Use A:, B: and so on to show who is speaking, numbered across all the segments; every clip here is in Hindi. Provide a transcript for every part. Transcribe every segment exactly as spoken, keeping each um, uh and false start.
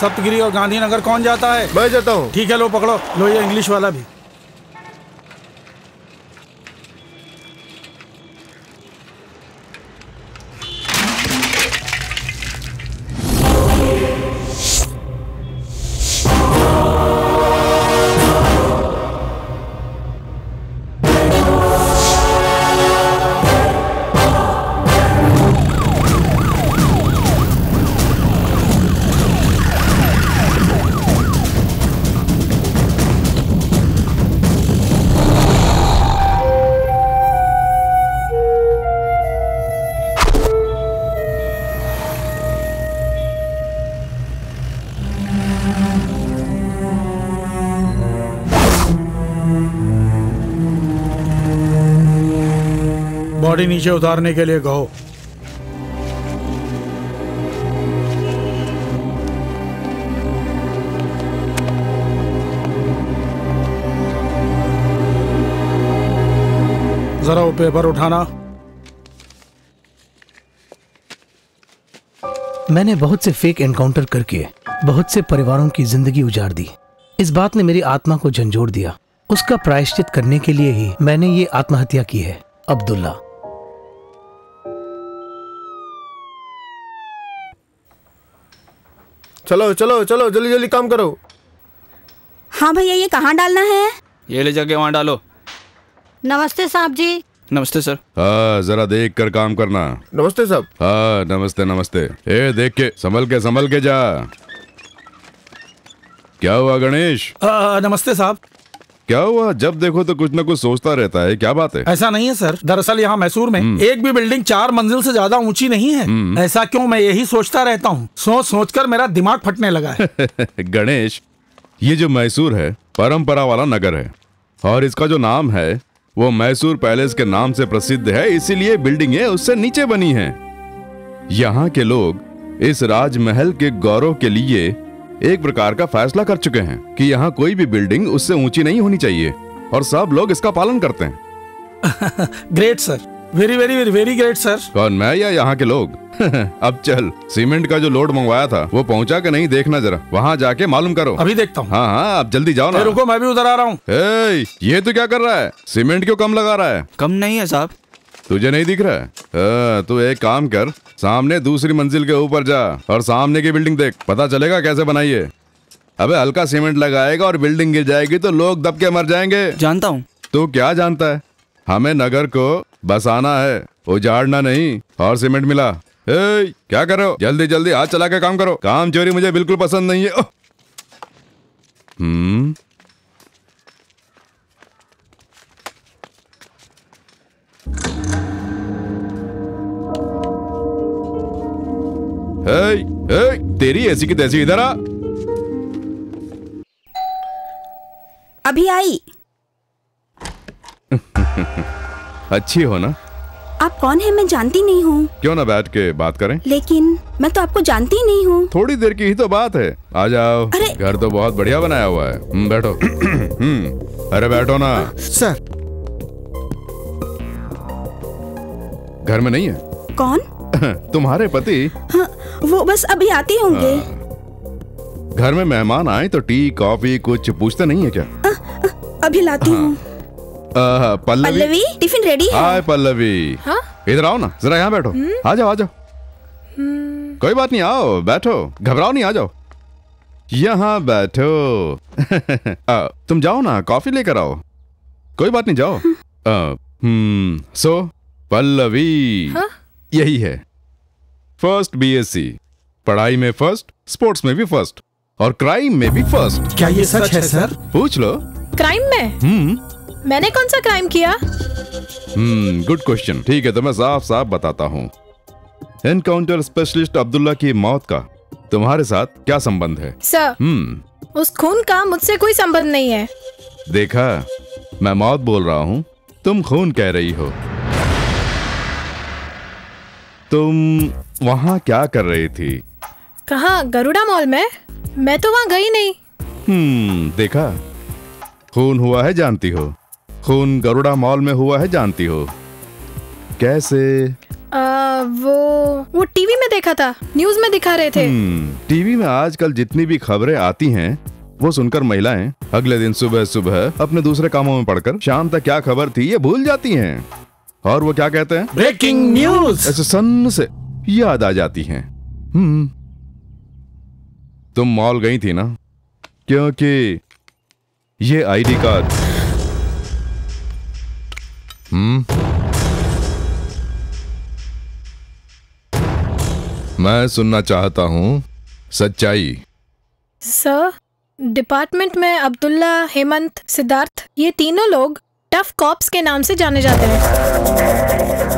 A: सप्तगिरी और गांधीनगर कौन जाता है?
B: मैं जाता हूँ।
A: ठीक है, लो पकड़ो। लो ये इंग्लिश वाला भी। बॉडी नीचे उतारने के लिए कहो। जरा वो पेपर उठाना।
C: मैंने बहुत से फेक एनकाउंटर करके बहुत से परिवारों की जिंदगी उजाड़ दी। इस बात ने मेरी आत्मा को झंझोड़ दिया। उसका प्रायश्चित करने के लिए ही मैंने ये आत्महत्या की है। अब्दुल्ला।
B: चलो चलो चलो, जल्दी जल्दी काम करो।
D: हाँ भैया, ये कहाँ डालना है?
E: ये ले जाके वहाँ डालो।
D: नमस्ते साहब जी।
E: नमस्ते सर।
F: हाँ, जरा देख कर काम करना।
B: नमस्ते साहब।
F: हाँ, नमस्ते नमस्ते। ए देख के संभल के संभल के जा। क्या हुआ गणेश?
A: आ, नमस्ते साहब।
F: क्या हुआ? जब देखो तो कुछ न कुछ सोचता रहता है, क्या बात है?
A: ऐसा नहीं है सर, दरअसल यहाँ मैसूर में एक भी बिल्डिंग चार मंजिल से ज्यादा ऊंची नहीं है। ऐसा क्यों, मैं यही सोचता रहता हूँ। सोच सोच कर मेरा दिमाग फटने लगा है।
F: गणेश, ये जो मैसूर है परंपरा वाला नगर है और इसका जो नाम है वो मैसूर पैलेस के नाम से प्रसिद्ध है, इसीलिए बिल्डिंगें उससे नीचे बनी हैं। यहाँ के लोग इस राजमहल के गौरव के लिए एक प्रकार का फैसला कर चुके हैं कि यहाँ कोई भी बिल्डिंग उससे ऊंची नहीं होनी चाहिए और सब लोग इसका पालन करते हैं।
A: Great sir, very very very very great sir.
F: कौन, मैं या यहाँ के लोग? अब चल, सीमेंट का जो लोड मंगवाया था वो पहुँचा के नहीं, देखना जरा, वहाँ जाके मालूम करो।
A: अभी देखता हूँ।
F: हाँ हाँ, अब जल्दी जाओ ना।
A: रुको, मैं भी उधर आ रहा हूँ।
F: ये तो क्या कर रहा है? सीमेंट क्यों कम लगा रहा है?
E: कम नहीं है साहब।
F: तुझे नहीं दिख रहा है? तू एक काम कर, सामने दूसरी मंजिल के ऊपर जा और सामने की बिल्डिंग देख, पता चलेगा कैसे बनाई है। अबे हल्का सीमेंट लगाएगा और बिल्डिंग गिर जाएगी तो लोग दब के मर जाएंगे।
E: जानता हूँ।
F: तू क्या जानता है? हमें नगर को बसाना है, उजाड़ना नहीं। और सीमेंट मिला। ए, क्या कर रहे हो? जल्दी जल्दी हाथ चला के काम करो। काम चोरी मुझे बिल्कुल पसंद नहीं है। हम्म ए, ए, तेरी ऐसी की तैसी, इधर आ।
D: अभी आई।
F: अच्छी हो ना?
D: आप कौन है? मैं जानती नहीं हूँ।
F: क्यों ना बैठ के बात करें?
D: लेकिन मैं तो आपको जानती ही नहीं हूँ।
F: थोड़ी देर की ही तो बात है, आ जाओ। घर तो बहुत बढ़िया बनाया हुआ है। हम्म, बैठो। हम्म, अरे बैठो ना।
A: सर।
F: घर में नहीं है?
D: कौन?
F: तुम्हारे पति?
D: हाँ, वो बस अभी आते होंगे।
F: घर में मेहमान आए तो टी कॉफी कुछ पूछते नहीं है क्या?
D: आ, आ, अभी लाती हूँ।
F: पल्लवी,
D: पल्लवी, टिफिन रेडी है।
F: हाय पल्लवी।
D: हाँ?
F: इधर आओ ना, जरा यहाँ बैठो। आ जाओ आ जाओ। कोई बात नहीं, आओ बैठो, घबराओ नहीं, आ जाओ, यहाँ बैठो। आ, तुम जाओ ना, कॉफी लेकर आओ। कोई बात नहीं, जाओ। हम्म सो पल्लवी। हाँ? यही है, फर्स्ट बीएससी, पढ़ाई में फर्स्ट, स्पोर्ट्स में भी फर्स्ट और क्राइम में भी फर्स्ट।
A: क्या ये सच है सर?
F: पूछ लो।
G: क्राइम में?
F: हम्म
G: मैंने कौन सा क्राइम किया?
F: Hmm good question. ठीक है, तो मैं साफ साफ बताता हूँ। एनकाउंटर स्पेशलिस्ट अब्दुल्ला की मौत का तुम्हारे साथ क्या संबंध है?
G: सर,
F: हम्म
G: उस खून का मुझसे कोई संबंध नहीं है।
F: देखा, मैं मौत बोल रहा हूँ, तुम खून कह रही हो। तुम वहाँ क्या कर रही थी?
G: कहाँ? गरुड़ा मॉल में? मैं तो वहाँ गई नहीं।
F: हम्म देखा, खून हुआ है जानती हो, खून गरुड़ा मॉल में हुआ है जानती हो। कैसे?
G: आ, वो वो टीवी में देखा था, न्यूज में दिखा रहे थे।
F: टीवी में आजकल जितनी भी खबरें आती हैं वो सुनकर महिलाएं अगले दिन सुबह सुबह अपने दूसरे कामों में पड़कर शाम तक क्या खबर थी ये भूल जाती हैं। और वो क्या कहते हैं?
A: Breaking news.
F: ऐसे सन से याद आ जाती हैं। हम्म तुम मॉल गई थी ना, क्योंकि ये आईडी कार्ड हम्म मैं सुनना चाहता हूं सच्चाई।
G: सर, डिपार्टमेंट में अब्दुल्ला, हेमंत, सिद्धार्थ, ये तीनों लोग टफ कॉप्स के नाम से जाने जाते हैं।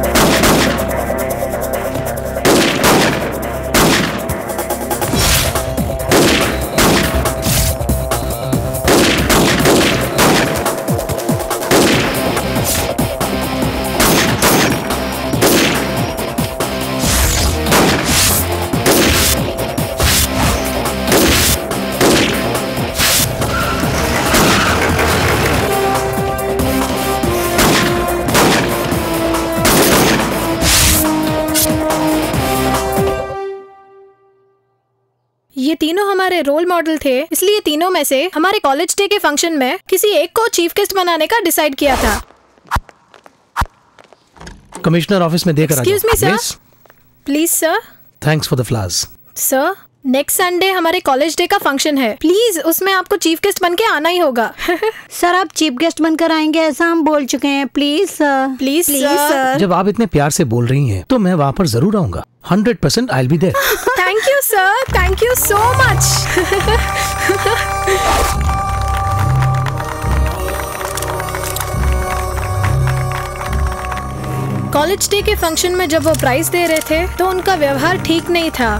G: ये तीनों हमारे रोल मॉडल थे, इसलिए तीनों में से हमारे कॉलेज डे के फंक्शन में किसी एक को चीफ गेस्ट बनाने का डिसाइड किया था।
C: कमिश्नर ऑफिस में देकर
G: excuse me sir, please sir.
C: Thanks for the flowers.
G: Sir, next Sunday हमारे कॉलेज डे का फंक्शन है, प्लीज उसमें आपको चीफ गेस्ट बन के आना ही होगा।
H: सर, आप चीफ गेस्ट बनकर आएंगे ऐसा हम बोल चुके हैं। Please sir,
G: please sir.
C: जब आप इतने प्यार से बोल रही हैं, तो मैं वहाँ पर जरूर आऊंगा। Hundred percent I will be there.
G: Thank you sir, thank you so much. College day के फंक्शन में जब वो प्राइज दे रहे थे तो उनका व्यवहार ठीक नहीं था।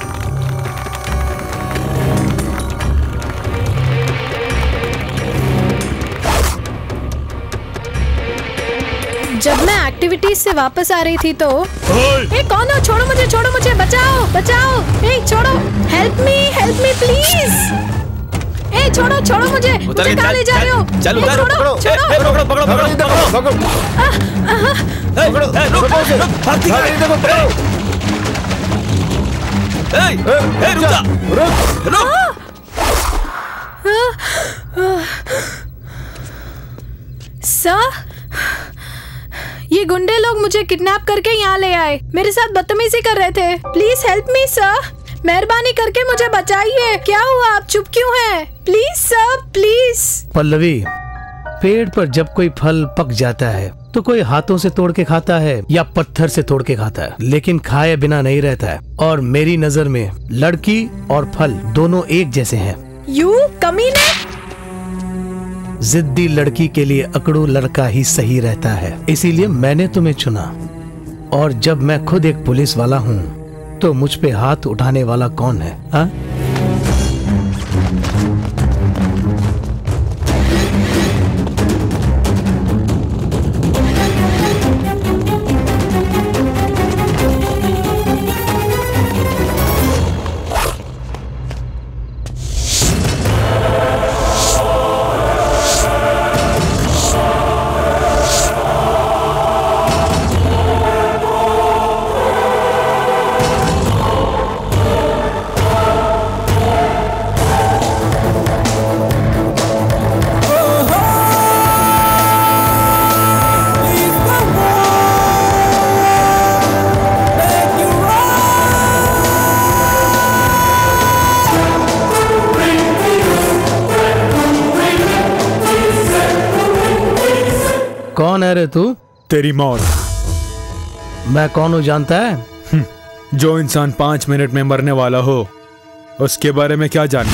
G: जब मैं एक्टिविटीज से वापस आ रही थी तो ए कौन हो? छोड़ो मुझे, छोड़ो मुझे, बचाओ बचाओ। ए छोड़ो, help me help me please. ए छोड़ो छोड़ो मुझे, मुझे कहाँ ले जा रहे हो?
E: चल
G: ए,
E: उधर,
G: छोड़ो,
E: पकड़ो,
G: छोड़ो।
E: ए, ए, पकड़ो, पकड़ो, पकड़ो, पकड़ो, पकड़ो। ए, ए, रुक, रुक, रुक, भागती है। ए, ए, रुक जा, रुक, रुक।
G: सर, ये गुंडे लोग मुझे किडनैप करके यहाँ ले आए, मेरे साथ बदतमीजी कर रहे थे। प्लीज हेल्प मी सर, मेहरबानी करके मुझे बचाइए। क्या हुआ, आप चुप क्यों हैं? Please sir, please.
C: पल्लवी, पेड़ पर जब कोई फल पक जाता है तो कोई हाथों से तोड़ के खाता है या पत्थर से तोड़ के खाता है, लेकिन खाए बिना नहीं रहता है। और मेरी नजर में लड़की और फल दोनों एक जैसे हैं।
G: यू कमीने।
C: जिद्दी लड़की के लिए अकड़ू लड़का ही सही रहता है, इसीलिए मैंने तुम्हें चुना। और जब मैं खुद एक पुलिस वाला हूँ तो मुझ पे हाथ उठाने वाला कौन है? हा? कौन है रे तू?
I: तेरी मौत।
C: मैं कौन हूँ जानता है?
I: जो इंसान पांच मिनट में मरने वाला हो उसके बारे में क्या जानना?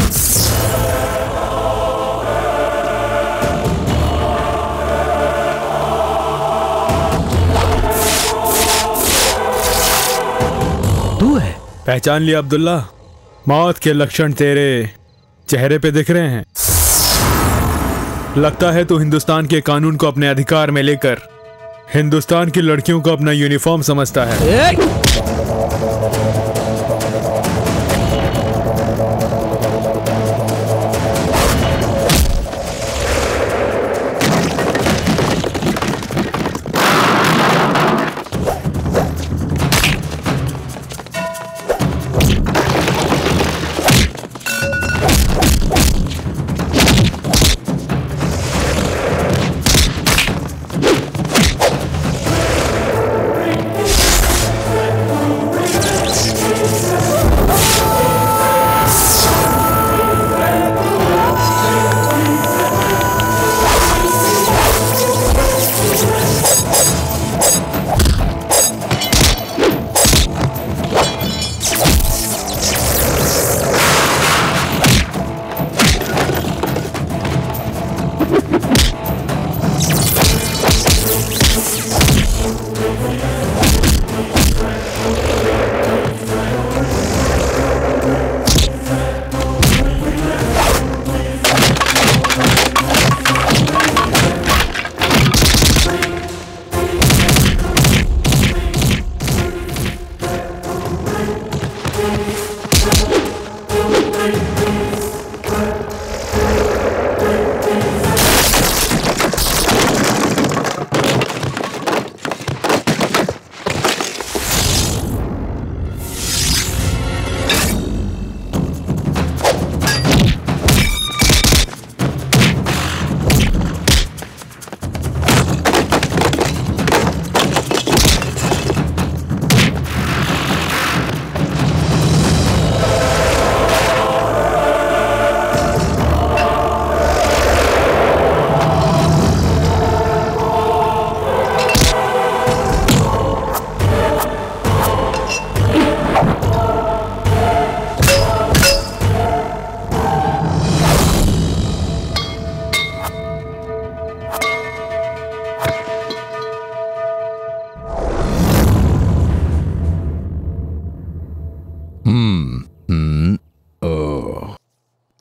C: तू है?
I: पहचान लिया अब्दुल्ला? मौत के लक्षण तेरे चेहरे पे दिख रहे हैं। लगता है तू हिंदुस्तान के कानून को अपने अधिकार में लेकर हिंदुस्तान की लड़कियों को अपना यूनिफॉर्म समझता है।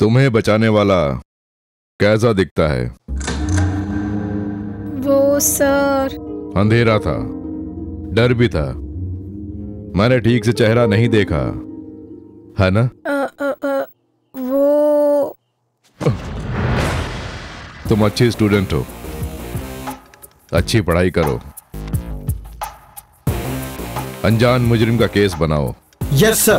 F: तुम्हें बचाने वाला कैसा दिखता है?
G: वो सर
F: अंधेरा था, डर भी था, मैंने ठीक से चेहरा नहीं देखा, है ना?
G: अ, अ, अ, वो
F: तुम अच्छी स्टूडेंट हो, अच्छी पढ़ाई करो, अनजान मुजरिम का केस बनाओ।
A: Yes sir.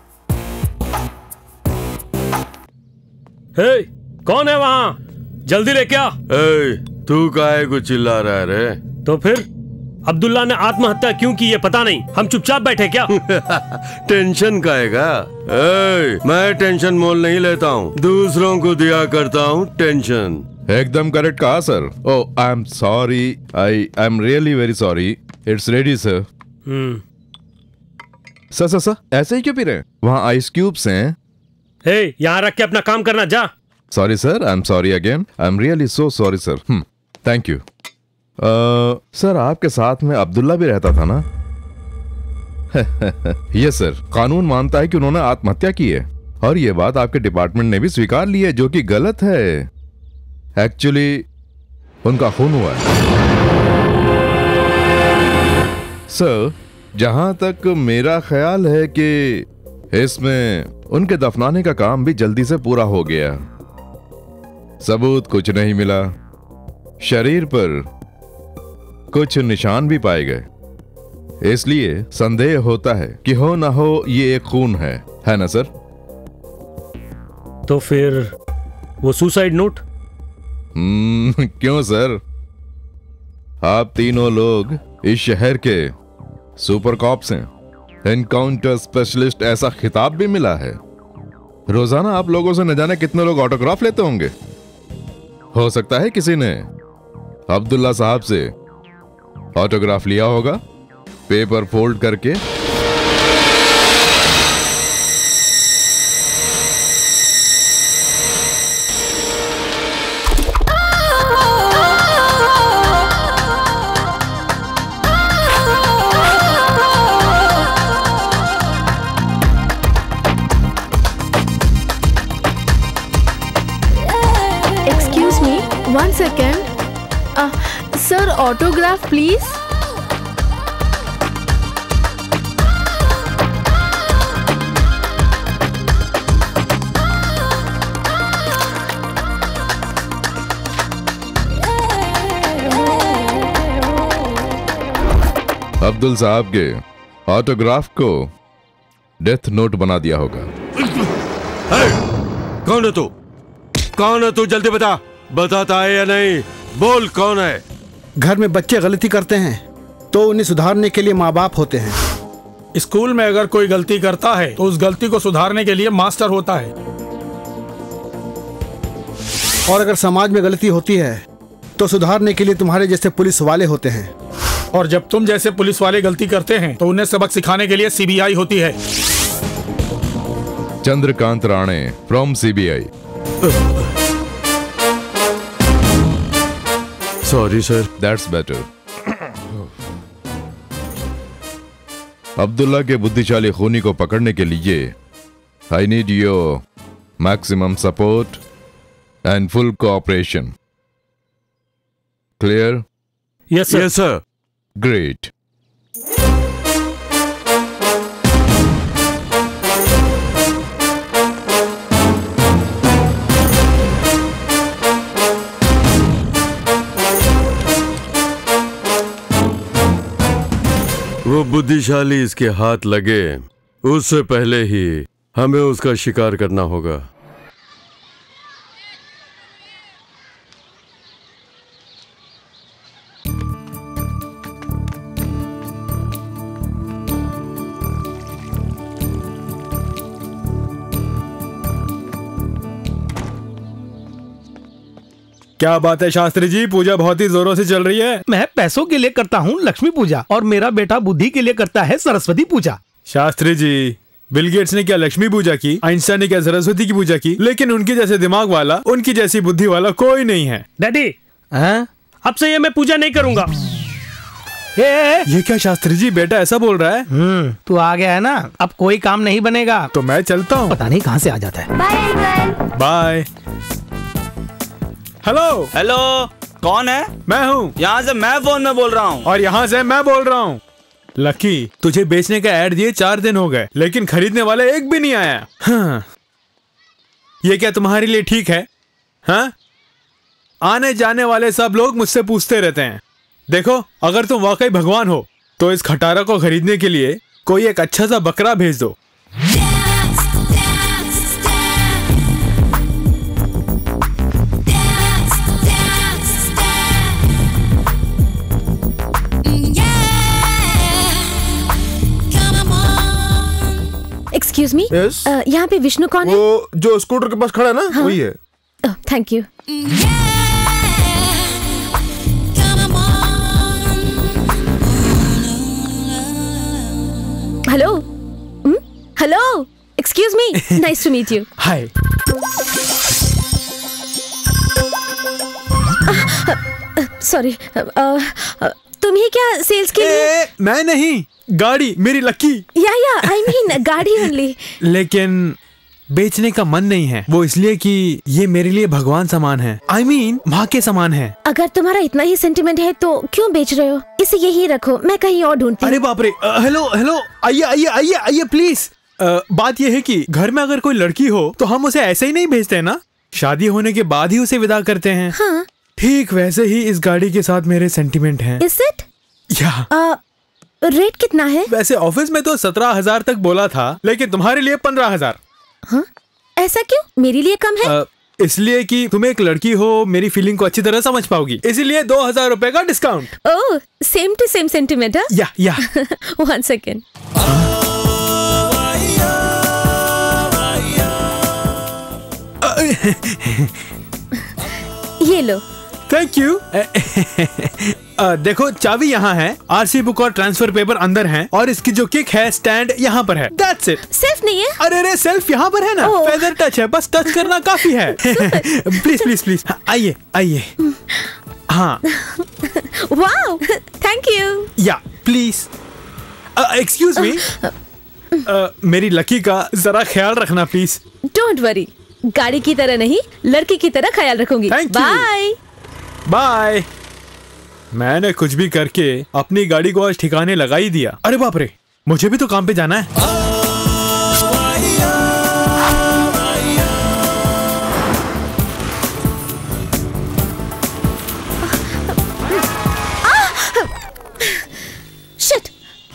E: हे, कौन है वहां? जल्दी लेके आ।
J: ए, तू काहे को चिल्ला रहा है रे?
E: तो फिर अब्दुल्ला ने आत्महत्या क्यों की ये पता नहीं, हम चुपचाप बैठे क्या?
J: टेंशन काहेगा? ए, मैं टेंशन मोल नहीं लेता हूँ, दूसरों को दिया करता हूँ टेंशन।
F: एकदम करेक्ट कहा sir. Oh, I am sorry, I I am really very sorry. It's ready sir.
E: Hmm.
F: Sir sir sir ऐसे ही क्यों पी रहे हैं? वहाँ आइस क्यूब्स हैं।
E: हे, यहाँ रख के अपना काम करना, जा।
F: Sorry sir, I am sorry again, I am really so sorry sir. Hmm, thank you. Sir आपके साथ में अब्दुल्ला भी रहता था ना? यस सर, कानून मानता है कि उन्होंने आत्महत्या की है और ये बात आपके डिपार्टमेंट ने भी स्वीकार ली है, जो कि गलत है। एक्चुअली उनका खून हुआ है। सर जहां तक मेरा ख्याल है कि इसमें उनके दफनाने का काम भी जल्दी से पूरा हो गया। सबूत कुछ नहीं मिला, शरीर पर कुछ निशान भी पाए गए, इसलिए संदेह होता है कि हो ना हो ये एक खून है, है ना सर?
E: तो फिर वो सुसाइड नोट?
F: हम्म, क्यों सर? आप तीनों लोग इस शहर के सुपर कॉप्स हैं, एनकाउंटर स्पेशलिस्ट ऐसा खिताब भी मिला है। रोजाना आप लोगों से न जाने कितने लोग ऑटोग्राफ लेते होंगे। हो सकता है किसी ने अब्दुल्ला साहब से ऑटोग्राफ लिया होगा, पेपर फोल्ड करके।
G: Excuse me, one second sir, autograph please.
F: Abdul साहब के ऑटोग्राफ को डेथ नोट बना दिया होगा।
J: कौन है तू? कौन है तू? जल्दी बता। बताता है या नहीं? बोल कौन है?
K: घर में बच्चे गलती करते हैं तो उन्हें सुधारने के लिए माँ बाप होते हैं।
A: स्कूल में अगर कोई गलती करता है तो उस गलती को सुधारने के लिए मास्टर होता है।
K: और अगर समाज में गलती होती है तो सुधारने के लिए तुम्हारे जैसे पुलिस वाले होते हैं।
A: और जब तुम जैसे पुलिस वाले गलती करते हैं तो उन्हें सबक सिखाने के लिए सीबीआई होती है।
F: Chandrakant Rane from CBI.
J: Sorry sir.
F: That's better. Abdullah के बुद्धिशाली खूनी को पकड़ने के लिए I need your maximum support and full cooperation. Clear?
E: Yes sir.
J: Yes sir.
F: Great.
J: वो बुद्धिशाली इसके हाथ लगे उससे पहले ही हमें उसका शिकार करना होगा।
I: क्या बात है शास्त्री जी, पूजा बहुत ही जोरों से चल रही है।
C: मैं पैसों के लिए करता हूँ लक्ष्मी पूजा और मेरा बेटा बुद्धि के लिए करता है सरस्वती पूजा।
I: शास्त्री जी, बिल गेट्स ने क्या लक्ष्मी पूजा की, आइंस्टाइन ने क्या सरस्वती की पूजा की, लेकिन उनके जैसे दिमाग वाला, उनकी जैसी बुद्धि वाला कोई नहीं है।
E: डैडी, अब से ये मैं पूजा नहीं करूंगा।
C: ए, ए,
I: ये क्या शास्त्री जी, बेटा ऐसा बोल रहा है?
C: हम्म तू आ गया है ना, अब कोई काम नहीं बनेगा।
I: तो मैं चलता हूँ।
C: पता नहीं कहाँ से आ जाता है।
L: Bye
I: bye. हेलो
E: हेलो, कौन है?
I: मैं हूँ।
E: यहाँ से मैं फोन में बोल रहा हूँ।
I: और यहाँ से मैं बोल रहा हूँ। लकी, तुझे बेचने का ऐड दिए चार दिन हो गए, लेकिन खरीदने वाले एक भी नहीं आया। हाँ। ये क्या तुम्हारे लिए ठीक है? हाँ? आने जाने वाले सब लोग मुझसे पूछते रहते हैं। देखो, अगर तुम वाकई भगवान हो तो इस खटारा को खरीदने के लिए कोई एक अच्छा सा बकरा भेज दो।
G: Excuse me,
B: Yes?
G: यहाँ पे विष्णु कौन है?
B: वो जो स्कूटर के पास खड़ा है ना,
G: हाँ?
B: वही है।
G: Thank you. Hello, hello, excuse me, nice to meet you.
I: Hi.
G: Sorry, तुम ही क्या सेल्स के लिए?
I: मैं नहीं, गाड़ी मेरी लकी।
G: या या आई मीन गाड़ी ओनली।
I: लेकिन बेचने का मन नहीं है, वो इसलिए कि ये मेरे लिए भगवान समान है। आई मीन माँ के समान है।
G: अगर तुम्हारा इतना ही सेंटिमेंट है तो क्यों बेच रहे हो? इसे यही रखो, मैं कहीं और ढूंढती हूँ।
I: अरे बाप रे, हेलो हेलो, आइए आइए आइए आइए प्लीज। बात ये है कि घर में अगर कोई लड़की हो तो हम उसे ऐसे ही नहीं भेजते ना, शादी होने के बाद ही उसे विदा करते हैं।
G: हाँ।
I: ठीक वैसे ही इस गाड़ी के साथ मेरे सेंटिमेंट हैं।
G: Is it?
I: या
G: रेट कितना है?
I: वैसे ऑफिस में तो सत्रह हजार तक बोला था, लेकिन तुम्हारे लिए पंद्रह हजार।
G: हाँ? ऐसा क्यों? मेरे लिए कम है?
I: आ, इसलिए कि तुम एक लड़की हो, मेरी फीलिंग को अच्छी तरह समझ पाओगी, इसीलिए दो हजार रुपए का discount.
G: Oh, same to same sentiment.
I: Yeah yeah
G: one second. ये लो।
I: Thank you. देखो, चाबी यहाँ है, आरसी बुक और ट्रांसफर पेपर अंदर हैं, और इसकी जो किक है स्टैंड यहाँ पर है। That's it।
G: सेल्फ नहीं है?
I: अरे अरे, सेल्फ यहाँ पर है ना, फेदर टच है, बस टच करना काफी है। प्लीज प्लीज प्लीज, आइए आइए। हाँ।
G: Wow, thank you.
I: Yeah please, excuse me, मेरी लकी का जरा ख्याल रखना प्लीज।
G: डोंट वरी, गाड़ी की तरह नहीं, लड़की की तरह ख्याल रखूंगी। Bye
I: bye. मैंने कुछ भी करके अपनी गाड़ी को आज ठिकाने लगा ही दिया। अरे बाप रे, मुझे भी तो काम पे जाना है।
G: शिट।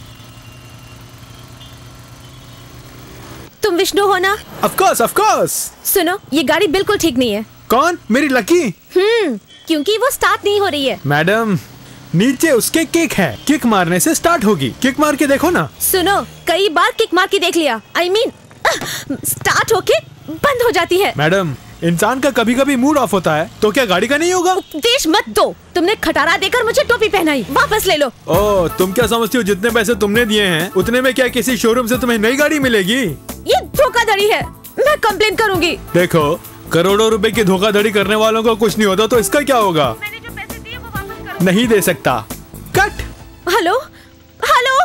G: तुम विष्णु हो ना?
I: Of course of course.
G: सुनो, ये गाड़ी बिल्कुल ठीक नहीं है।
I: कौन? मेरी लकी?
G: हम्म क्योंकि वो स्टार्ट नहीं हो रही है।
I: मैडम, नीचे उसके किक है, किक मारने से स्टार्ट होगी, किक मार के देखो ना।
G: सुनो, कई बार किक मार के देख लिया, आई मीन स्टार्ट होके बंद हो जाती है।
I: मैडम, इंसान का कभी कभी मूड ऑफ होता है, तो क्या गाड़ी का नहीं होगा?
G: उपदेश मत दो, तुमने खटारा देकर मुझे टोपी पहनाई, वापस ले लो।
I: ओह, तुम क्या समझती हो जितने पैसे तुमने दिए हैं उतने में क्या किसी शोरूम से तुम्हें नई गाड़ी मिलेगी?
G: ये धोखाधड़ी है, मैं कंप्लेन करूंगी।
I: देखो, करोड़ों रुपए की धोखाधड़ी करने वालों को कुछ नहीं होता, तो इसका क्या होगा?
G: मैंने जो पैसे दिए वो वापस कर दो।
I: नहीं दे सकता। Cut.
G: Hello hello,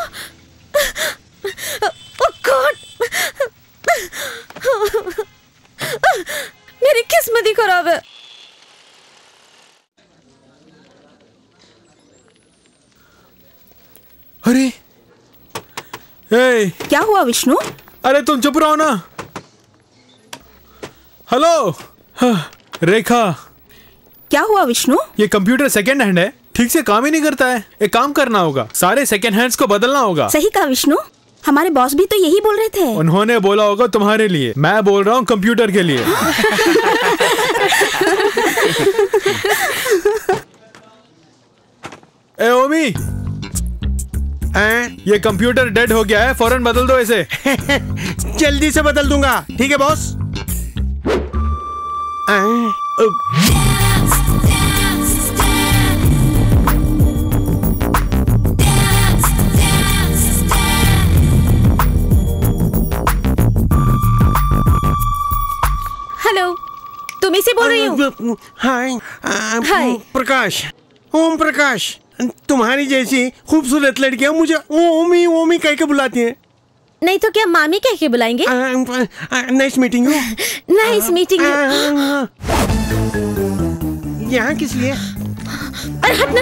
G: oh god, मेरी किस्मत ही खराब है।
I: अरे ए,
D: क्या हुआ विष्णु?
I: अरे तुम चुप रहो ना। हेलो। हाँ, रेखा।
D: क्या हुआ विष्णु?
I: ये कंप्यूटर सेकंड हैंड है, ठीक से काम ही नहीं करता है। एक काम करना होगा, सारे सेकंड हैंड्स को बदलना होगा।
D: सही कहा विष्णु, हमारे बॉस भी तो यही बोल रहे थे।
I: उन्होंने बोला होगा तुम्हारे लिए, मैं बोल रहा हूँ कंप्यूटर के लिए। ए ओमी, ये कंप्यूटर डेड हो गया है, फौरन बदल दो इसे।
K: जल्दी से बदल दूंगा। ठीक है बॉस।
G: हेलो, तुम इसे बोल रही हो?
K: हाय
G: हाय
K: प्रकाश, ओम प्रकाश।
E: तुम्हारी जैसी खूबसूरत लड़कियां मुझे ओमी ओमी कह के बुलाती हैं।
L: नहीं तो क्या मामी कह के बुलाएंगे?
E: Nice meeting you.
L: Nice meeting you.
E: यहाँ किस लिए?
L: अरे हटना।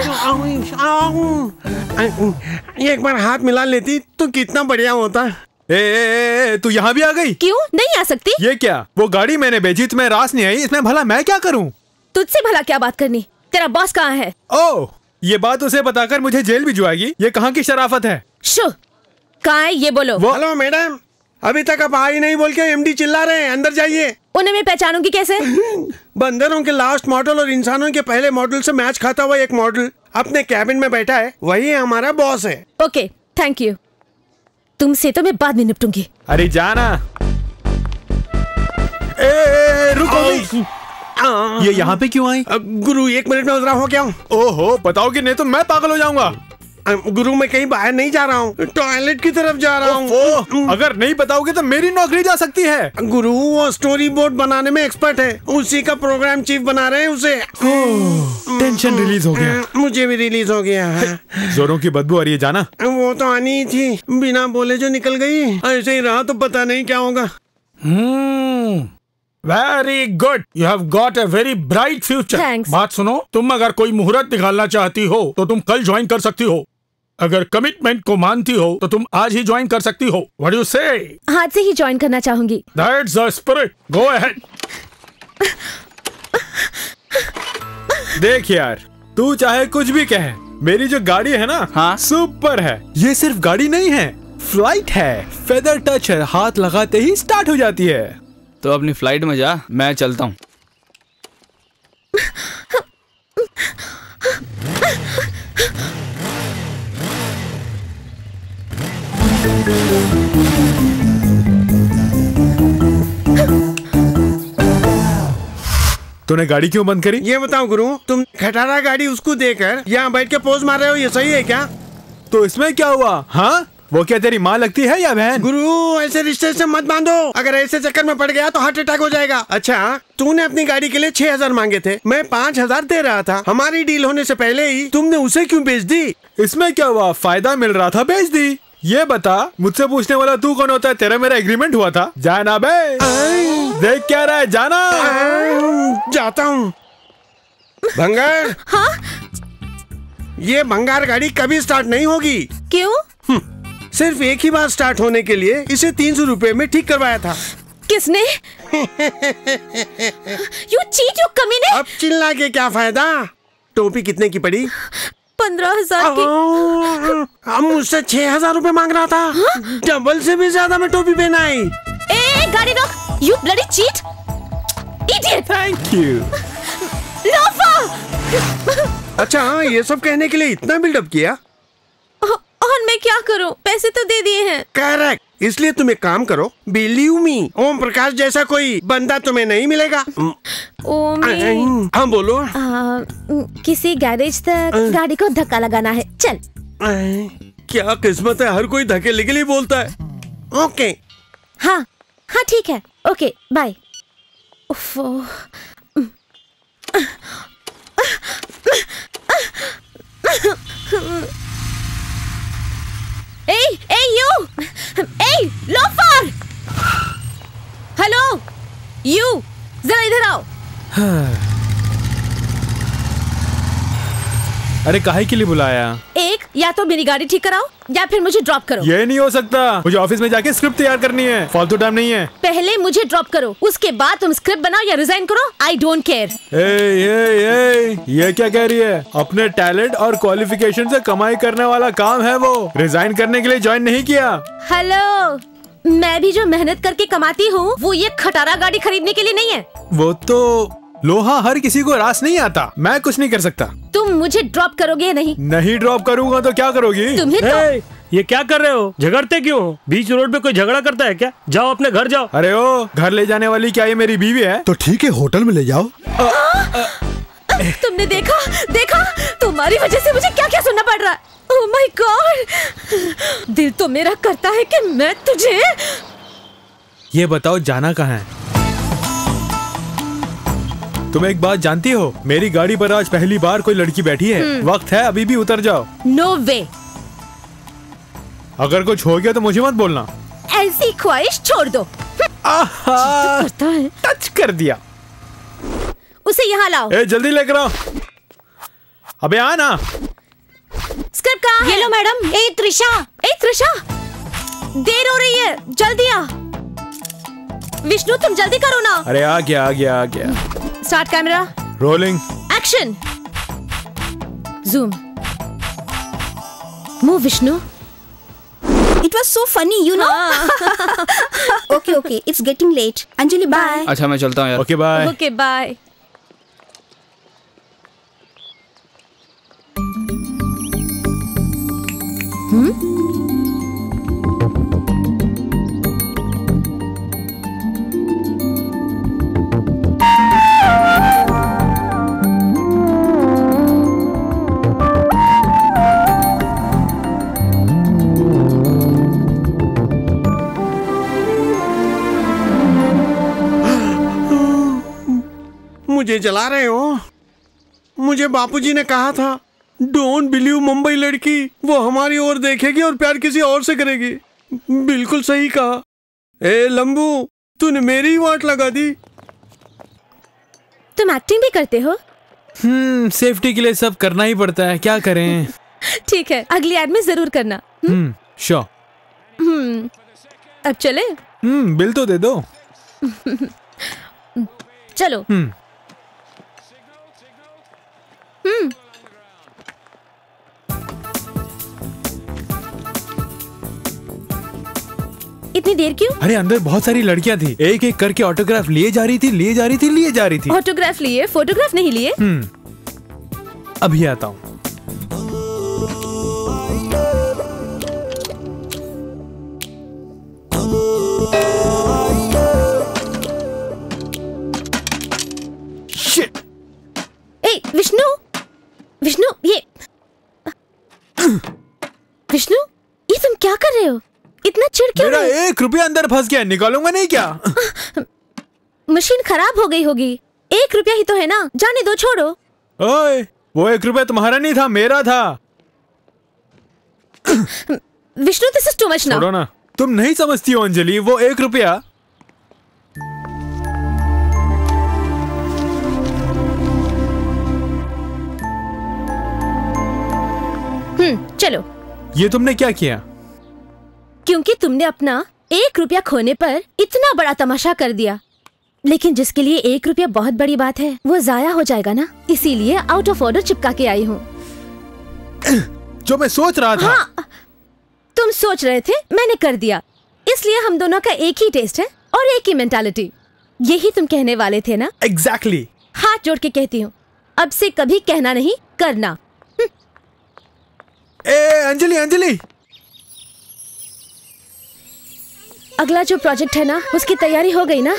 E: एक बार हाथ मिला लेती तो कितना बढ़िया होता।
I: ए, ए, ए, तू यहाँ भी आ गई?
L: क्यों नहीं आ सकती?
I: ये क्या? वो गाड़ी मैंने भेजी, तुम्हें रास नहीं आई, इसमें भला मैं क्या करूँ?
L: तुझसे भला क्या बात करनी? तेरा बॉस कहाँ है?
I: ओह, ये बात उसे बताकर मुझे जेल भी जुआएगी? ये कहाँ की शराफत है?
L: शो, कहाँ है ये बोलो।
E: हेलो मैडम, अभी तक आप आई नहीं बोल के एमडी चिल्ला रहे हैं, अंदर जाइए।
L: उन्हें मैं पहचानूंगी कैसे?
E: बंदरों के लास्ट मॉडल और इंसानों के पहले मॉडल से मैच खाता हुआ एक मॉडल अपने कैबिन में बैठा है, वही हमारा बॉस है।
L: Okay, thank you. तुमसे तो मैं बाद में निपटूंगी।
I: अरे जाना। ए, ए, ए, रुको। ये यहाँ पे क्यों आई?
E: गुरु एक मिनट में उधरा हो क्या?
I: ओहो, बताओगे नहीं तो मैं पागल हो जाऊंगा।
E: गुरु मैं कहीं बाहर नहीं जा रहा हूँ, टॉयलेट की तरफ जा रहा हूँ।
I: अगर नहीं बताओगे तो मेरी नौकरी जा सकती है।
E: गुरु वो स्टोरी बोर्ड बनाने में एक्सपर्ट है, उसी का प्रोग्राम चीफ बना रहे हैं उसे।
I: टेंशन रिलीज हो गया।
E: मुझे भी रिलीज हो गया है।
I: जोरों की बदबू आ रही है जाना।
E: वो तो आनी ही थी, बिना बोले जो निकल गई। ऐसे ही रहा तो पता नहीं क्या होगा।
A: Very good, you have got a very bright future. बात सुनो, तुम अगर कोई मुहूर्त निकालना चाहती हो तो तुम कल ज्वाइन कर सकती हो। अगर कमिटमेंट को मानती हो तो तुम आज ही ज्वाइन कर सकती हो। व्हाट डू यू से?
L: आज से ही ज्वाइन करना चाहूंगी।
A: That's the spirit, go ahead.
I: देख यार, तू चाहे कुछ भी कहे, मेरी जो गाड़ी है ना, हाँ सुपर है। ये सिर्फ गाड़ी नहीं है, फ्लाइट है। फेदर टच है, हाथ लगाते ही स्टार्ट हो जाती है।
M: तो अपनी फ्लाइट में जा, मैं चलता हूँ।
I: तूने गाड़ी क्यों बंद करी?
E: ये बताओ गुरु, तुम खटारा गाड़ी उसको देकर यहाँ बैठ के पोज मार रहे हो, ये सही है क्या?
I: तो इसमें क्या हुआ? हाँ, वो क्या तेरी माँ लगती है या बहन?
E: गुरु ऐसे रिश्ते से मत बांधो, अगर ऐसे चक्कर में पड़ गया तो हार्ट अटैक हो जाएगा। अच्छा, तूने अपनी गाड़ी के लिए छह हजार मांगे थे, मैं पाँच हजार दे रहा था। हमारी डील होने से पहले ही तुमने उसे क्यों बेच दी?
I: इसमें क्या हुआ? फायदा मिल रहा था, बेच दी। ये बता, मुझसे पूछने वाला तू कौन होता है? तेरा मेरा एग्रीमेंट हुआ था। जाना बे। देख क्या रहा है, जाना।
E: जाता हूँ। भंगार।
L: हाँ?
E: ये भंगार गाड़ी कभी स्टार्ट नहीं होगी।
L: क्यों?
E: सिर्फ एक ही बार स्टार्ट होने के लिए इसे तीन सौ रूपए में ठीक करवाया था।
L: किसने? यू चीट, यू कमीने।
E: अब चिल्ला के क्या फायदा? टोपी कितने की पड़ी?
L: पंद्रह हजार की।
E: हम मुझसे छह हजार रूपए मांग रहा था। हाँ? डबल से भी ज्यादा में टोपी पहना है।
L: ए, गाड़ी रोक, you bloody cheat, idiot.
I: Thank you.
L: Loafer.
E: अच्छा, ये सब कहने के लिए इतना बिल्डअप किया?
L: और मैं क्या करूं? पैसे तो दे दिए हैं।
E: करेक्ट, इसलिए तुम एक काम करो, बिलीव मी, ओम प्रकाश जैसा कोई बंदा तुम्हें नहीं मिलेगा।
L: ओम,
E: हाँ बोलो।
L: आ, किसी गैरेज तक गाड़ी को धक्का लगाना है, चल।
E: क्या किस्मत है, हर कोई धकेले के लिए बोलता है। ओके।
L: हाँ हाँ ठीक है, okay bye. Hey, hey you! Hey, loafer! Hello, you! जरा इधर आओ।
I: अरे काहे के लिए बुलाया?
L: एक, या तो मेरी गाड़ी ठीक कराओ या फिर मुझे ड्रॉप करो।
I: ये नहीं हो सकता, मुझे ऑफिस में जाके स्क्रिप्ट तैयार करनी है, फालतू टाइम नहीं है।
L: पहले मुझे ड्रॉप करो, उसके बाद तुम स्क्रिप्ट बनाओ या रिजाइन करो, आई डोंट केयर।
I: ए, ए, ए, ये क्या कह रही है? अपने टैलेंट और क्वालिफिकेशन से कमाई करने वाला काम है वो, रिजाइन करने के लिए ज्वाइन नहीं किया।
L: हेलो, मैं भी जो मेहनत करके कमाती हूँ वो ये खटारा गाड़ी खरीदने के लिए नहीं है।
I: वो तो लोहा हर किसी को रास नहीं आता, मैं कुछ नहीं कर सकता।
L: तुम मुझे ड्रॉप करोगे या नहीं?
I: नहीं ड्रॉप करूंगा तो क्या करोगी?
L: तुम्हें तो...
N: ये क्या कर रहे हो? झगड़ते क्यों? बीच रोड पे कोई झगड़ा करता है क्या? जाओ अपने घर जाओ।
I: अरे ओ, घर ले जाने वाली क्या ये मेरी बीवी है?
K: तो ठीक है, होटल में ले जाओ।
L: आ, आ, तुमने देखा देखा तुम्हारी वजह से मुझे क्या क्या सुनना पड़ रहा है। ओह माय गॉड, दिल तो मेरा करता है कि मैं तुझे।
I: ये बताओ जाना कहाँ है? तुम एक बात जानती हो, मेरी गाड़ी पर आज पहली बार कोई लड़की बैठी है। वक्त है, अभी भी उतर जाओ।
L: No way.
I: अगर कुछ हो गया तो मुझे मत बोलना।
L: ऐसी ख्वाहिश छोड़ दो।
I: आहा,
L: करता है।
I: टच कर दिया।
L: उसे यहाँ लाओ।
I: ए, जल्दी लेकर आओ। अबे आना।
L: स्क्रिप्ट कहाँ है?
H: ये लो मैडम। ए त्रिशा,
L: ए त्रिशा, देर हो रही है, जल्दी आ। विष्णु तुम जल्दी करो ना।
I: अरे आ गया आ गया आ गया।
L: Start camera.
I: Rolling.
L: Action. Zoom. Move Vishnu.
D: It was so funny, you know. Okay, okay. It's getting late. Anjali, bye.
M: अच्छा मैं चलता हूँ यार।
I: Okay bye.
L: Okay bye. Hmm?
E: मुझे जला रहे हो? मुझे बापूजी ने कहा था, डोंट बिलीव मुंबई लड़की, वो हमारी ओर देखेगी और प्यार किसी और से करेगी। बिल्कुल सही कहा। ए लंबू, तूने मेरी ही वाट लगा दी।
L: तुम एक्टिंग भी करते हो?
I: हम्म, सेफ्टी के लिए सब करना ही पड़ता है, क्या करें।
L: ठीक है, अगली एड में जरूर करना।
I: हम्म, श्योर।
L: हम्म, अब चले?
I: हम्म, बिल तो दे दो।
L: चलो।
I: हम्म।
L: हम्म। इतनी देर क्यों?
I: अरे अंदर बहुत सारी लड़कियां थी, एक एक करके ऑटोग्राफ लिए जा रही थी लिए जा रही थी लिए जा रही थी।
L: ऑटोग्राफ लिए, फोटोग्राफ नहीं लिए?
I: हम्म, अभी आता हूँ।
L: ए विष्णु, विष्णु ये विष्णु, ये तुम क्या कर रहे हो? इतना चिढ़ क्यों?
I: मेरा एक रुपया अंदर फंस गया, निकालूंगा नहीं क्या?
L: मशीन खराब हो गई होगी। एक रुपया ही तो है ना, जाने दो, छोड़ो।
I: ओए, वो एक रुपया तुम्हारा नहीं था, मेरा था।
L: Vishnu this is too much now.
I: छोड़ो ना, तुम नहीं समझती हो अंजलि, वो एक रुपया।
L: हम्म, चलो।
I: ये तुमने क्या किया?
L: क्योंकि तुमने अपना एक रुपया खोने पर इतना बड़ा तमाशा कर दिया। लेकिन जिसके लिए एक रुपया बहुत बड़ी बात है, वो जाया हो जाएगा ना, इसीलिए आउट ऑफ ऑर्डर चिपका के आई हूँ।
I: जो मैं सोच रहा था।
L: हाँ, तुम सोच रहे थे, मैंने कर दिया। इसलिए हम दोनों का एक ही टेस्ट है और एक ही मेंटालिटी। यही तुम कहने वाले थे ना?
I: एग्जैक्टली।
L: हाथ जोड़ के कहती हूँ, अब से कभी कहना नहीं, करना।
I: ए अंजलि, अंजलि,
L: अगला जो प्रोजेक्ट है ना, उसकी तैयारी हो गई ना?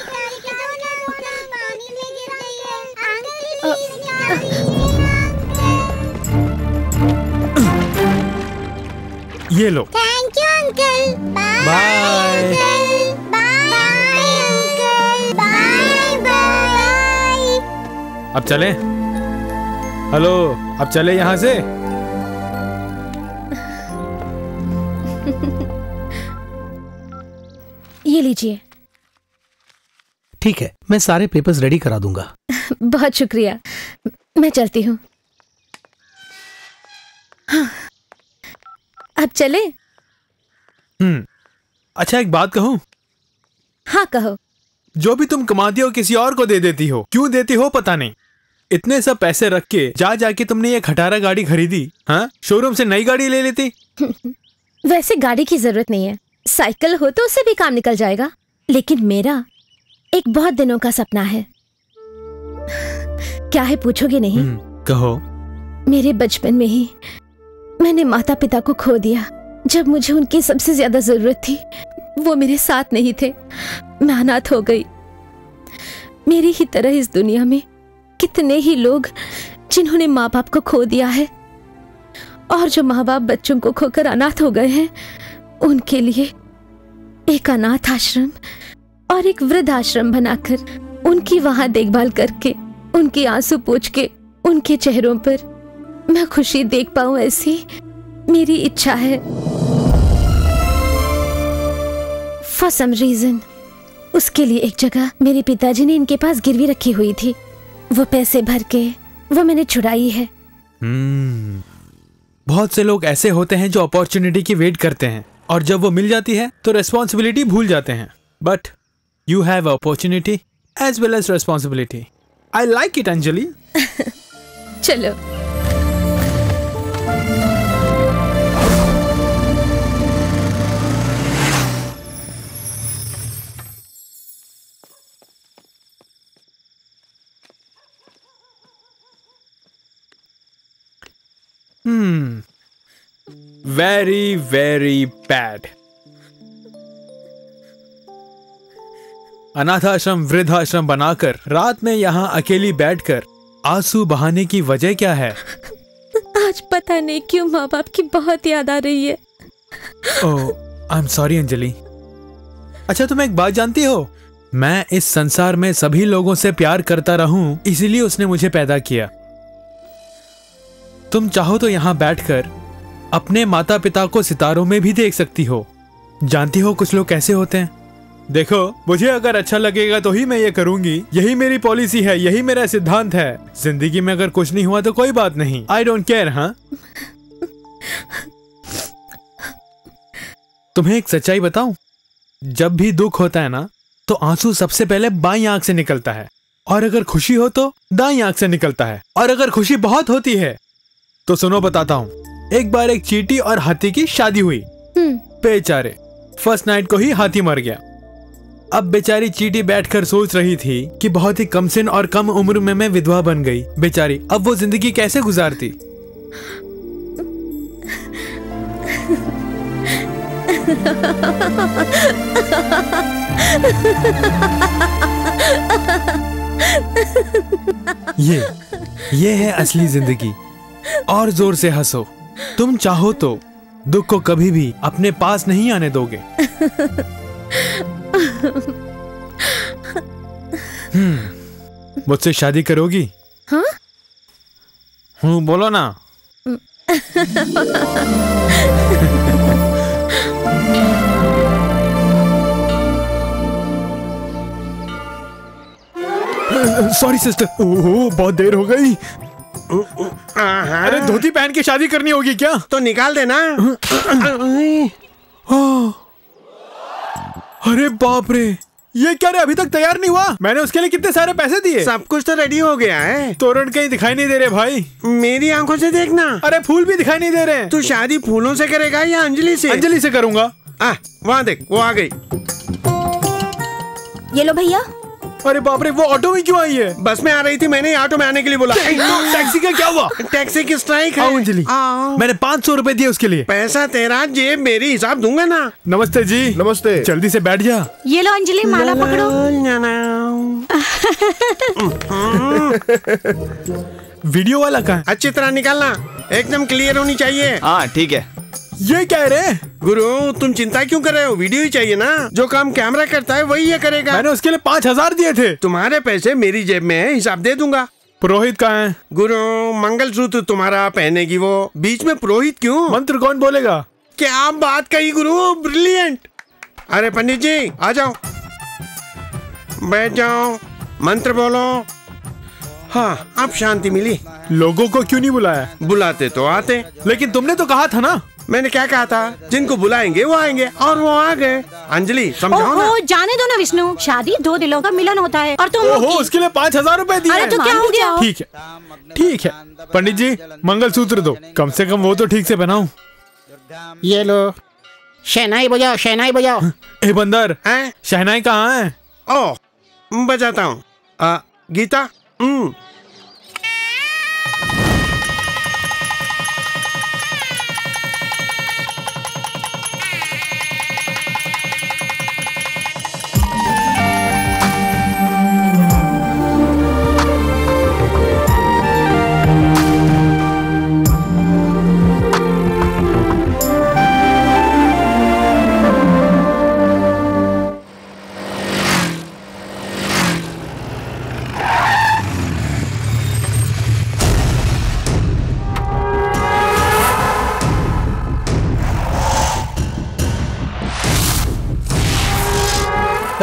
I: ये लो।
O: Thank you uncle.
I: बाय। अब चले? हेलो, अब चले यहाँ से?
L: ये लीजिए।
C: ठीक है, मैं सारे पेपर्स रेडी करा दूंगा।
L: बहुत शुक्रिया, मैं चलती हूँ। हाँ, अब चले?
I: हम्म, अच्छा एक बात कहूँ?
L: हाँ कहो।
I: जो भी तुम कमाती हो किसी और को दे देती हो, क्यों देती हो पता नहीं। इतने सब पैसे रख के जा जाके तुमने ये खटारा गाड़ी खरीदी, हाँ? शोरूम से नई गाड़ी ले लेती।
L: वैसे गाड़ी की जरूरत नहीं है, साइकिल हो तो उससे भी काम निकल जाएगा। लेकिन मेरा एक बहुत दिनों का सपना है। क्या है पूछोगे नहीं?
I: कहो।
L: मेरे बचपन में ही मैंने माता पिता को खो दिया। जब मुझे उनकी सबसे ज्यादा जरूरत थी, वो मेरे साथ नहीं थे। मैं अनाथ हो गई। मेरी ही तरह इस दुनिया में कितने ही लोग जिन्होंने माँ बाप को खो दिया है, और जो माँ बाप बच्चों को खोकर अनाथ हो गए हैं, उनके लिए एक अनाथ आश्रम और एक वृद्ध आश्रम बनाकर उनकी वहां देखभाल करके उनके आंसू पोंछ के उनके चेहरों पर मैं खुशी देख पाऊं, ऐसी मेरी इच्छा है। फॉर सम रीजन उसके लिए एक जगह मेरे पिताजी ने इनके पास गिरवी रखी हुई थी। वो पैसे भर के वो मैंने छुड़ाई है।
I: hmm. बहुत से लोग ऐसे होते हैं जो अपॉर्चुनिटी की वेट करते हैं और जब वो मिल जाती है तो रेस्पॉन्सिबिलिटी भूल जाते हैं। But you have opportunity as well as responsibility. I like it Anjali.
L: चलो।
I: Hmm. Very, very bad. अनाथाश्रम वृद्धाश्रम बनाकर रात में यहाँ अकेली बैठकर आंसू बहाने की वजह क्या है?
L: आज पता नहीं क्यों माँ बाप की बहुत याद आ रही है।
I: Oh, I am sorry Anjali. अच्छा, तुम एक बात जानती हो? मैं इस संसार में सभी लोगों से प्यार करता रहूं, इसीलिए उसने मुझे पैदा किया। तुम चाहो तो यहाँ बैठकर अपने माता पिता को सितारों में भी देख सकती हो। जानती हो कुछ लोग कैसे होते हैं? देखो, मुझे अगर अच्छा लगेगा तो ही मैं ये करूंगी। यही मेरी पॉलिसी है, यही मेरा सिद्धांत है। जिंदगी में अगर कुछ नहीं हुआ तो कोई बात नहीं, आई डोंट केयर। हाँ, तुम्हें एक सच्चाई बताऊं? जब भी दुख होता है ना तो आंसू सबसे पहले बाईं आंख से निकलता है, और अगर खुशी हो तो दाईं आंख से निकलता है। और अगर खुशी बहुत होती है तो सुनो, बताता हूँ। एक बार एक चींटी और हाथी की शादी हुई। बेचारे फर्स्ट नाइट को ही हाथी मर गया। अब बेचारी चींटी बैठकर सोच रही थी कि बहुत ही कम सिन और कम उम्र में मैं विधवा बन गई। बेचारी अब वो जिंदगी कैसे गुजारती? ये ये है असली जिंदगी। और जोर से हंसो। तुम चाहो तो दुख को कभी भी अपने पास नहीं आने दोगे। हम्म, मुझसे शादी करोगी?
L: हाँ?
I: हूँ, बोलो ना। सॉरी सिस्टर, ओह बहुत देर हो गई। अरे धोती पहन के शादी करनी होगी क्या?
E: तो निकाल देना।
I: अरे बाप रे, ये क्या रे, अभी तक तैयार नहीं हुआ? मैंने उसके लिए कितने सारे पैसे दिए।
E: सब कुछ तो रेडी हो गया है।
I: तोरण कहीं दिखाई नहीं दे रहे भाई।
E: मेरी आंखों से देखना।
I: अरे फूल भी दिखाई नहीं दे रहे।
E: तू शादी फूलों से करेगा या अंजलि से?
I: अंजलि से करूंगा।
E: आ, वहाँ देख, वो आ गई।
D: ये लो भैया।
I: अरे बाप रे, वो ऑटो में क्यों आई है?
E: बस में आ रही थी, मैंने ऑटो में आने के लिए बोला।
I: टैक्सी का क्या हुआ?
E: टैक्सी की स्ट्राइक है।
I: अंजलि, मैंने पाँच सौ रुपए दिए उसके लिए।
E: पैसा तेरा, जेब मेरी, हिसाब दूंगा ना।
I: नमस्ते जी।
B: नमस्ते।
I: जल्दी से बैठ जा।
H: ये लो अंजलि, माला पकड़ो।
I: वीडियो वाला कहाँ?
E: अच्छी तरह निकालना, एकदम क्लियर होनी चाहिए।
M: हाँ ठीक है।
I: ये क्या है रे?
E: गुरु, तुम चिंता क्यों कर रहे हो? वीडियो ही चाहिए ना। जो काम कैमरा करता है वही ये करेगा।
I: मैंने उसके लिए पाँच हजार दिए थे।
E: तुम्हारे पैसे मेरी जेब में है, हिसाब दे दूंगा।
I: पुरोहित कहाँ है?
E: गुरु, मंगलसूत्र तुम्हारा पहनेगी वो, बीच में पुरोहित क्यों?
I: मंत्र कौन बोलेगा?
E: क्या बात कही गुरु, ब्रिलियंट। अरे पंडित जी आ जाओ, बैठ जाओ, मंत्र बोलो। हाँ, अब शांति मिली।
I: लोगों को क्यों नहीं बुलाया?
E: बुलाते तो आते।
I: लेकिन तुमने तो कहा था ना।
E: मैंने क्या कहा था? जिनको बुलाएंगे वो आएंगे, और वो आ गए। अंजलि समझाओ ना।
H: जाने दो ना विष्णु, शादी दो दिलों का मिलन होता है। और तुम
I: ओहो, उसके लिए पाँच हजार रूपए दिए।
H: अरे तो क्या हो गया?
I: ठीक है ठीक है, पंडित जी मंगलसूत्र दो, कम से कम वो तो ठीक से बनाऊं।
C: ये लो, शहनाई बजाओ, शहनाई बजाओ।
I: ए बंदर, शहनाई कहाँ है?
E: ओ बजाता हूँ। गीता। हम्म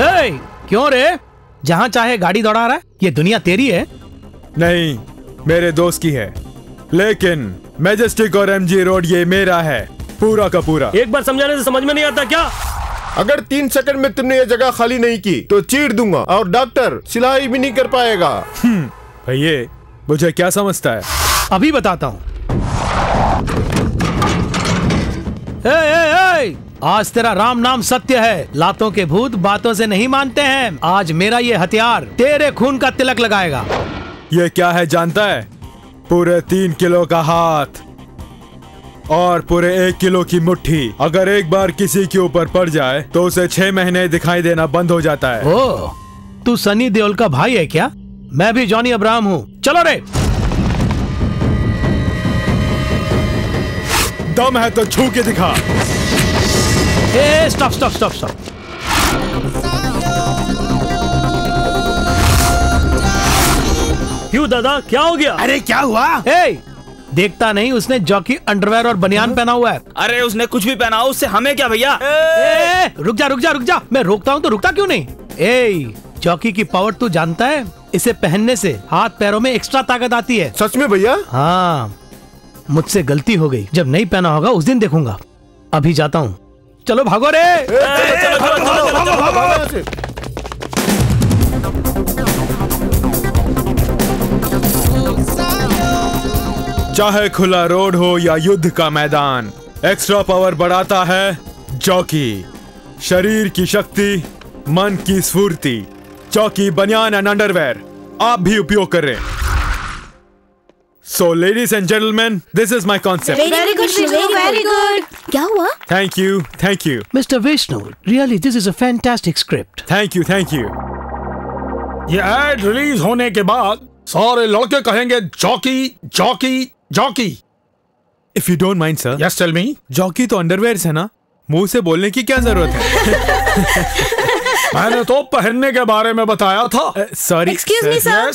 C: ए, क्यों रे? जहाँ चाहे गाड़ी दौड़ा रहा है? ये दुनिया तेरी है?
I: नहीं, मेरे दोस्त की है, लेकिन मैजेस्टिक और एमजी रोड ये मेरा है, पूरा का पूरा।
N: एक बार समझाने से समझ में नहीं आता क्या?
B: अगर तीन सेकंड में तुमने ये जगह खाली नहीं की तो चीर दूंगा और डॉक्टर सिलाई भी नहीं कर पाएगा।
I: भैया, मुझे क्या समझता है?
C: अभी बताता हूँ। ए, ए, ए, आज तेरा राम नाम सत्य है। लातों के भूत बातों से नहीं मानते हैं। आज मेरा ये हथियार तेरे खून का तिलक लगाएगा।
I: ये क्या है जानता है? पूरे तीन किलो का हाथ और पूरे एक किलो की मुट्ठी। अगर एक बार किसी के ऊपर पड़ जाए तो उसे छह महीने दिखाई देना बंद हो जाता है।
C: ओ, तू सनी देओल का भाई है क्या? मैं भी जॉनी अब्राहम हूँ। चलो रे।
I: दम है तो छू के दिखा।
C: ए, स्टॉप स्टॉप स्टॉप स्टॉप।
N: क्यों दादा, क्या हो गया?
C: अरे क्या हुआ? ए, देखता नहीं उसने जॉकी अंडरवेयर और बनियान पहना हुआ है।
M: अरे उसने कुछ भी पहना हो, उससे हमें क्या भैया?
C: रुक जा रुक जा रुक जा। मैं रोकता हूँ तो रुकता क्यों नहीं? ए, जॉकी की पावर तू जानता है? इसे पहनने से हाथ पैरों में एक्स्ट्रा ताकत आती है।
B: सच में भैया?
C: हाँ, मुझसे गलती हो गई। जब नहीं पहना होगा उस दिन देखूंगा। अभी जाता हूँ। चलो भागो रे।
I: चाहे खुला रोड हो या युद्ध का मैदान, एक्स्ट्रा पावर बढ़ाता है जॉकी। शरीर की शक्ति, मन की स्फूर्ति। जॉकी बनियान एंड अंडरवेयर आप भी उपयोग कर रहे हैं। So ladies and gentleman, this is my concept.
D: Very good, very good. क्या हुआ?
I: Thank you, thank you
C: mister Vishnu. Really this is a fantastic script.
I: Thank you, thank you.
A: ये एड रिलीज होने के बाद सारे लड़के कहेंगे jockey jockey jockey.
I: If you don't mind sir.
A: Yes tell me.
I: Jockey तो अंडरवेयर है ना, मुंह से बोलने की क्या जरूरत है?
A: मैंने तो पहनने के बारे में बताया था।
I: सॉरी।
L: एक्सक्यूज मी सर,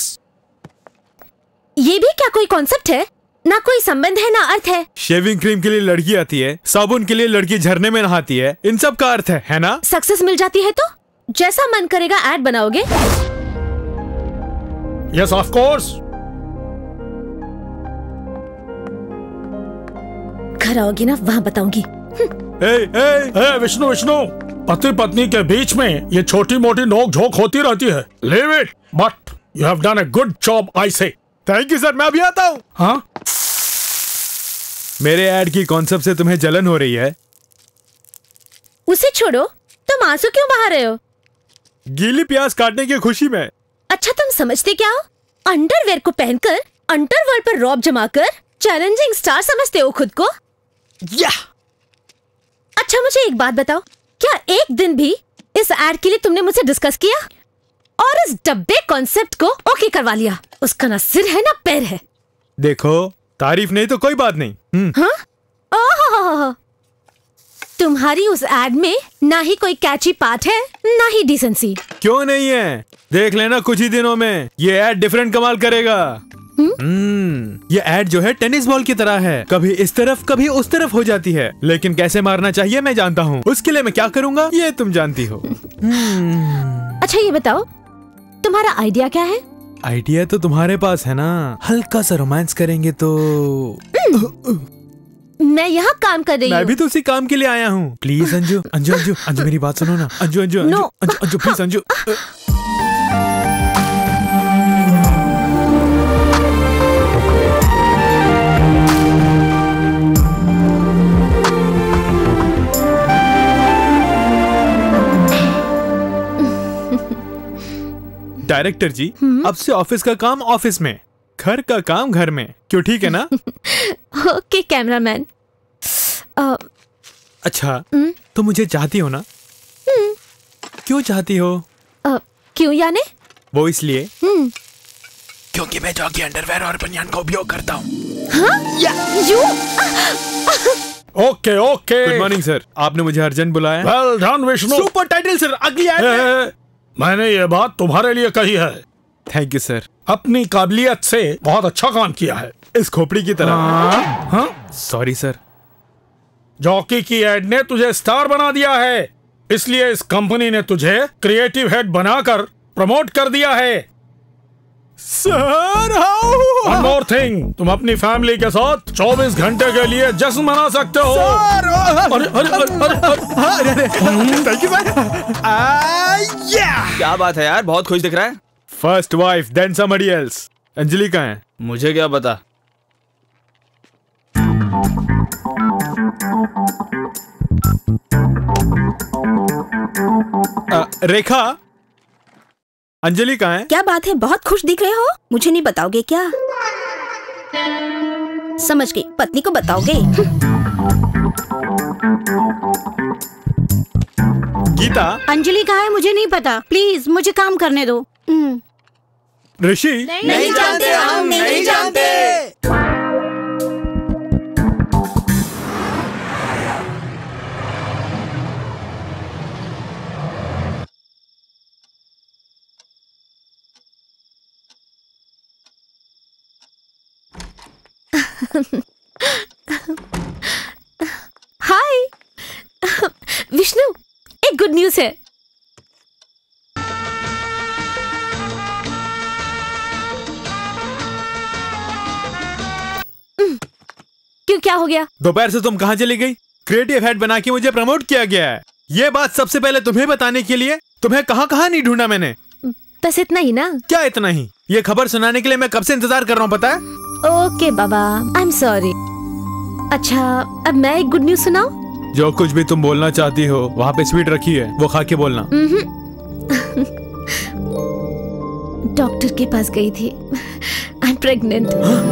L: ये भी क्या कोई कॉन्सेप्ट है? ना कोई संबंध है ना अर्थ है।
I: शेविंग क्रीम के लिए लड़की आती है, साबुन के लिए लड़की झरने में नहाती है, इन सब का अर्थ है, है ना?
L: सक्सेस मिल जाती है तो जैसा मन करेगा ऐड बनाओगे।
A: Yes of course.
L: घर आओगी ना, वहाँ बताऊंगी।
A: ए, ए, ए, विष्णु विष्णु, पति पत्नी के बीच में ये छोटी मोटी नोक झोंक होती रहती है। Leave it, but you have done a good job I say.
I: Thank you sir, मैं अभी आता हूँ।
A: हाँ?
I: मेरे ऐड की कॉन्सेप्ट से तुम्हें जलन हो रही है?
L: उसे छोड़ो, तुम आंसू क्यों बहा रहे हो?
I: गीली प्याज काटने की खुशी में।
L: अच्छा तुम समझते क्या हो? अंडरवेयर को पहनकर अंडरवर्ल्ड पर रॉब जमाकर चैलेंजिंग स्टार समझते हो खुद को? या अच्छा मुझे एक बात बताओ, क्या एक दिन भी इस एड के लिए तुमने मुझसे डिस्कस किया और इस डब्बे कॉन्सेप्ट को ओके करवा लिया? उसका ना सिर है ना पैर है।
I: देखो, तारीफ नहीं तो कोई बात नहीं।
L: हाँ? ओह, तुम्हारी उस एड में ना ही कोई कैची पार्ट है ना ही डिसेंसी।
I: क्यों नहीं है? देख लेना कुछ ही दिनों में ये एड डिफरेंट कमाल करेगा। हम्म, ये एड जो है टेनिस बॉल की तरह है, कभी इस तरफ कभी उस तरफ हो जाती है, लेकिन कैसे मारना चाहिए मैं जानता हूँ। उसके लिए मैं क्या करूँगा ये तुम जानती हो।
L: अच्छा ये बताओ, तुम्हारा आइडिया क्या है?
I: आइडिया तो तुम्हारे पास है ना, हल्का सा रोमांस करेंगे तो।
L: मैं यहाँ काम कर रही हूँ।
I: मैं भी तो उसी काम के लिए आया हूँ। प्लीज अंजू, अंजू अंजू अंजू मेरी बात सुनो ना। अंजू अंजू अंजू अंजू अंजू प्लीज अंजू। डायरेक्टर जी, अब से ऑफिस का काम ऑफिस में, घर का काम घर में, क्यों? ठीक है ना?
L: Okay cameraman.
I: अच्छा, तो मुझे चाहती हो ना? क्यों चाहती हो?
L: आ, क्यों यानी?
I: वो इसलिए क्योंकि मैं जॉकी अंडरवेयर और बनियान का उपयोग करता हूँ।
L: हाँ? You?
A: Okay okay.
I: Good morning sir, आपने मुझे अर्जेंट बुलाया।
A: Well done Vishnu.
I: Super title sir, अगली एड।
A: मैंने ये बात तुम्हारे लिए कही है।
I: Thank you sir.
A: अपनी काबिलियत से बहुत अच्छा काम किया है।
I: इस खोपड़ी की तरह।
A: हाँ?
I: Sorry sir.
A: जॉकी की एड ने तुझे स्टार बना दिया है। इसलिए इस कंपनी ने तुझे क्रिएटिव हेड बनाकर प्रमोट कर दिया है।
I: सर,
A: वन मोर थिंग, तुम अपनी फैमिली के साथ चौबीस घंटे के लिए जश्न मना सकते हो।
I: सर,
A: अरे अरे अरे अरे
I: थैंक यू सर।
M: क्या बात है यार, बहुत खुश दिख रहा है।
I: First wife then somebody else. Anjali कहाँ है?
M: मुझे क्या पता।
I: आ, रेखा, अंजलि कहाँ है?
D: क्या बात है, बहुत खुश दिख रहे हो। मुझे नहीं बताओगे क्या? समझ गई, पत्नी को बताओगे।
I: गीता,
H: अंजलि कहाँ है मुझे नहीं पता, प्लीज मुझे काम करने दो।
I: ऋषि,
D: नहीं, नहीं जानते, हम नहीं जानते।
L: हाय विष्णु, एक गुड न्यूज है। क्यों, क्या हो गया?
I: दोपहर से तुम कहाँ चली गई? क्रिएटिव हेड बना के मुझे प्रमोट किया गया है। ये बात सबसे पहले तुम्हें बताने के लिए तुम्हें कहाँ कहाँ नहीं ढूंढा मैंने।
L: बस इतना ही ना?
I: क्या इतना ही? ये खबर सुनाने के लिए मैं कब से इंतजार कर रहा हूँ, पता है?
L: ओके बाबा, आई एम सॉरी। अच्छा, अब मैं एक गुड न्यूज सुनाऊं?
I: जो कुछ भी तुम बोलना चाहती हो वहाँ पे स्वीट रखी है, वो खा के बोलना।
L: डॉक्टर के पास गई थी, I am pregnant.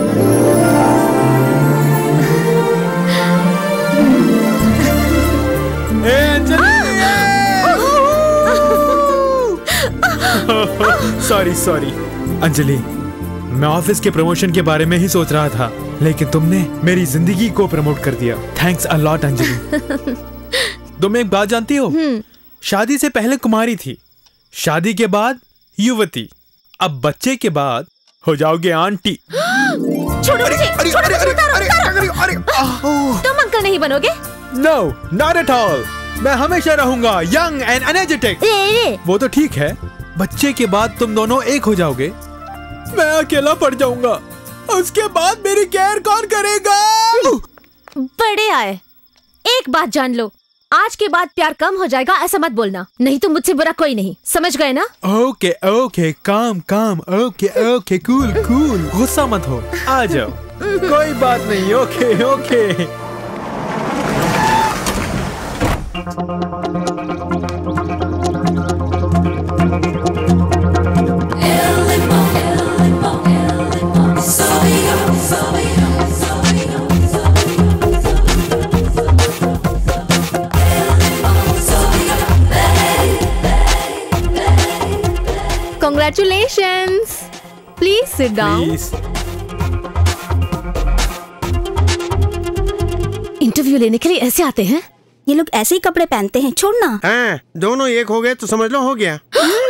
I: Sorry sorry Anjali, मैं ऑफिस के प्रमोशन के बारे में ही सोच रहा था, लेकिन तुमने मेरी जिंदगी को प्रमोट कर दिया। Thanks a lot Anjali. तुम एक बात जानती हो, शादी से पहले कुमारी थी, शादी के बाद युवती, अब बच्चे के बाद हो जाओगे आंटी।
L: छोड़ो मुझे, छोड़ो मुझे, उतारो, उतारो। तुम अंकल नहीं बनोगे?
I: No, not at all. मैं हमेशा रहूंगा यंग एंड एनर्जेटिक। वो तो ठीक है, बच्चे के बाद तुम दोनों एक हो जाओगे, मैं अकेला पड़ जाऊंगा, उसके बाद मेरी केयर कौन करेगा?
L: बड़े आए, एक बात जान लो, आज के बाद प्यार कम हो जाएगा ऐसा मत बोलना, नहीं तो मुझसे बुरा कोई नहीं, समझ गए ना?
I: ओके ओके, काम काम, ओके ओके, कूल कूल, गुस्सा मत हो, आ जाओ। कोई बात नहीं, okay okay.
L: Congratulations. Please sit down.
I: Please.
L: Interview लेने के लिए ऐसे आते हैं?
D: ये लोग ऐसे ही कपड़े पहनते हैं, छोड़ना।
E: हाँ, दोनों एक हो गए तो समझ लो हो गया।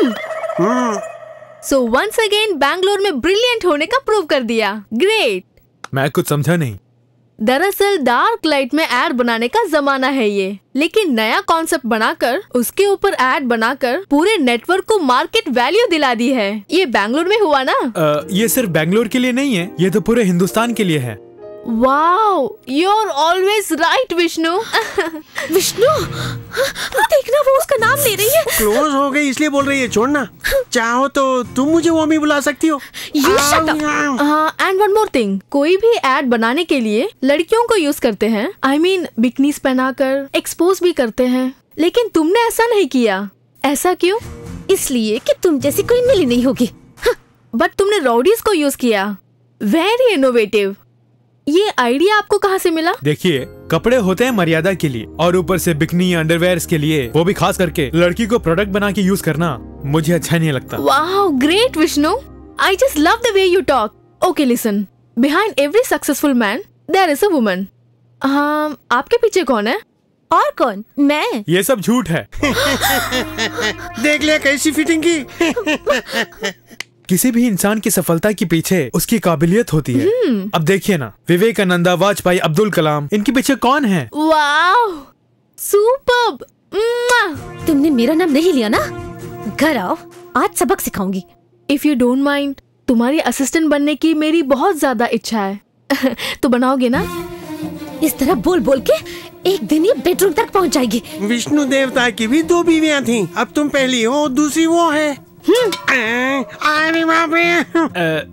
G: So once again बैंगलोर में ब्रिलियंट होने का प्रूव कर दिया। ग्रेट।
I: मैं कुछ समझा नहीं।
G: दरअसल डार्क लाइट में एड बनाने का जमाना है ये, लेकिन नया कॉन्सेप्ट बनाकर उसके ऊपर एड बनाकर पूरे नेटवर्क को मार्केट वैल्यू दिला दी है। ये बैंगलोर में हुआ ना?
I: आ, ये सिर्फ बैंगलोर के लिए नहीं है, ये तो पूरे हिंदुस्तान के लिए है।
G: Wow, you're always right, Vishnu.
L: Vishnu, देखना वो उसका नाम ले रही है।
E: क्लोज हो गई इसलिए बोल रही है, छोड़ना। चाहो तो तुम मुझे मम्मी बुला सकती हो।
L: You shut up.
G: हाँ, and one more thing, कोई भी एड बनाने के लिए लड़कियों को यूज करते हैं, आई मीन बिकनीज पहनाकर एक्सपोज भी करते हैं, लेकिन तुमने ऐसा नहीं किया। ऐसा क्यों?
L: इसलिए कि तुम जैसी कोई मिली नहीं होगी।
G: बट तुमने रॉडीज को यूज किया, वेरी इनोवेटिव। ये आइडिया आपको कहाँ से मिला?
I: देखिए, कपड़े होते हैं मर्यादा के लिए, और ऊपर से बिकनी अंडरवेयर्स के लिए, वो भी खास करके लड़की को प्रोडक्ट बना के यूज करना मुझे अच्छा नहीं लगता।
G: Wow, great Vishnu, I just love the way you talk. Okay listen, behind every successful man there is a woman. हाँ, आपके पीछे कौन है?
L: और कौन? मैं।
I: ये सब झूठ है।
E: देख लिया कैसी फिटिंग की।
I: किसी भी इंसान की सफलता के पीछे उसकी काबिलियत होती है। अब देखिए ना, विवेकानंदा, वाजपेयी, अब्दुल कलाम, इनके पीछे कौन है?
G: Wow, superb.
L: तुमने मेरा नाम नहीं लिया ना? घर आओ, आज सबक सिखाऊंगी।
G: इफ यू डोंट माइंड, तुम्हारी असिस्टेंट बनने की मेरी बहुत ज्यादा इच्छा है। तो बनाओगे ना?
L: इस तरह बोल बोल के एक दिन ये बेडरूम तक पहुंच जाएगी।
E: विष्णु देवता की भी दो बीवियां थीं। अब तुम पहली हो, दूसरी वो है। अरे बाप रे।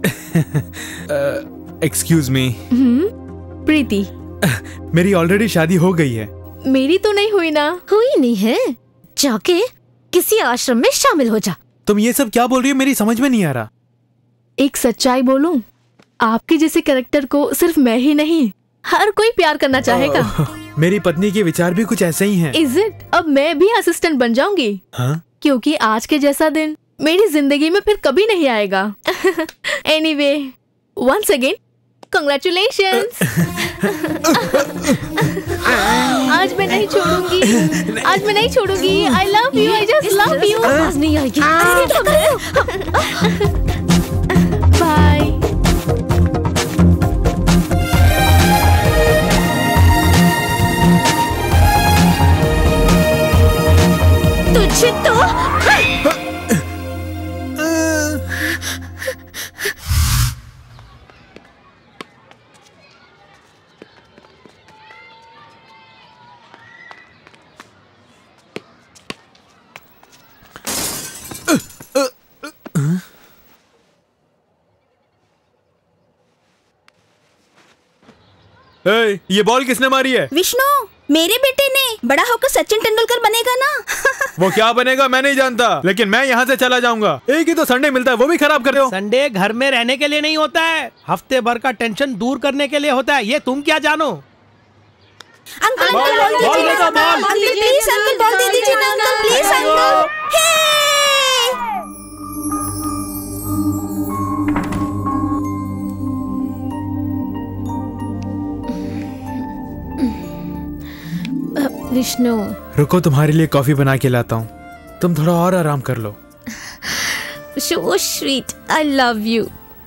I: Excuse me.
G: प्रीति।
I: मेरी ऑलरेडी शादी हो गई है।
G: मेरी तो नहीं हुई ना।
L: हुई नहीं है? जाके किसी आश्रम में शामिल हो जा।
I: तुम ये सब क्या बोल रही हो? मेरी समझ में नहीं आ रहा।
G: एक सच्चाई बोलूं, आपके जैसे कैरेक्टर को सिर्फ मैं ही नहीं, हर कोई प्यार करना चाहेगा।
I: मेरी पत्नी के विचार भी कुछ ऐसे ही हैं।
G: Is it? अब मैं भी असिस्टेंट बन जाऊंगी।
I: हाँ?
G: क्योंकि आज के जैसा दिन मेरी जिंदगी में फिर कभी नहीं आएगा। Anyway, once again congratulations. आज मैं नहीं छोड़ूंगी, आज मैं नहीं छोड़ूंगी। I love you, I just love you.
L: आवाज नहीं आएगी।
G: बाय।
L: तुझे तो
I: ए, ये बॉल किसने मारी है?
D: विष्णु, मेरे बेटे ने। बड़ा होकर सचिन तेंदुलकर बनेगा ना।
I: वो क्या बनेगा मैं नहीं जानता, लेकिन मैं यहाँ से चला जाऊंगा। एक ही तो संडे मिलता है, वो भी खराब कर रहे हो।
C: संडे घर में रहने के लिए नहीं होता है, हफ्ते भर का टेंशन दूर करने के लिए होता है। ये तुम क्या जानो?
D: अंकल बॉल दे दीजिए, अंकल प्लीज, अंकल बॉल दे दीजिए ना, अंकल प्लीज, अंकल।
L: विष्णु,
I: रुको, तुम्हारे लिए कॉफी बना के लाता हूँ। तुम थोड़ा और आराम कर लो।
L: So sweet, I love you.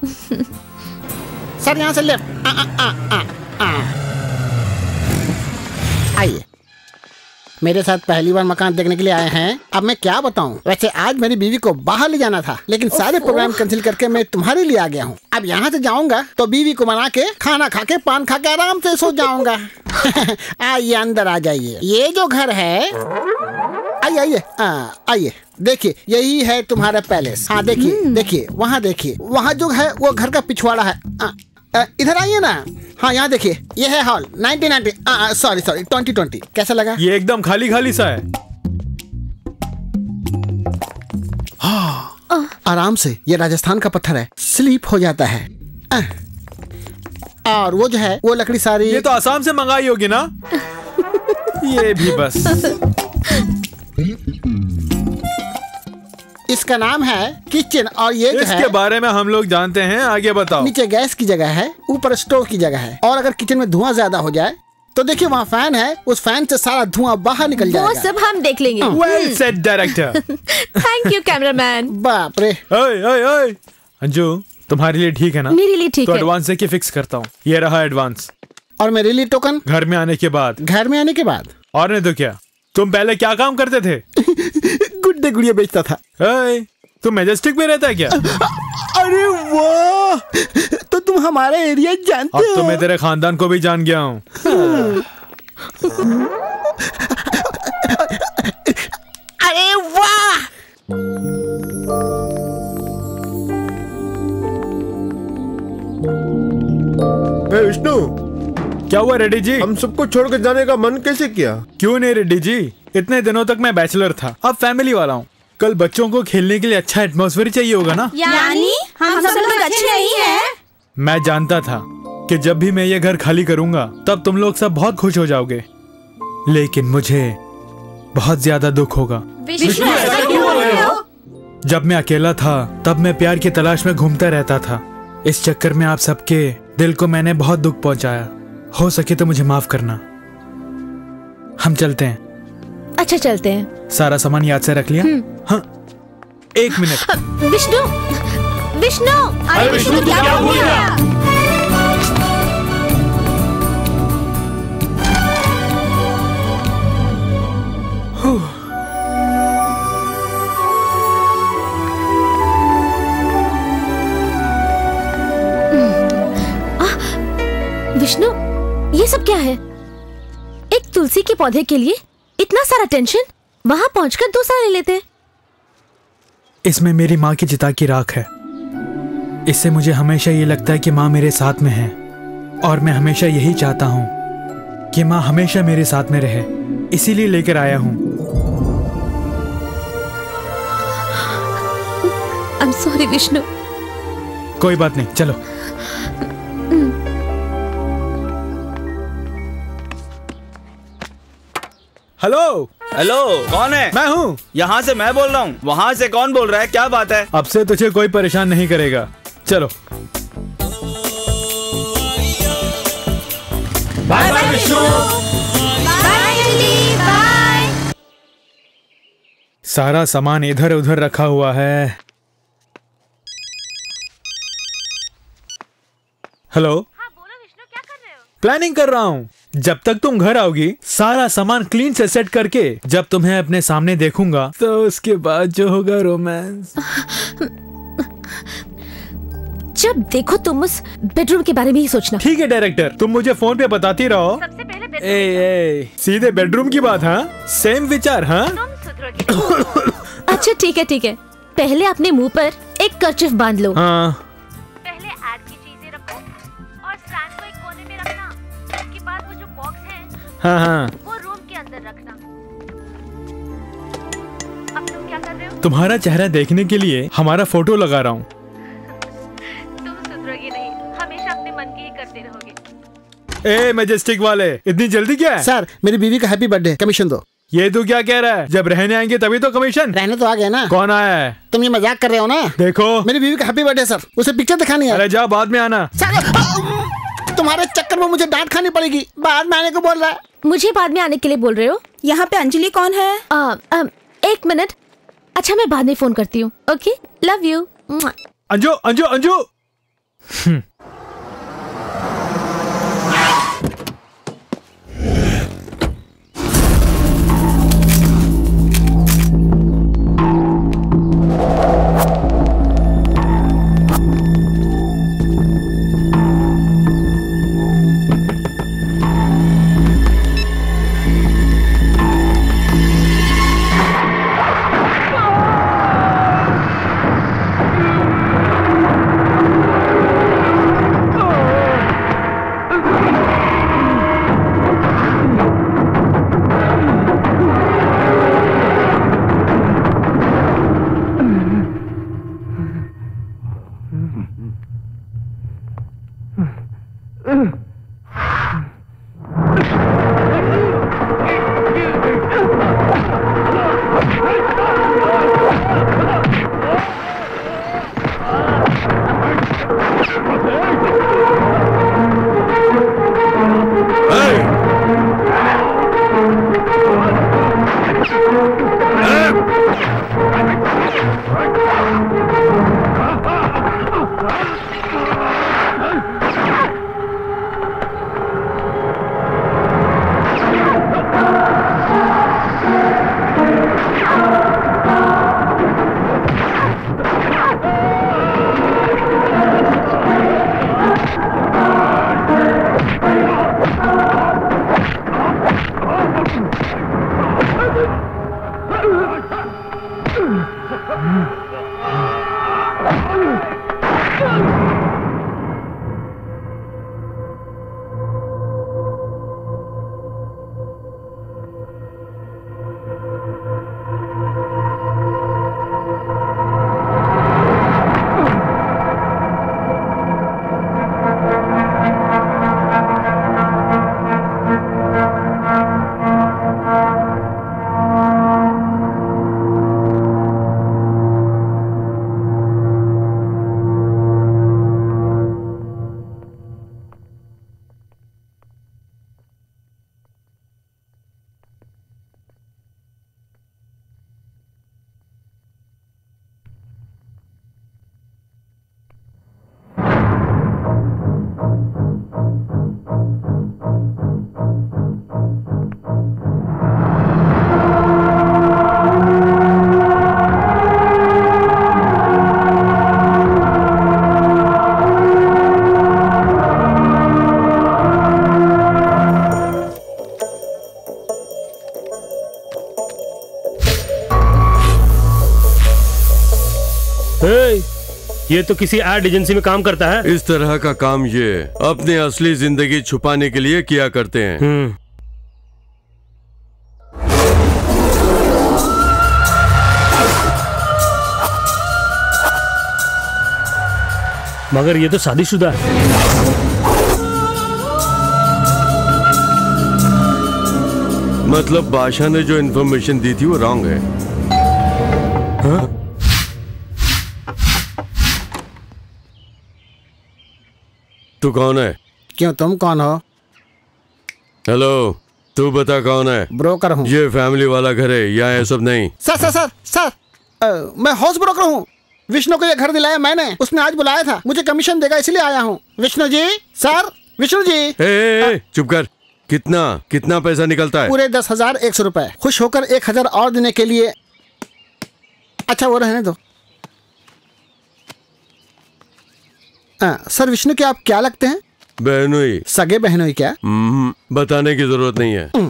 K: Sir यहाँ से लेफ्ट। आइए, मेरे साथ पहली बार मकान देखने के लिए आए हैं। अब मैं क्या बताऊं? वैसे आज मेरी बीवी को बाहर ले जाना था, लेकिन सारे प्रोग्राम कैंसिल करके मैं तुम्हारे लिए आ गया हूं। अब यहाँ से जाऊंगा तो बीवी को मना के खाना खा के पान खा के आराम से सो जाऊंगा। आइए अंदर आ जाइए। ये जो घर है, आइए आइए आइए, देखिए यही है तुम्हारा पैलेस। हाँ देखिए देखिए, वहाँ देखिए, वहाँ जो है वो घर का पिछवाड़ा है। आ, आ, इधर आइए ना। हाँ यहाँ देखिए, ये है hall. Nineteen ninety, sorry sorry twenty twenty. कैसा लगा?
I: ये एकदम खाली खाली सा है।
K: हाँ, आराम से। ये राजस्थान का पत्थर है, स्लीप हो जाता है। आ, और वो जो है वो लकड़ी सारी।
I: ये तो आसाम से मंगाई होगी ना? ये भी बस।
K: इसका नाम है किचन, और ये जो
I: इसके
K: है,
I: बारे में हम लोग जानते हैं। आगे बताओ।
K: नीचे गैस की जगह है, ऊपर स्टोव की जगह है। और अगर किचन में धुआं ज्यादा हो जाए तो देखिए वहाँ फैन है, उस फैन से सारा धुआं बाहर निकल जाएगा।
L: वो सब हम देख लेंगे।
I: Well said director.
L: Thank you cameraman.
K: बाप रे।
I: ओए ओए ओए, अंजू तुम्हारे लिए ठीक है ना?
L: मेरे लिए ठीक
I: तो
L: है।
I: एडवांस देके फिक्स करता हूँ। ये रहा एडवांस।
K: और मेरे लिए टोकन?
I: घर में आने के बाद।
K: घर में आने के बाद? और
I: नहीं तो क्या। तुम पहले क्या काम करते थे?
K: गुड्डे गुड़िया बेचता था।
I: ओए, तुम मैजेस्टिक में रहता है क्या?
K: अरे वाह, तो तुम हमारा एरिया जानते हो।
I: अब तो मैं तेरे खानदान को भी जान गया हूँ।
K: अरे वाह।
B: विष्णु,
I: क्या हुआ रेड्डी जी?
B: हम सबको छोड़ कर जाने का मन कैसे किया?
I: क्यों नहीं रेड्डी जी, इतने दिनों तक मैं बैचलर था, अब फैमिली वाला हूँ। कल बच्चों को खेलने के लिए अच्छा एटमॉस्फेयर चाहिए होगा ना?
D: यानी हम सब लोग अच्छे नहीं हैं?
I: मैं जानता था कि जब भी मैं ये घर खाली करूंगा तब तुम लोग सब बहुत खुश हो जाओगे, लेकिन मुझे बहुत ज्यादा दुख होगा।
D: विष्णु, ऐसा क्यों बोल रहे हो?
I: जब मैं अकेला था तब मैं प्यार की तलाश में घूमता रहता था। इस चक्कर में आप सबके दिल को मैंने बहुत दुख पहुंचाया। हो सके तो मुझे माफ करना। हम चलते हैं।
L: अच्छा चलते हैं।
I: सारा सामान याद से रख लिया? हाँ, एक मिनट।
L: विष्णु, विष्णु,
N: अरे विष्णु तू क्या बोल रहा?
L: विष्णु, ये सब क्या है? एक तुलसी के पौधे के लिए इतना सारा टेंशन, वहां पहुंचकर दूसरा ले लेते।
I: इसमें मेरी माँ की चिता की राख है। इससे मुझे हमेशा ये लगता है कि माँ मेरे साथ में है, और मैं हमेशा यही चाहता हूँ कि माँ हमेशा मेरे साथ में रहे, इसीलिए लेकर आया हूँ।
L: I am sorry Vishnu.
I: कोई बात नहीं, चलो। हेलो
M: हेलो, कौन है?
I: मैं हूँ।
M: यहाँ से मैं बोल रहा हूँ। वहाँ से कौन बोल रहा है? क्या बात है?
I: अब से तुझे कोई परेशान नहीं करेगा। चलो।
O: Bye bye Vishnu.
L: Bye Anjali, bye.
I: सारा सामान इधर उधर रखा हुआ है। हेलो।
L: हाँ बोलो विष्णु, क्या कर रहे हो?
I: प्लानिंग कर रहा हूँ। जब तक तुम घर आओगी, सारा सामान क्लीन से सेट करके जब तुम्हें अपने सामने देखूंगा, तो उसके बाद जो होगा रोमांस।
L: जब देखो तुम उस बेडरूम के बारे में ही सोचना।
I: ठीक है डायरेक्टर, तुम मुझे फोन पे बताती रहो।
L: सबसे पहले
I: ए, ए, सीधे बेडरूम की बात। हाँ, सेम विचार। हाँ
L: अच्छा ठीक है ठीक है, पहले अपने मुंह पर एक कर्चिफ बांध लो।
I: हाँ।
L: पहले ऐड की चीजें रखो और स्टैंड को एक कोने में रखना। उसके बाद वो जो बॉक्स है,
I: हाँ हाँ,
L: वो रूम के अंदर रखना। अब तुम क्या कर रहे हो?
I: तुम्हारा चेहरा देखने के लिए हमारा फोटो लगा रहा हूँ।
L: तुम सुधरोगे नहीं, हमेशा अपने मन की ही करते रहोगे।
I: ए मैजेस्टिक वाले, इतनी जल्दी क्या है?
K: सर, मेरी बीवी का हैप्पी बर्थडे, कमीशन दो।
I: ये तू क्या कह रहा है? जब रहने आएंगे तभी तो कमीशन।
K: रहने तो आ गया ना।
I: कौन आया है?
K: तुम ये मजाक कर रहे हो ना?
I: देखो,
K: मेरी बीवी का हैप्पी बर्थडे सर, उसे पिक्चर दिखानी है।
I: अरे जा, बाद में आना।
K: तुम्हारे चक्कर में मुझे डांट खानी पड़ेगी। बाद में आने को बोल रहा है।
L: मुझे बाद में आने के लिए बोल रहे हो?
D: यहाँ पे अंजलि कौन है?
L: आ, आ, एक मिनट। अच्छा मैं बाद में फोन करती हूँ। Okay, love you.
I: Anju Anju Anju.
N: ये तो किसी एड एजेंसी में काम करता है।
J: इस तरह का काम ये अपनी असली जिंदगी छुपाने के लिए किया करते हैं।
N: मगर ये तो शादीशुदा है।
J: मतलब बादशाह ने जो इन्फॉर्मेशन दी थी वो रॉन्ग है।
N: हाँ?
J: तू कौन है?
K: क्यों, तुम कौन हो?
J: हेलो, तू बता कौन है?
K: ब्रोकर हूँ।
J: ये फैमिली वाला घर है, यहाँ ये सब नहीं।
K: सर सर सर सर आ, मैं हाउस ब्रोकर हूँ। विष्णु को ये घर दिलाया मैंने, उसने आज बुलाया था, मुझे कमीशन देगा इसलिए आया हूँ। विष्णु जी, सर विष्णु जी।
J: ए, ए, ए, चुप कर। कितना कितना पैसा निकलता है?
K: पूरे दस हजार एक सौ रुपए। खुश होकर एक हजार और देने के लिए। अच्छा वो रहने दो। आ, सर विष्णु के आप क्या लगते हैं?
J: बहनोई।
K: सगे बहनोई क्या?
J: बताने की जरूरत नहीं है।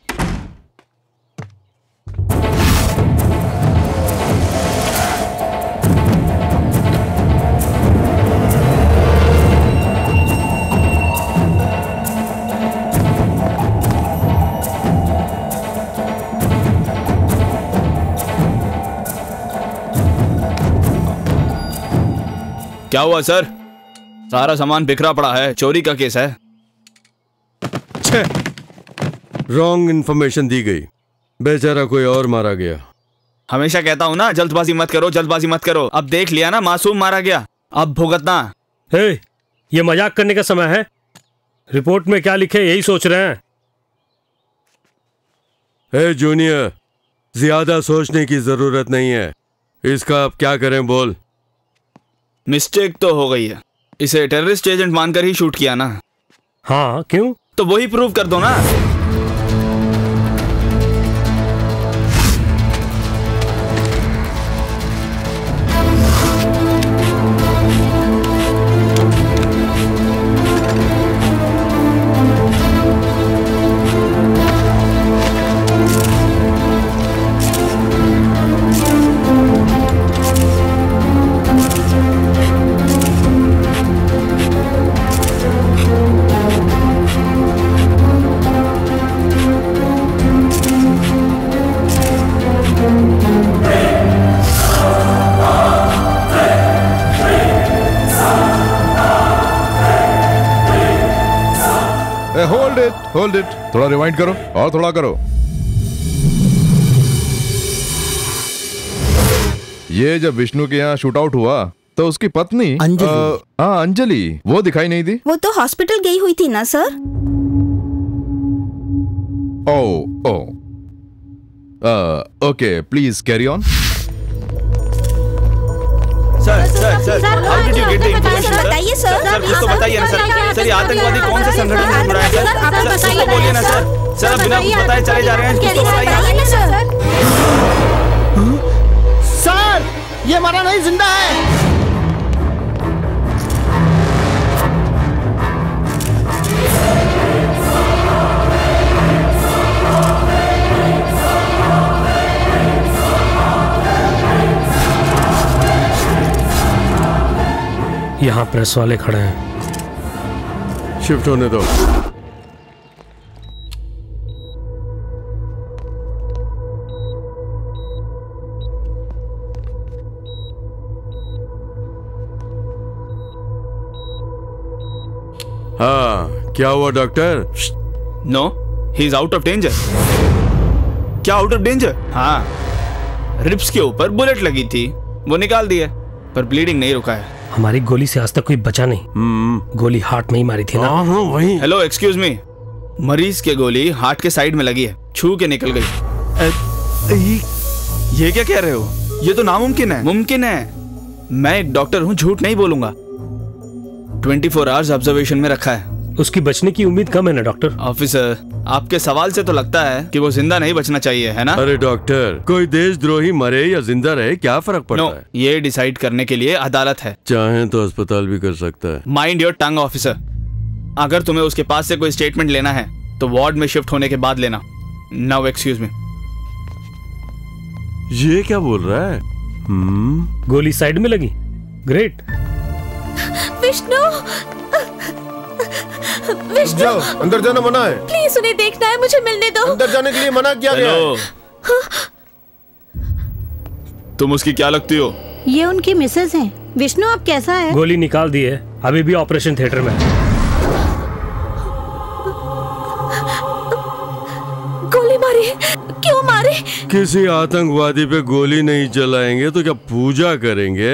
M: क्या हुआ सर? सारा सामान बिखरा पड़ा है, चोरी का केस है।
J: रॉन्ग इन्फॉर्मेशन दी गई, बेचारा कोई और मारा गया।
M: हमेशा कहता हूँ ना, जल्दबाजी मत करो, जल्दबाजी मत करो। अब देख लिया ना, मासूम मारा गया, अब भुगतना।
N: हे, ये मजाक करने का समय है। रिपोर्ट में क्या लिखे यही सोच रहे हैं।
J: हे जूनियर, ज्यादा सोचने की जरूरत नहीं है। इसका अब क्या करें बोल।
M: मिस्टेक तो हो गई है, इसे टेररिस्ट एजेंट मानकर ही शूट किया ना।
N: हाँ, क्यों?
M: तो वही प्रूव कर दो ना।
F: होल्ड इट होल्ड इट थोड़ा रिवाइंड करो और थोड़ा करो। ये जब विष्णु के यहाँ शूट आउट हुआ तो उसकी पत्नी अंजलि, हाँ अंजलि, वो दिखाई नहीं दी।
D: वो तो हॉस्पिटल गई हुई थी ना sir.
F: Oh oh okay, please carry on.
M: Sir sir sir how did you get the information?
D: बताइए सर।
M: सर कुछ तो बताइए ना सर। सर ये आतंकवादी कौन से संगठन से जुड़ा है सर? सर कुछ तो बोलिए ना सर। सर अब बिना कुछ बताए चले जा रहे हैं, कुछ तो बताइए।
K: सर ये मरा नहीं, जिंदा है।
N: यहाँ प्रेस वाले खड़े हैं।
J: शिफ्ट होने दो। हाँ, क्या हुआ doctor?
M: No, he is out of danger. क्या आउट ऑफ डेंजर? हाँ, रिब्स के ऊपर बुलेट लगी थी, वो निकाल दी है, पर ब्लीडिंग नहीं रुका है।
N: हमारी गोली से आज तक कोई बचा नहीं। गोली हार्ट में ही मारी थी ना।
J: हाँ हाँ वही।
M: हेलो एक्सक्यूज मी, मरीज के गोली हार्ट के साइड में लगी है, छू के निकल गई। ये क्या कह रहे हो? ये तो नामुमकिन है। मुमकिन है, मैं एक डॉक्टर हूँ, झूठ नहीं बोलूंगा। ट्वेंटी फोर आवर्स ऑब्जर्वेशन में रखा है।
N: उसकी बचने की उम्मीद कम है ना डॉक्टर?
M: ऑफिसर, आपके सवाल से तो लगता है कि वो जिंदा नहीं बचना चाहिए, है ना?
J: अरे डॉक्टर, कोई देशद्रोही मरे या जिंदा रहे क्या फर्क पड़ता no, है?
M: ये डिसाइड करने के लिए अदालत है।
J: चाहे तो अस्पताल भी कर सकता है।
M: Mind your tongue officer. अगर तुम्हें उसके पास से कोई स्टेटमेंट लेना है तो वार्ड में शिफ्ट होने के बाद लेना। Now excuse me.
J: ये क्या बोल रहा है?
N: गोली साइड में लगी? ग्रेट।
L: विष्णु, विष्णु,
B: जाओ, अंदर जाना मना है।
L: प्लीज उन्हें देखना है, मुझे मिलने दो।
B: अंदर जाने के लिए मना किया गया है।
M: तुम उसकी क्या लगती हो?
H: ये उनकी मिसेज हैं। विष्णु अब कैसा है?
N: गोली निकाल दी है, अभी भी ऑपरेशन थिएटर में है।
L: गोली मारी? क्यों मारी?
J: किसी आतंकवादी पे गोली नहीं चलाएंगे तो क्या पूजा करेंगे?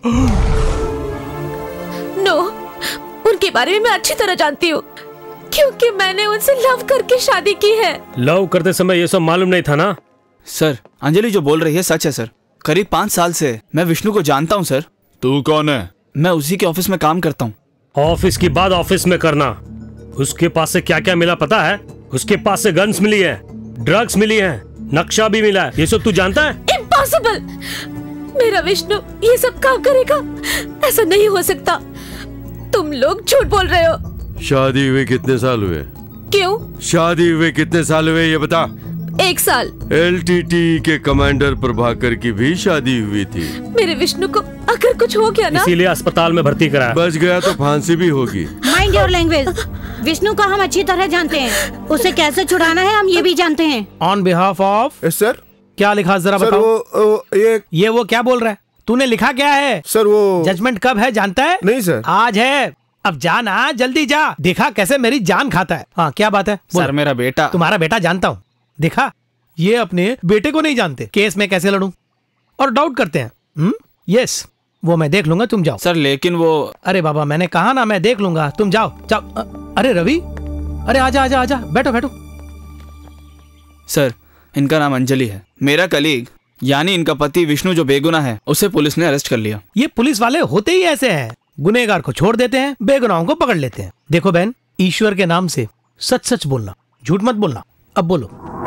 L: नो, उनके बारे में मैं अच्छी तरह जानती हूँ, क्योंकि मैंने उनसे लव करके शादी की है।
N: लव करते समय ये सब मालूम नहीं था ना?
M: सर, अंजलि जो बोल रही है सच है सर। करीब पाँच साल से मैं विष्णु को जानता हूँ सर।
F: तू कौन है?
M: मैं उसी के ऑफिस में काम करता हूँ।
N: ऑफिस की बात ऑफिस में करना। उसके पास से क्या क्या मिला पता है? उसके पास से गन्स मिली है, ड्रग्स मिली है, नक्शा भी मिला है। ये सब तू जानता है?
L: इम्पॉसिबल! मेरा विष्णु ये सब काम करेगा? ऐसा नहीं हो सकता। तुम लोग झूठ बोल रहे हो।
J: शादी हुए कितने साल हुए?
L: क्यों?
J: शादी हुए कितने साल हुए ये बता।
L: एक साल।
J: एलटीटी के कमांडर प्रभाकर की भी शादी हुई थी।
L: मेरे विष्णु को अगर कुछ हो गया ना,
N: इसीलिए अस्पताल में भर्ती कराया।
J: बच गया तो फांसी भी होगी।
H: Mind your language. विष्णु को हम अच्छी तरह जानते हैं, उसे कैसे छुड़ाना है हम ये भी जानते हैं।
C: On behalf of
B: sir.
C: क्या लिखा जरा
B: सर,
C: बताओ।
B: वो, वो, ये
C: ये वो क्या बोल रहा है? तूने लिखा क्या है?
B: सर वो
C: जजमेंट कब है जानता है?
B: नहीं सर।
C: आज है। अब जाना, जल्दी जा। देखा कैसे मेरी जान खाता है। हाँ क्या बात है?
M: सर मेरा बेटा।
C: तुम्हारा बेटा जानता हूँ। देखा, ये अपने बेटे को नहीं जानते। केस में कैसे लड़ूं और डाउट करते हैं। हम्म, यस, वो मैं देख लूंगा, तुम जाओ।
M: सर लेकिन वो।
C: अरे बाबा, मैंने कहा ना मैं देख लूंगा, तुम जाओ जाओ। अरे रवि, अरे आजा आजा आजा, बैठो बैठो।
M: सर, इनका नाम अंजलि है। मेरा कलीग यानी इनका पति विष्णु जो बेगुनाह है, उसे पुलिस ने अरेस्ट कर लिया।
C: ये पुलिस वाले होते ही ऐसे हैं, गुनहगार को छोड़ देते हैं, बेगुनाहों को पकड़ लेते हैं। देखो बहन, ईश्वर के नाम से सच सच बोलना, झूठ मत बोलना। अब बोलो।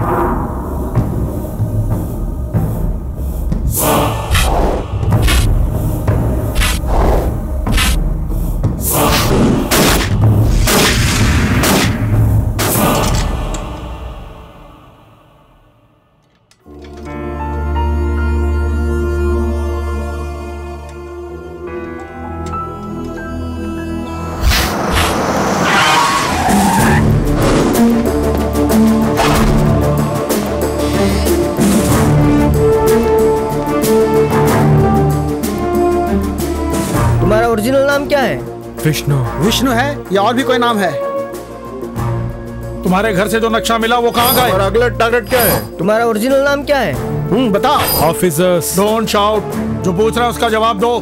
O: ओरिजिनल नाम क्या है?
K: विष्णु। विष्णु है या और भी कोई नाम है?
A: तुम्हारे घर से जो नक्शा मिला वो कहाँ का है?
B: और अगला टारगेट क्या है?
O: तुम्हारा ओरिजिनल नाम क्या है?
K: हम्म बताओ।
A: ऑफिसर्स। डोंट शाउट, जो पूछ रहा है उसका जवाब दो।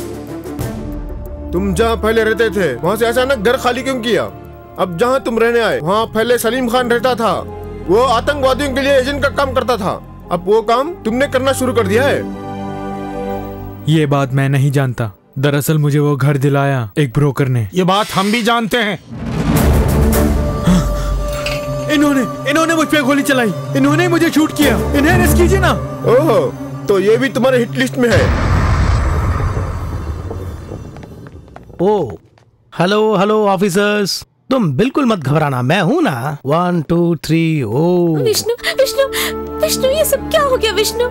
B: तुम जहाँ पहले रहते थे वहाँ से अचानक घर खाली क्यों किया? अब जहाँ तुम रहने आए वहाँ पहले सलीम खान रहता था, वो आतंकवादियों के लिए एजेंट का काम करता था। अब वो काम तुमने करना शुरू कर दिया है।
I: ये बात मैं नहीं जानता। दरअसल मुझे वो घर दिलाया एक ब्रोकर ने।
A: ये बात हम भी जानते हैं।
I: इन्होंने इन्होंने मुझ पे गोली चलाई, इन्होंने मुझे शूट किया। इन्हें अरेस्ट कीजिए ना।
B: ओहो, तो ये भी तुम्हारे हिट लिस्ट में है।
C: ओ, हेलो हेलो ऑफिसर्स, तुम बिल्कुल मत घबराना, मैं हूँ ना। One two three oh.
L: Vishnu Vishnu Vishnu, ये सब क्या हो गया विष्णु?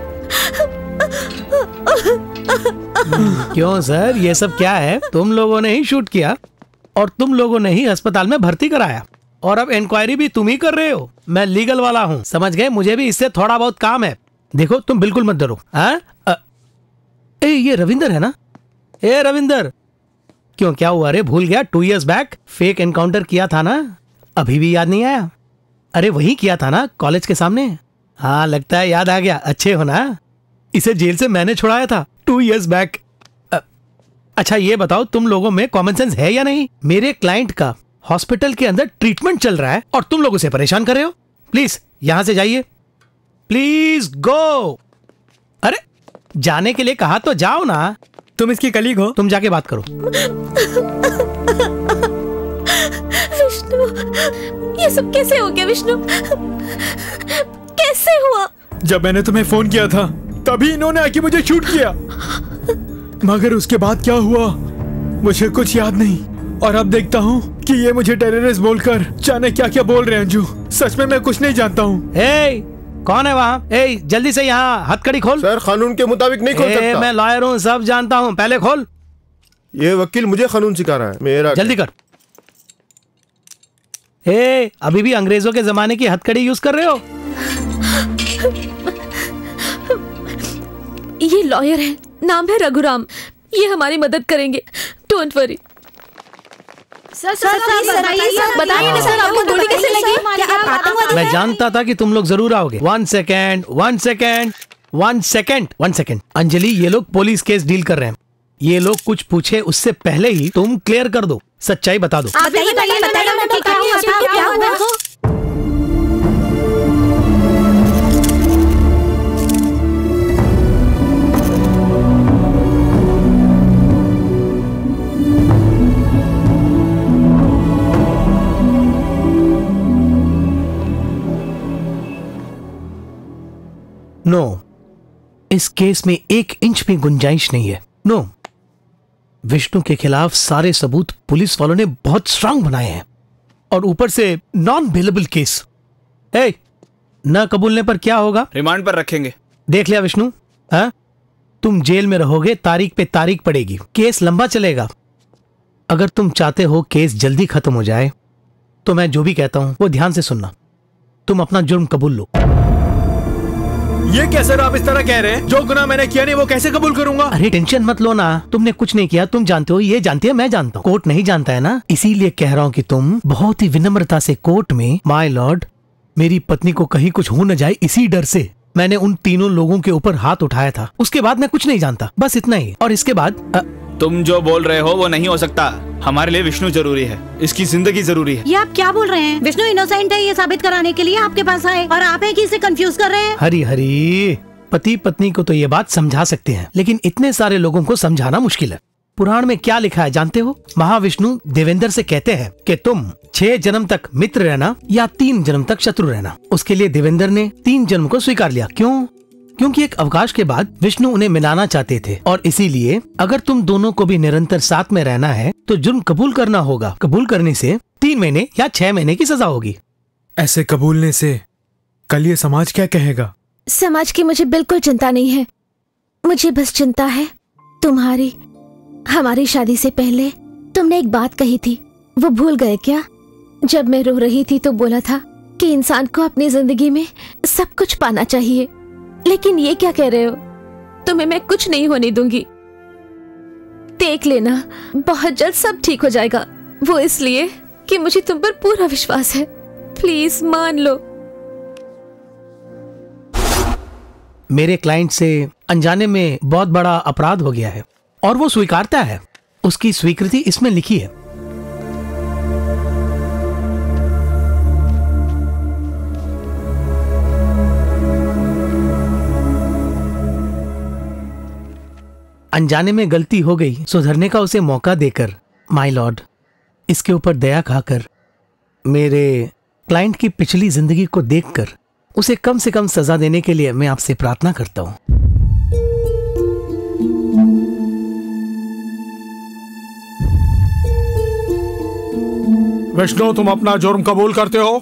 C: क्यों सर, ये सब क्या है? तुम लोगों ने ही शूट किया और तुम लोगों ने ही अस्पताल में भर्ती कराया और अब इंक्वायरी भी तुम ही कर रहे हो। मैं लीगल वाला हूँ, समझ गए? मुझे भी इससे थोड़ा बहुत काम है। देखो तुम बिल्कुल मत डरो। हाँ, ए ये रविंदर है ना? ए रविंदर, क्यों क्या हुआ रे? भूल गया? Two years back fake encounter किया था ना, अभी भी याद नहीं आया? अरे वही किया था ना, कॉलेज के सामने। हाँ लगता है याद आ गया। अच्छे हो ना? इसे जेल से मैंने छुड़ाया था टू इयर्स बैक। अच्छा ये बताओ, तुम लोगों में कॉमन सेंस है या नहीं? मेरे क्लाइंट का हॉस्पिटल के अंदर ट्रीटमेंट चल रहा है और तुम लोग उसे परेशान कर रहे हो। प्लीज यहां से जाइए, प्लीज गो। अरे जाने के लिए कहा तो जाओ ना।
I: तुम इसकी कलीग हो,
C: तुम जाके बात करो।
L: विष्णु, ये सब कैसे हो गया विष्णु? कैसे हुआ?
I: जब मैंने तुम्हें फोन किया था तभी इन्होंने आके मुझे शूट किया, मगर उसके बाद क्या हुआ मुझे कुछ याद नहीं। और अब देखता हूँ कि ये मुझे टेररिस्ट बोलकर जाने क्या क्या बोल रहे हैं। अंजू, सच में मैं कुछ नहीं जानता हूँ।
C: ए, कौन है वहाँ? ए, जल्दी से यहाँ हथकड़ी खोल।
B: सर कानून के मुताबिक नहीं खोल सकता।
C: मैं लॉयर हूँ, सब जानता हूँ, पहले खोल।
B: ये वकील मुझे कानून सिखा रहा है। मेरा
C: जल्दी कर। ए, अभी भी अंग्रेजों के जमाने की हथकड़ी यूज कर रहे हो?
L: ये लॉयर है, नाम है रघुराम। ये हमारी मदद करेंगे, डोंट वरी।
H: सर सर बताइए ना सर, आपको गोली कैसे लगी? क्या आप आतंकवादी हैं?
C: मैं जानता था कि तुम लोग जरूर आओगे। One second one second one second one second Anjali, ये लोग पुलिस केस डील कर रहे हैं। ये लोग कुछ पूछे उससे पहले ही तुम क्लियर कर दो, सच्चाई बता दो।
H: आप बताइए बताइए बताइए क्या हुआ, क्या हुआ?
C: नो no, इस केस में एक इंच भी गुंजाइश नहीं है। नो no, विष्णु के खिलाफ सारे सबूत पुलिस वालों ने बहुत स्ट्रांग बनाए हैं और ऊपर से नॉन बेलेबल केस। ए, न कबूलने पर क्या होगा?
M: रिमांड पर रखेंगे।
C: देख लिया विष्णु, हाँ? तुम जेल में रहोगे, तारीख पे तारीख पड़ेगी, केस लंबा चलेगा। अगर तुम चाहते हो केस जल्दी खत्म हो जाए तो मैं जो भी कहता हूं वो ध्यान से सुनना। तुम अपना जुर्म कबूल लो।
I: ये क्या सर, आप इस तरह कह रहे हैं? जो गुनाह मैंने किया नहीं वो कैसे कबूल करूंगा?
C: अरे टेंशन मत लो ना, तुमने कुछ नहीं किया। तुम जानते हो, ये जानती है, मैं जानता हूँ। कोर्ट नहीं जानता है ना, इसीलिए कह रहा हूँ कि तुम बहुत ही विनम्रता से कोर्ट में, माय लॉर्ड, मेरी पत्नी को कहीं कुछ हो न जाए इसी डर से मैंने उन तीनों लोगों के ऊपर हाथ उठाया था। उसके बाद मैं कुछ नहीं जानता, बस इतना ही। और इसके बाद आ...
M: तुम जो बोल रहे हो वो नहीं हो सकता। हमारे लिए विष्णु जरूरी है, इसकी जिंदगी जरूरी है।
H: ये आप क्या बोल रहे हैं? विष्णु इनोसेंट है, ये साबित कराने के लिए आपके पास आए और आप है कि इसे कंफ्यूज कर रहे हैं।
C: हरी हरी, पति पत्नी को तो ये बात समझा सकते हैं, लेकिन इतने सारे लोगों को समझाना मुश्किल है। पुराण में क्या लिखा है जानते हो? महाविष्णु देवेंद्र से कहते हैं कि तुम छह जन्म तक मित्र रहना या तीन जन्म तक शत्रु रहना। उसके लिए देवेंद्र ने तीन जन्म को स्वीकार लिया। क्यों? क्योंकि एक अवकाश के बाद विष्णु उन्हें मिलाना चाहते थे और इसीलिए अगर तुम दोनों को भी निरंतर साथ में रहना है तो जुर्म कबूल करना होगा। कबूल करने से तीन महीने या छह महीने की सजा होगी।
I: ऐसे कबूलने से कल ये समाज क्या कहेगा?
L: समाज की मुझे बिल्कुल चिंता नहीं है। मुझे बस चिंता है तुम्हारी। हमारी शादी से पहले तुमने एक बात कही थी, वो भूल गए क्या? जब मैं रो रही थी तो बोला था कि इंसान को अपनी जिंदगी में सब कुछ पाना चाहिए, लेकिन ये क्या कह रहे हो? तुम्हें मैं कुछ नहीं होने दूंगी। देख लेना, बहुत जल्द सब ठीक हो जाएगा। वो इसलिए कि मुझे तुम पर पूरा विश्वास है। प्लीज मान लो।
C: मेरे क्लाइंट से अनजाने में बहुत बड़ा अपराध हो गया है और वो स्वीकारता है। उसकी स्वीकृति इसमें लिखी है। अनजाने में गलती हो गई, सुधरने का उसे मौका देकर, माय लॉर्ड, इसके ऊपर दया खाकर, मेरे क्लाइंट की पिछली जिंदगी को देखकर उसे कम से कम सजा देने के लिए मैं आपसे प्रार्थना करता हूं।
A: विष्णु, तुम अपना जुर्म कबूल करते हो?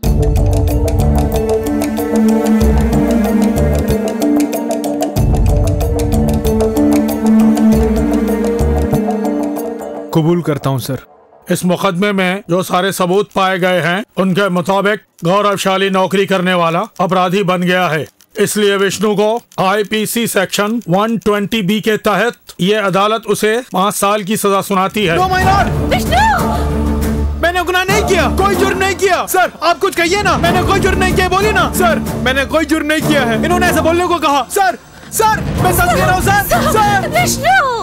I: कबूल करता हूं सर।
A: इस मुकदमे में जो सारे सबूत पाए गए हैं उनके मुताबिक गौरवशाली नौकरी करने वाला अपराधी बन गया है। इसलिए विष्णु को आईपीसी सेक्शन एक सौ बीस बी के तहत ये अदालत उसे पाँच साल की सजा सुनाती है।
I: No my lord! मैंने गुनाह नहीं किया, कोई जुर्म नहीं किया। सर आप कुछ कहिए ना, मैंने कोई जुर्म नहीं किया, बोलिए ना। सर मैंने कोई जुर्म नहीं किया है, इन्होंने ऐसा बोलने को कहा। सर सर मैं सच कह रहा हूँ सर। सर
H: विष्णु,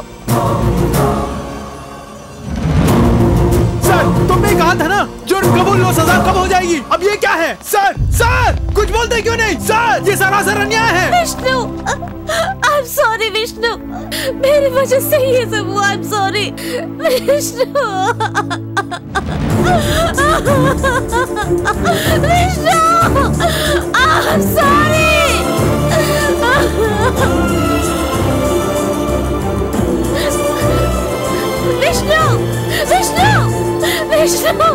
I: सर तुमने कहा था ना जुर्म कबूल लो, सजा कब हो जाएगी। अब ये क्या है? सर सर कुछ बोलते क्यों नहीं? सर ये सरासर अन्याय है।
L: Vishnu, I am sorry Vishnu, मेरी वजह से ये सब हुआ। I am sorry Vishnu. Vishnu, I am sorry. Vishnu, Vishnu, Vishnu.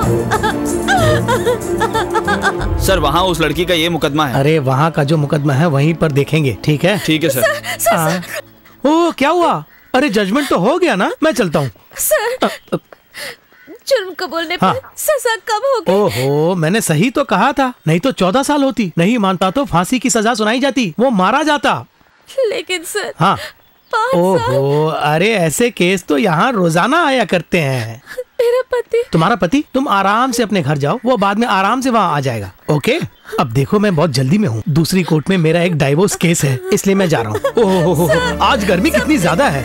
M: Sir वहाँ उस लड़की का ये मुकदमा है।
C: अरे वहाँ का जो मुकदमा है वहीं पर देखेंगे, ठीक है?
M: ठीक है sir.
L: Sir, sir, sir.
C: Oh क्या हुआ? अरे जजमेंट तो हो गया ना, मैं चलता हूँ।
L: सर, जुर्म को बोलने पर
C: हाँ।
L: सजा कब होगी?
C: ओहो, मैंने सही तो कहा था, नहीं तो चौदह साल होती। नहीं मानता तो फांसी की सजा सुनाई जाती, वो मारा जाता।
L: लेकिन सर,
C: हाँ।
L: पाँच
C: ओहो, अरे ऐसे केस तो यहाँ रोजाना आया करते हैं।
L: मेरा पति।
C: तुम्हारा पति? तुम आराम से अपने घर जाओ, वो बाद में आराम से वहाँ आ जाएगा। ओके? अब देखो मैं बहुत जल्दी में हूँ, दूसरी कोर्ट में मेरा एक डाइवोर्स केस है, इसलिए मैं जा रहा हूँ। ओहो, आज गर्मी कितनी ज्यादा है।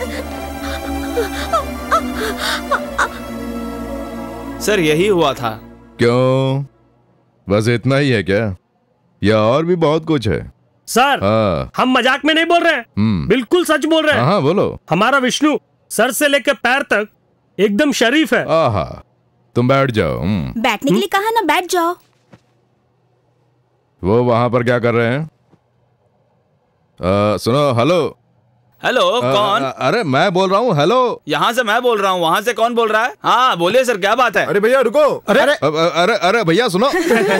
M: सर यही हुआ था।
F: क्यों, बस इतना ही है क्या, या और भी बहुत कुछ है?
N: सर,
F: हाँ।
N: हम मजाक में नहीं बोल रहे हैं, बिल्कुल सच बोल रहे हैं।
F: हाँ, बोलो।
N: हमारा विष्णु सर से लेकर पैर तक एकदम शरीफ है।
F: आहा, तुम बैठ जाओ।
D: बैठने के लिए कहा ना, बैठ जाओ।
F: वो वहां पर क्या कर रहे हैं? आ, सुनो, हेलो
M: हेलो, कौन?
F: आ, अरे मैं बोल रहा हूँ, हेलो।
M: यहाँ से मैं बोल रहा हूँ, वहाँ से कौन बोल रहा है? हाँ बोलिए सर, क्या बात है?
B: अरे भैया रुको।
F: अरे अरे अरे, अरे भैया सुनो।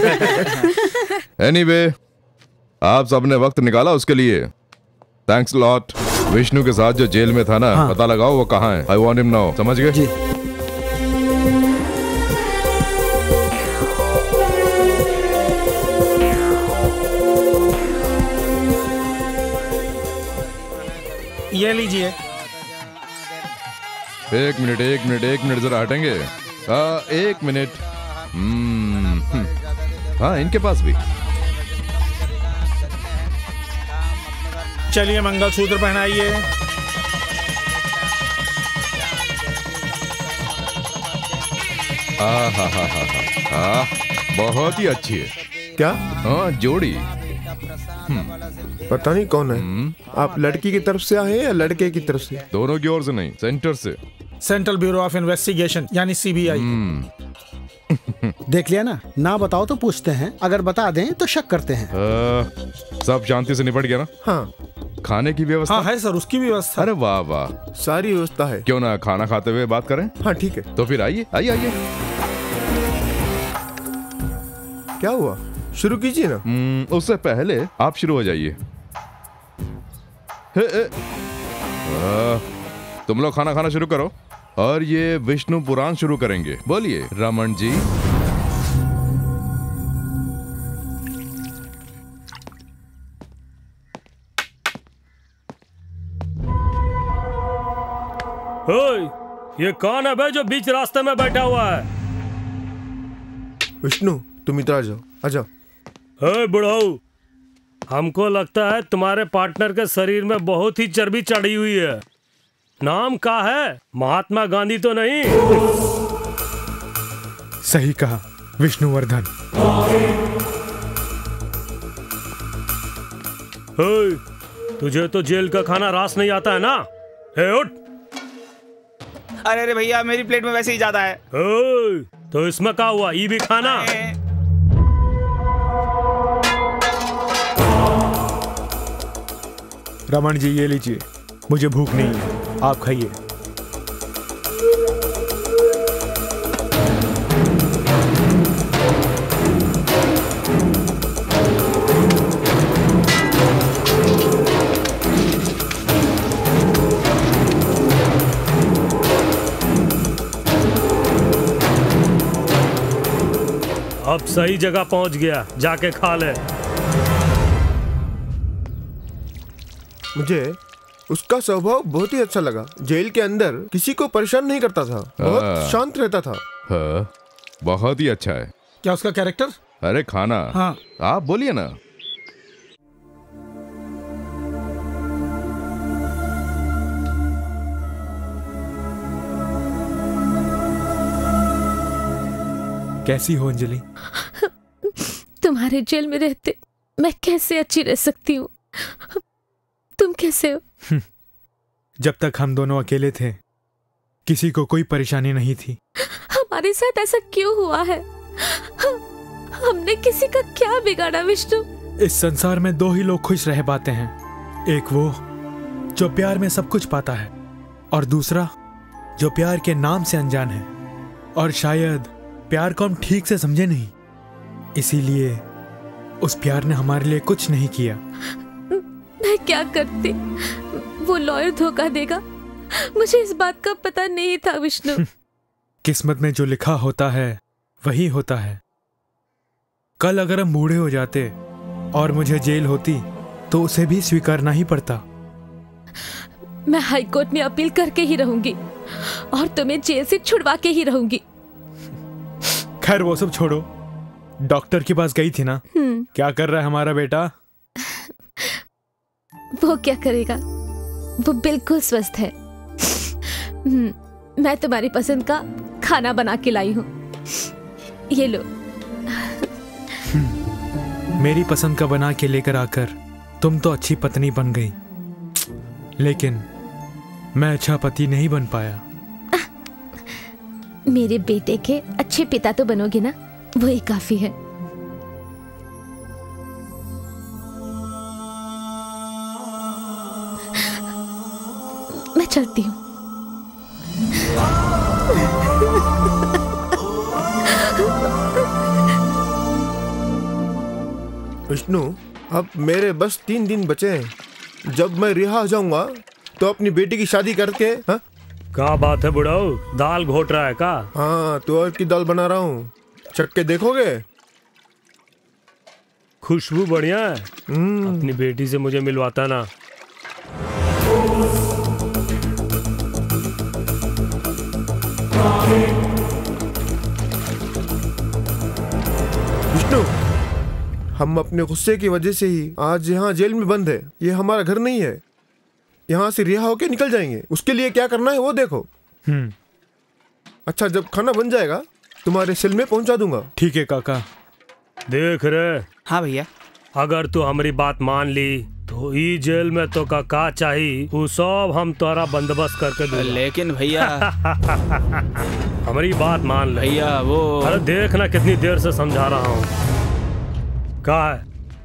F: एनीवे, आप सबने वक्त निकाला उसके लिए थैंक्स लॉट। विष्णु के साथ जो जेल में था ना, हाँ। पता लगाओ वो कहाँ है। आई वांट हिम नाउ, समझ गए?
A: ये लीजिए।
F: एक मिनट एक मिनट एक मिनट जरा हटेंगे। आ, एक मिनट। हम्म, हाँ इनके पास भी।
A: चलिए मंगलसूत्र पहनाइए।
F: हाँ हाँ हाँ हाँ हाँ, बहुत ही अच्छी है।
B: क्या?
F: हाँ जोड़ी।
B: पता नहीं कौन है। आप लड़की की तरफ से आए या लड़के की तरफ से?
F: दोनों की ओर से नहीं, सेंटर से।
A: सेंट्रल ब्यूरो ऑफ इन्वेस्टिगेशन यानी सीबीआई।
K: देख लिया ना, ना बताओ तो पूछते हैं, अगर बता दें तो शक करते हैं।
F: आ, सब शांति से निपट गया ना?
B: हाँ।
F: खाने की व्यवस्था?
A: हाँ है सर, उसकी भी व्यवस्था।
F: अरे वाह वाह,
B: सारी व्यवस्था है।
F: क्यों ना खाना खाते हुए बात करें?
B: हाँ ठीक है।
F: तो फिर आइए आइए आइए।
B: क्या हुआ, शुरू कीजिए ना।
F: उससे पहले आप शुरू हो जाइए। तुम लोग खाना खाना शुरू करो और ये विष्णु पुराण शुरू करेंगे। बोलिए रमन जी।
N: ओए, ये कौन है बे जो बीच रास्ते में बैठा हुआ है?
B: विष्णु तुम इधर आ जाओ, आ जाओ।
N: हे बुढ़ाऊ, हमको लगता है तुम्हारे पार्टनर के शरीर में बहुत ही चर्बी चढ़ी हुई है। नाम क्या है? महात्मा गांधी तो नहीं?
I: सही कहा विष्णुवर्धन।
N: हे, तुझे तो जेल का खाना रास नहीं आता है ना? हे उठ।
M: अरे अरे भैया, मेरी प्लेट में वैसे ही ज्यादा है।
N: हे, तो इसमें क्या हुआ? ये भी खाना।
I: रमन जी ये लीजिए, मुझे भूख नहीं है, आप खाइए।
N: अब सही जगह पहुंच गया, जाके खा ले।
B: मुझे उसका स्वभाव बहुत ही अच्छा लगा। जेल के अंदर किसी को परेशान नहीं करता था, बहुत शांत रहता था।
F: हाँ, बहुत ही अच्छा है।
A: क्या उसका कैरेक्टर?
F: अरे खाना।
A: हाँ।
F: आप बोलिए ना।
I: कैसी हो अंजलि?
L: तुम्हारे जेल में रहते मैं कैसे अच्छी रह सकती हूँ? तुम कैसे हो?
I: जब तक हम दोनों अकेले थे, किसी को कोई परेशानी नहीं थी।
L: हमारे साथ ऐसा क्यों हुआ है? हमने किसी का क्या बिगाड़ा विष्णु?
I: इस संसार में दो ही लोग खुश रह पाते हैं, एक वो जो प्यार में सब कुछ पाता है, और दूसरा जो प्यार के नाम से अनजान है। और शायद प्यार को हम ठीक से समझे नहीं, इसीलिए उस प्यार ने हमारे लिए कुछ नहीं किया।
L: मैं क्या करती? वो लॉयर धोखा देगा, मुझे इस बात का पता नहीं था विष्णु।
I: किस्मत में जो लिखा होता है वही होता है। कल अगर हम बूढ़े हो जाते और मुझे जेल होती तो उसे भी स्वीकारना ही पड़ता।
L: मैं हाई कोर्ट में अपील करके ही रहूंगी और तुम्हें जेल से छुड़वा के ही रहूंगी।
I: खैर वो सब छोड़ो, डॉक्टर के पास गई थी ना? क्या कर रहा है हमारा बेटा?
L: वो क्या करेगा, वो बिल्कुल स्वस्थ है। मैं तुम्हारी पसंद का खाना बना के लाई हूँ, ये लो।
I: मेरी पसंद का बना के लेकर आकर तुम तो अच्छी पत्नी बन गई, लेकिन मैं अच्छा पति नहीं बन पाया।
L: मेरे बेटे के अच्छे पिता तो बनोगे ना, वही काफी है। मैं चलती हूँ।
B: विष्णु, अब मेरे बस तीन दिन बचे हैं। जब मैं रिहा हो जाऊंगा तो अपनी बेटी की शादी करके। हाँ?
N: क्या बात है बुढ़ाऊ, दाल घोट रहा है का?
B: हाँ, तुअर की दाल बना रहा हूँ, चख के देखोगे?
N: खुशबू बढ़िया है। अपनी बेटी से मुझे मिलवाता ना।
B: विष्णु, हम अपने गुस्से की वजह से ही आज यहाँ जेल में बंद है। ये हमारा घर नहीं है। यहाँ से रिहा होके निकल जाएंगे। उसके लिए क्या करना है वो देखो।
I: हम्म।
B: अच्छा, जब खाना बन जाएगा तुम्हारे सेल में पहुंचा दूंगा।
I: ठीक है काका।
N: देख रहे।
M: हाँ भैया।
N: अगर तू हमारी बात मान ली तो ई जेल में तो का का चाहिए वो सब हम तुम्हारा बंदोबस्त करके दूंगा।
M: लेकिन भैया
N: हमारी बात मान ले
M: भैया। वो
N: अरे देखना कितनी देर से समझा रहा हूँ। क्या है?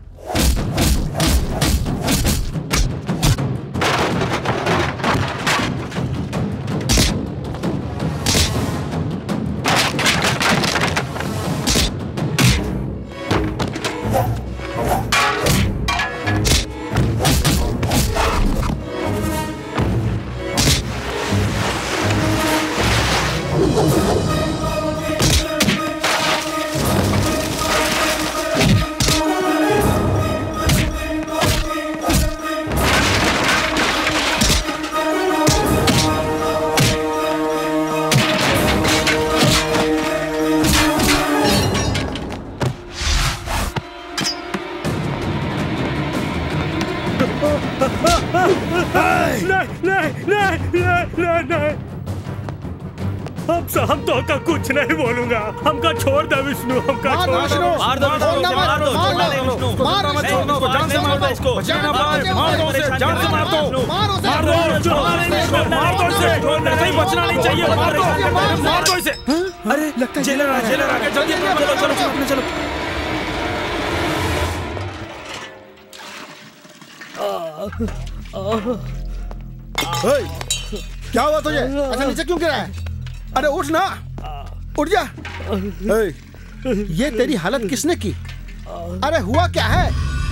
N: अब से हम तो का कुछ नहीं बोलूंगा। हमका छोड़ दे विष्णु, हमका छोड़ दे।
M: मार दो मार दो विष्णु, मार मत छोड़ो, जान से मार दो इसको। बचाना भाई, मार दो उसे, जान से मार दो। मार दो, मार दो इसे, कहीं बचना नहीं चाहिए। मार दो, मार दो इसे। अरे जेलर आ, जेलर आ गया, जल्दी चलो चलो चलो चलो।
K: क्या हुआ तुझे? अच्छा नीचे क्यों गिरा है? अरे उठ ना, उठ जा। ये तेरी हालत किसने की? अरे हुआ क्या है?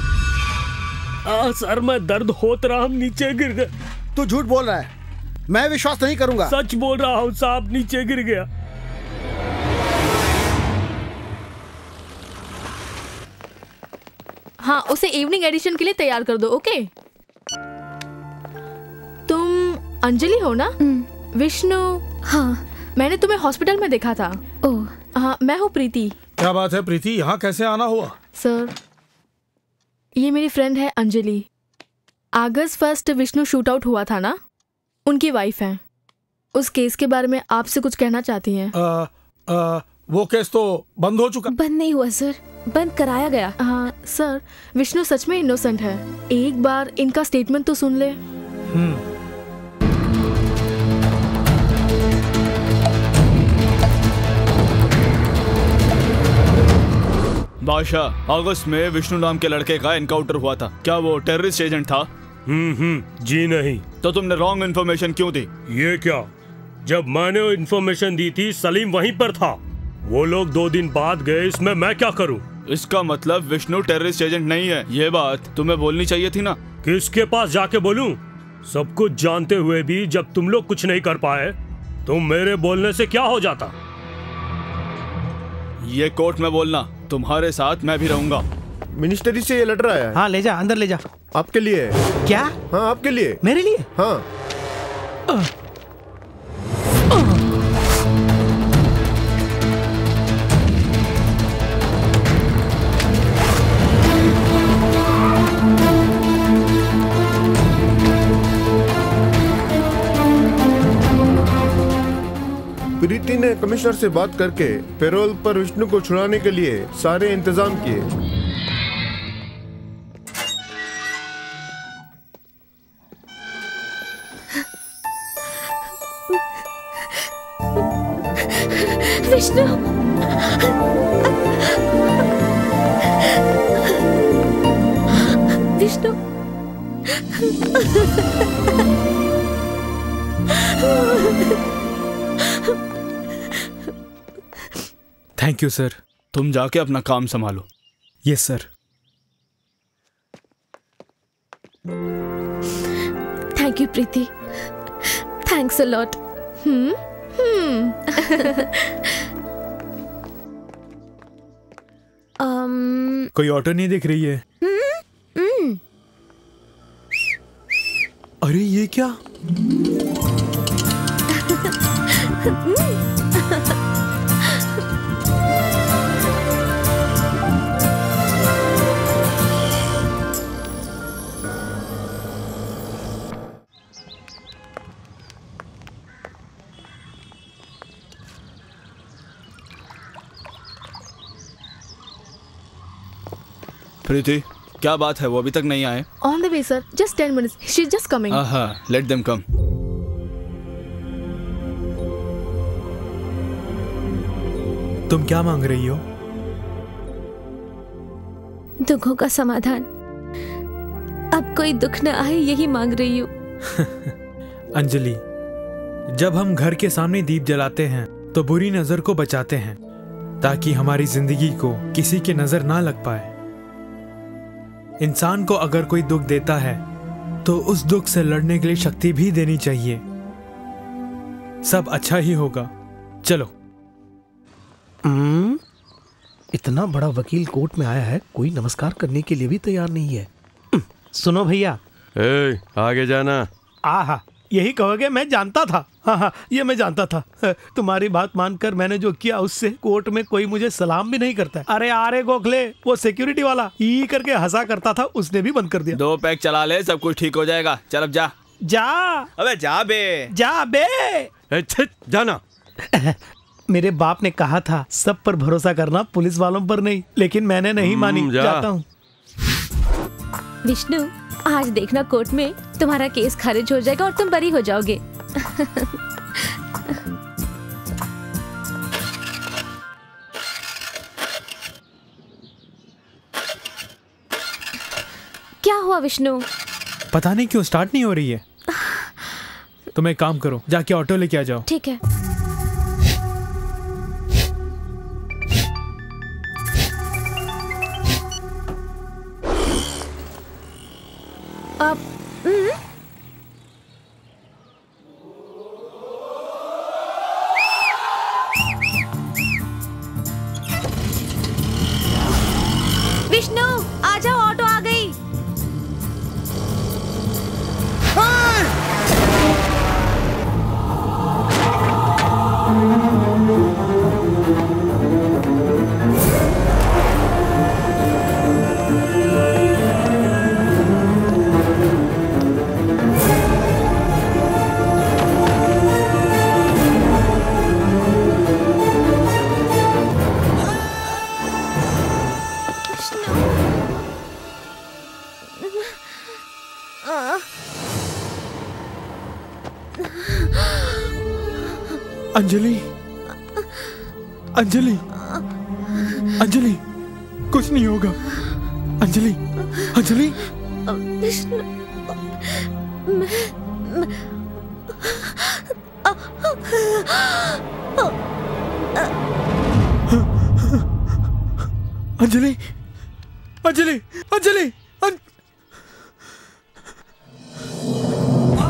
N: आ, सर मैं दर्द होत रहा, हम नीचे गिर गए।
K: तू झूठ बोल रहा है, मैं विश्वास नहीं करूंगा।
N: सच बोल रहा हूँ साहब, नीचे गिर गया।
P: हाँ, उसे इवनिंग एडिशन के लिए तैयार कर दो। ओके? तुम अंजलि हो ना? विष्णु।
L: हाँ,
P: मैंने तुम्हें हॉस्पिटल में देखा था।
L: ओह।
P: हाँ, मैं हूँ प्रीति।
A: क्या बात है प्रीति, यहाँ कैसे आना हुआ?
P: सर, ये मेरी फ्रेंड है Anjali. August first Vishnu shoot out हुआ था ना, उनकी वाइफ है। उस केस के बारे में आपसे कुछ कहना चाहती हैं।
A: आ, आ, वो केस तो बंद हो चुका।
L: बंद नहीं हुआ सर, बंद कराया गया।
P: हाँ सर, विष्णु सच में इनोसेंट है। एक बार इनका स्टेटमेंट तो सुन ले।
A: हम्म।
M: बादशाह, अगस्त में विष्णु नाम के लड़के का एनकाउंटर हुआ था। क्या वो टेररिस्ट एजेंट था?
N: हम्म हम्म जी नहीं।
M: तो तुमने रॉन्ग इन्फॉर्मेशन क्यों दी?
N: ये क्या, जब मैंने इन्फॉर्मेशन दी थी सलीम वहीं पर था। वो लोग दो दिन बाद गए, इसमें मैं क्या करूं?
M: इसका मतलब विष्णु टेररिस्ट एजेंट नहीं है, ये बात तुम्हें बोलनी चाहिए थी ना।
N: किसके पास जाके बोलूं? सब कुछ जानते हुए भी जब तुम लोग कुछ नहीं कर पाए तो मेरे बोलने से क्या हो जाता?
Q: ये कोर्ट में बोलना, तुम्हारे साथ मैं भी रहूंगा।
B: मिनिस्ट्री से ये लेटर आया है।
C: हाँ ले जा, अंदर ले जा।
B: आपके लिए है।
C: क्या?
B: हाँ आपके लिए।
C: मेरे लिए?
B: हाँ।
C: आ, आ,
B: प्रीति ने कमिश्नर से बात करके पेरोल पर विष्णु को छुड़ाने के लिए सारे इंतजाम किए।
L: Vishnu, Vishnu,
Q: thank you sir. तुम जाके अपना काम संभालो।
I: Yes sir.
L: Thank you Preeti, thanks a lot. Hmm hmm um,
I: कोई ऑटो नहीं दिख रही है।
L: हम्म
I: अरे ये क्या?
Q: प्रीति, क्या बात है? वो अभी तक नहीं आए?
P: On the way sir, just ten minutes, she is just coming.
Q: हाँ, लेट देम कम।
I: तुम क्या मांग रही हो?
L: दुखों का समाधान। अब कोई दुख न आए यही मांग रही हूँ।
I: अंजलि, जब हम घर के सामने दीप जलाते हैं तो बुरी नजर को बचाते हैं ताकि हमारी जिंदगी को किसी की नजर ना लग पाए। इंसान को अगर कोई दुख देता है तो उस दुख से लड़ने के लिए शक्ति भी देनी चाहिए। सब अच्छा ही होगा। चलो।
C: हम्म, इतना बड़ा वकील कोर्ट में आया है, कोई नमस्कार करने के लिए भी तैयार नहीं है। सुनो भैया।
J: ए, आगे जाना।
C: आहा, यही कहोगे? मैं जानता था। हाँ हाँ, ये मैं जानता था। तुम्हारी बात मानकर मैंने जो किया उससे कोर्ट में कोई मुझे सलाम भी नहीं करता है। अरे आरे गोखले, वो सिक्योरिटी वाला ही करके हंसा करता था, उसने भी बंद कर दिया।
Q: दो पैक चला ले, सब कुछ ठीक हो जाएगा। चल अब जा।
C: जा।
Q: अबे जा बे।
C: जा बे।
J: जाना।
C: मेरे बाप ने कहा था सब पर भरोसा करना, पुलिस वालों पर नहीं, लेकिन मैंने नहीं मानी। जा। जाता हूँ।
L: विष्णु, आज देखना कोर्ट में तुम्हारा केस खारिज हो जाएगा और तुम बरी हो जाओगे। क्या हुआ विष्णु?
I: पता नहीं क्यों स्टार्ट नहीं हो रही है। तुम एक काम करो, जाके ऑटो लेके आ जाओ।
L: ठीक है। अब विष्णु, आ जाओ, ऑटो आ गई।
I: अंजलि, अंजलि, अंजलि, कुछ नहीं होगा। अंजलि, अंजलि।
L: विष्णु, मैं, मैं,
I: अंजलि, अंजलि, अंजलि,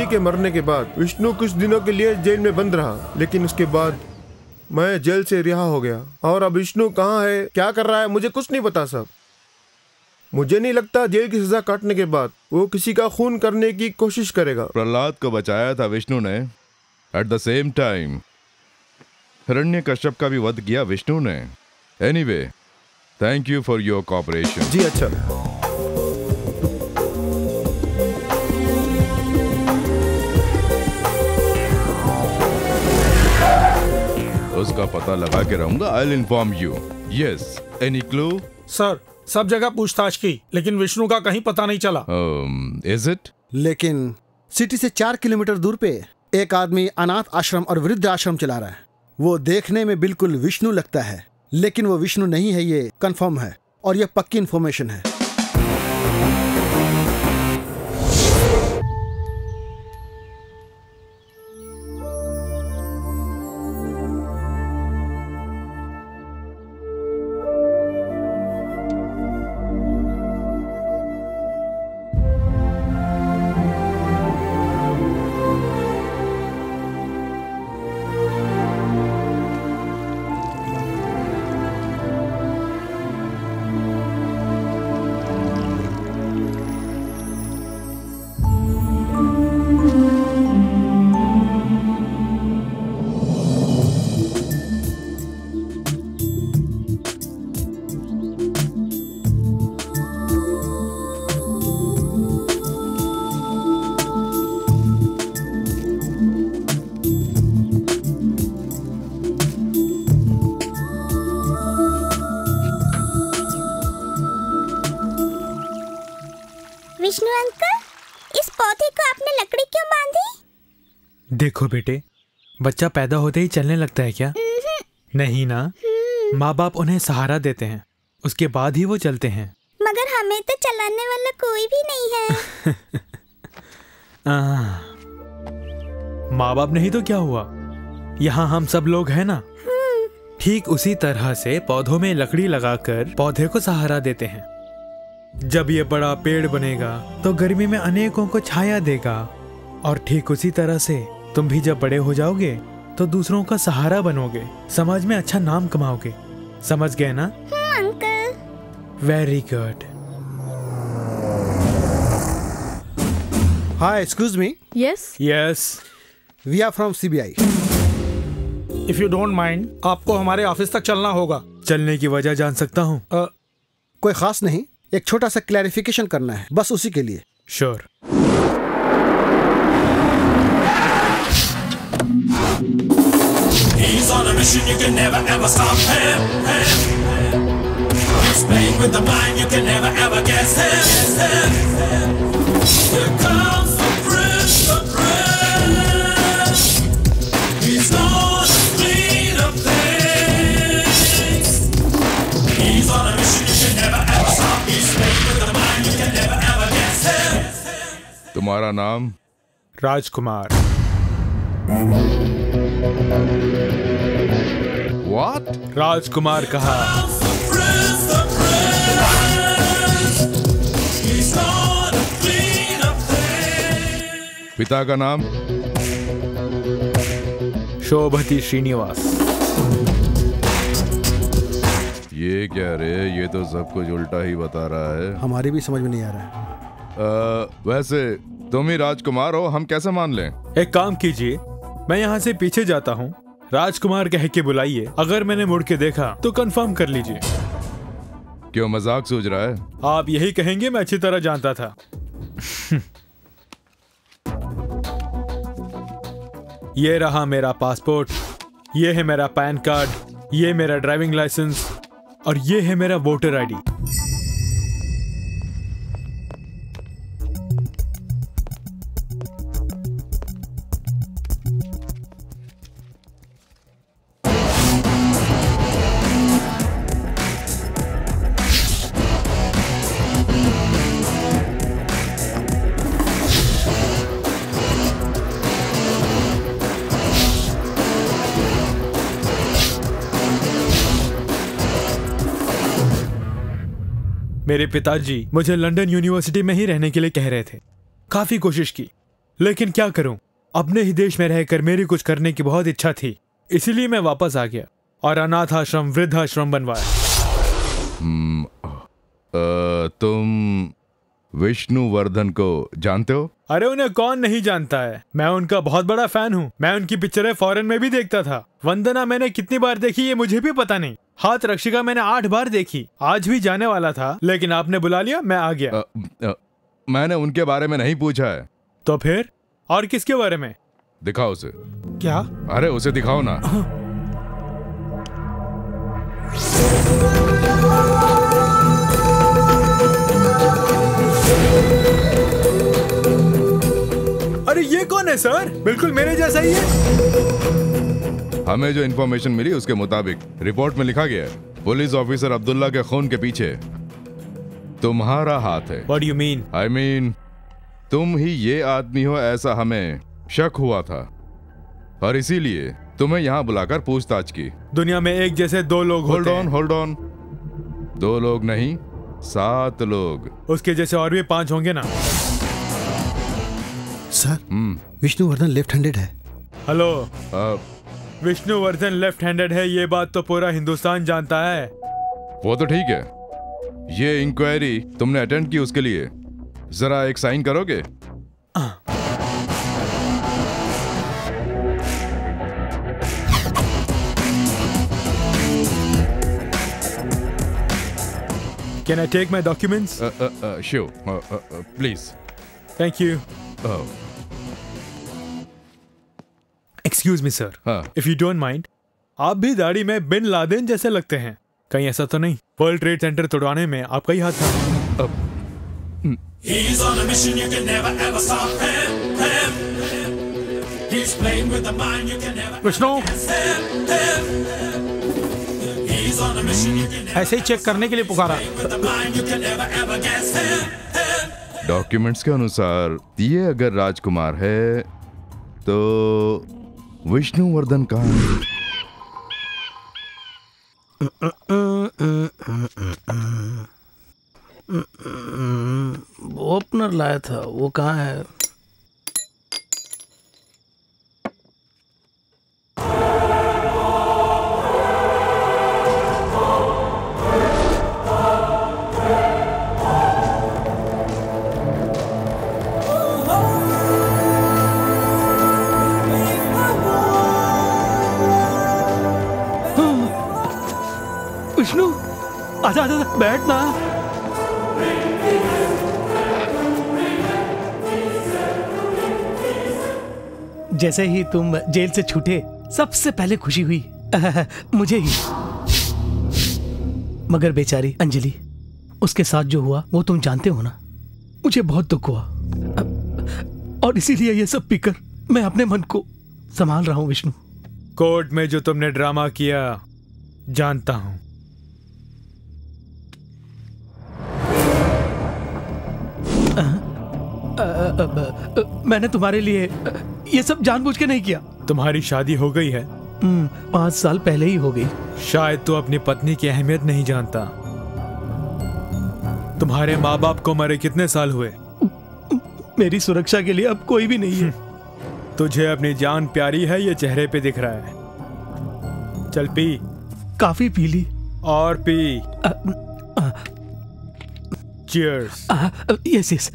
B: अंजलि के मरने के बाद विष्णु कुछ दिनों के लिए जेल में बंद रहा, लेकिन उसके बाद मैं जेल से रिहा हो गया। और अब विष्णु कहाँ है, क्या कर रहा है, मुझे कुछ नहीं पता सब। मुझे नहीं लगता जेल की सजा काटने के बाद वो किसी का खून करने की कोशिश करेगा।
F: प्रहलाद को बचाया था विष्णु ने। At the same time Hiranyakashyap का भी वध किया विष्णु ने। Anyway, thank you for your cooperation.
B: जी अच्छा।
F: उसका पता लगा के रहूंगा। I will inform you. Yes, any clue?
A: Sir, सब जगह पूछताछ की, लेकिन विष्णु का कहीं पता नहीं चला।
F: Is it?
K: लेकिन सिटी से चार किलोमीटर दूर पे एक आदमी अनाथ आश्रम और वृद्ध आश्रम चला रहा है। वो देखने में बिल्कुल विष्णु लगता है, लेकिन वो विष्णु नहीं है, ये कंफर्म है और ये पक्की इन्फॉर्मेशन है।
D: विष्णु अंकल, इस पौधे को आपने लकड़ी क्यों बांधी?
I: देखो बेटे, बच्चा पैदा होते ही चलने लगता है क्या? नहीं ना, माँ बाप उन्हें सहारा देते हैं, उसके बाद ही वो चलते हैं।
D: मगर हमें तो चलाने वाला कोई भी नहीं है।
I: माँ बाप नहीं तो क्या हुआ, यहाँ हम सब लोग हैं ना। ठीक उसी तरह से पौधों में लकड़ी लगाकर पौधे को सहारा देते हैं। जब ये बड़ा पेड़ बनेगा तो गर्मी में अनेकों को छाया देगा, और ठीक उसी तरह से तुम भी जब बड़े हो जाओगे तो दूसरों का सहारा बनोगे, समाज में अच्छा नाम कमाओगे। समझ गए ना?
D: Uncle.
I: Very good.
K: Hi, excuse me.
P: Yes
I: yes,
K: we are from CBI.
A: If you don't mind, आपको हमारे ऑफिस तक चलना होगा।
I: चलने की वजह जान सकता हूँ?
K: uh, कोई खास नहीं, एक छोटा सा क्लैरिफिकेशन करना है, बस उसी के लिए।
I: Sure.
M: He's on a mission, you can never ever stop him. He's playing with the mind, you can never ever guess him. Here comes the prince, the prince. He's gonna clean up things. He's on a mission, you can never ever stop. He's playing with the mind, you can never ever guess him.
F: तुम्हारा नाम?
I: राजकुमार।
F: What?
I: राजकुमार कहा।
F: पिता का नाम?
I: शोभती श्रीनिवास।
F: ये क्या रे, ये तो सब कुछ उल्टा ही बता रहा है।
K: हमारी भी समझ में नहीं आ रहा है।
F: आ, वैसे तुम ही राजकुमार हो, हम कैसे मान लें?
I: एक काम कीजिए, मैं यहाँ से पीछे जाता हूँ, राजकुमार कह के बुलाइए। अगर मैंने मुड़ के देखा तो कंफर्म कर लीजिए।
F: क्यों मजाक सूझ रहा है?
I: आप यही कहेंगे, मैं अच्छी तरह जानता था। ये रहा मेरा पासपोर्ट, ये है मेरा पैन कार्ड, ये मेरा ड्राइविंग लाइसेंस और ये है मेरा वोटर आईडी। मेरे पिताजी मुझे लंदन यूनिवर्सिटी में ही रहने के लिए कह रहे थे। काफी कोशिश की, लेकिन क्या करूं, अपने ही देश में रहकर मेरी कुछ करने की बहुत इच्छा थी, इसीलिए मैं वापस आ गया और अनाथ आश्रम वृद्धाश्रम बनवाया।
F: हम्म, अ, तुम विष्णुवर्धन को जानते हो?
I: अरे उन्हें कौन नहीं जानता है, मैं उनका बहुत बड़ा फैन हूँ। मैं उनकी पिक्चरें फॉरेन में भी देखता था। वंदना मैंने कितनी बार देखी ये मुझे भी पता नहीं। हाथ रक्षिका मैंने आठ बार देखी। आज भी जाने वाला था लेकिन आपने बुला लिया, मैं आ गया।
F: अ, अ, मैंने उनके बारे में नहीं पूछा है।
I: तो फिर और किसके बारे में?
F: दिखाओ उसे।
A: क्या?
F: अरे उसे दिखाओ ना।
I: अरे ये कौन है सर? बिल्कुल मेरे जैसा ही है।
F: हमें जो इन्फॉर्मेशन मिली उसके मुताबिक रिपोर्ट में लिखा गया है पुलिस ऑफिसर अब्दुल्ला के खून के पीछे तुम्हारा हाथ है।
I: What do you mean?
F: I mean, तुम ही ये आदमी हो ऐसा हमें शक हुआ था और इसीलिए तुम्हें यहाँ बुलाकर पूछताछ की।
I: दुनिया में एक जैसे दो लोग होते हैं।
F: Hold on, hold on. दो लोग नहीं, सात लोग।
I: उसके जैसे और भी पांच होंगे ना।
E: सर, विष्णुवर्धन लेफ्ट हैंडेड है।
I: हेलो, विष्णुवर्धन लेफ्ट हैंडेड है ये बात तो पूरा हिंदुस्तान जानता है।
F: वो तो ठीक है। ये इंक्वायरी तुमने अटेंड की, उसके लिए जरा एक साइन करोगे?
I: Can I take my documents?
F: Uh, uh, uh, sure. Uh, uh, uh, please.
I: Thank you.
F: Oh.
I: Excuse me, sir.
F: हाँ.
I: If you don't mind, आप भी दाढ़ी में बिन लादेन जैसे लगते हैं। कहीं ऐसा तो नहीं वर्ल्ड ट्रेड सेंटर तोड़वाने में आपका ही हाथ था?
F: अब
M: He's on a mission you can never ever stop him, him. He's playing with the mind you can never
A: Vishnu,
M: He's on a mission you can
A: ऐसे ही चेक करने के लिए पुकारा।
M: with the mind you can never ever guess him, him.
F: Documents के अनुसार ये अगर राजकुमार है तो विष्णुवर्धन कहाँ है?
C: वो ओपनर लाया था, वो कहाँ है?
I: विष्णु, आजा आजा, बैठ ना।
C: जैसे ही तुम जेल से छूटे सबसे पहले खुशी हुई मुझे ही। मगर बेचारी अंजलि, उसके साथ जो हुआ वो तुम जानते हो ना। मुझे बहुत दुख हुआ और इसीलिए ये सब पीकर मैं अपने मन को संभाल रहा हूं। विष्णु,
I: कोर्ट में जो तुमने ड्रामा किया जानता हूं।
C: आ, आ, आ, आ, मैंने तुम्हारे लिए ये सब जानबूझ के नहीं किया।
I: तुम्हारी शादी हो गई है?
C: पांच साल पहले ही हो गई।
I: शायद तू अपनी पत्नी की अहमियत नहीं जानता। तुम्हारे माँ बाप को मरे कितने साल हुए?
C: मेरी सुरक्षा के लिए अब कोई भी नहीं है।
I: तुझे अपनी जान प्यारी है, ये चेहरे पे दिख रहा है। चल पी।
C: काफी पी ली।
I: और पी। चीयर्स।
C: Yes yes.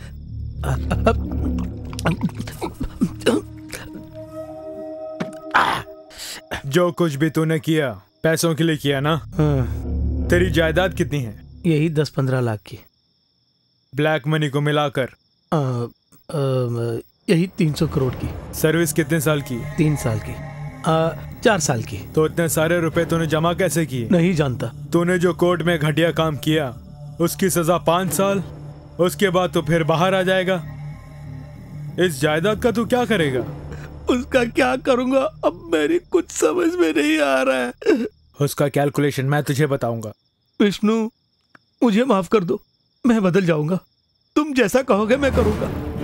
I: जो कुछ भी तूने किया पैसों के लिए किया ना? तेरी जायदाद कितनी है?
C: यही दस पंद्रह लाख की।
I: ब्लैक मनी को मिलाकर?
C: आ, आ, यही तीन सौ करोड़ की।
I: सर्विस कितने साल की?
C: तीन साल की। आ, चार साल की।
I: तो इतने सारे रुपए तूने जमा कैसे किए?
C: नहीं जानता।
I: तूने जो कोर्ट में घटिया काम किया उसकी सजा पांच साल, उसके बाद तो फिर बाहर आ जाएगा। इस जायदाद का तू क्या करेगा?
C: उसका क्या करूंगा अब मेरी कुछ समझ में नहीं आ रहा है।
I: उसका कैलकुलेशन मैं तुझे बताऊंगा।
C: विष्णु, मुझे माफ कर दो, मैं बदल जाऊंगा। तुम जैसा कहोगे मैं करूंगा।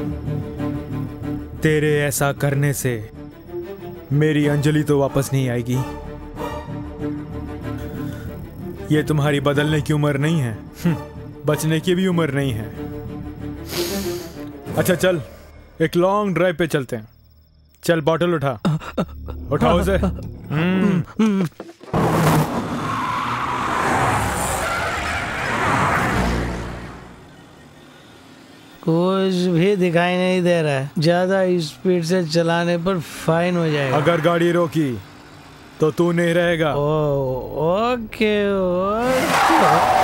I: तेरे ऐसा करने से मेरी अंजलि तो वापस नहीं आएगी। ये तुम्हारी बदलने की उम्र नहीं है, बचने की भी उम्र नहीं है। अच्छा चल, एक लॉन्ग ड्राइव पे चलते हैं। चल बॉटल उठा, उठाओ उसे। हम्म।
C: कुछ भी दिखाई नहीं दे रहा है। ज्यादा स्पीड से चलाने पर फाइन हो जाएगा।
I: अगर गाड़ी रोकी तो तू नहीं रहेगा।
C: ओ, ओके ओके।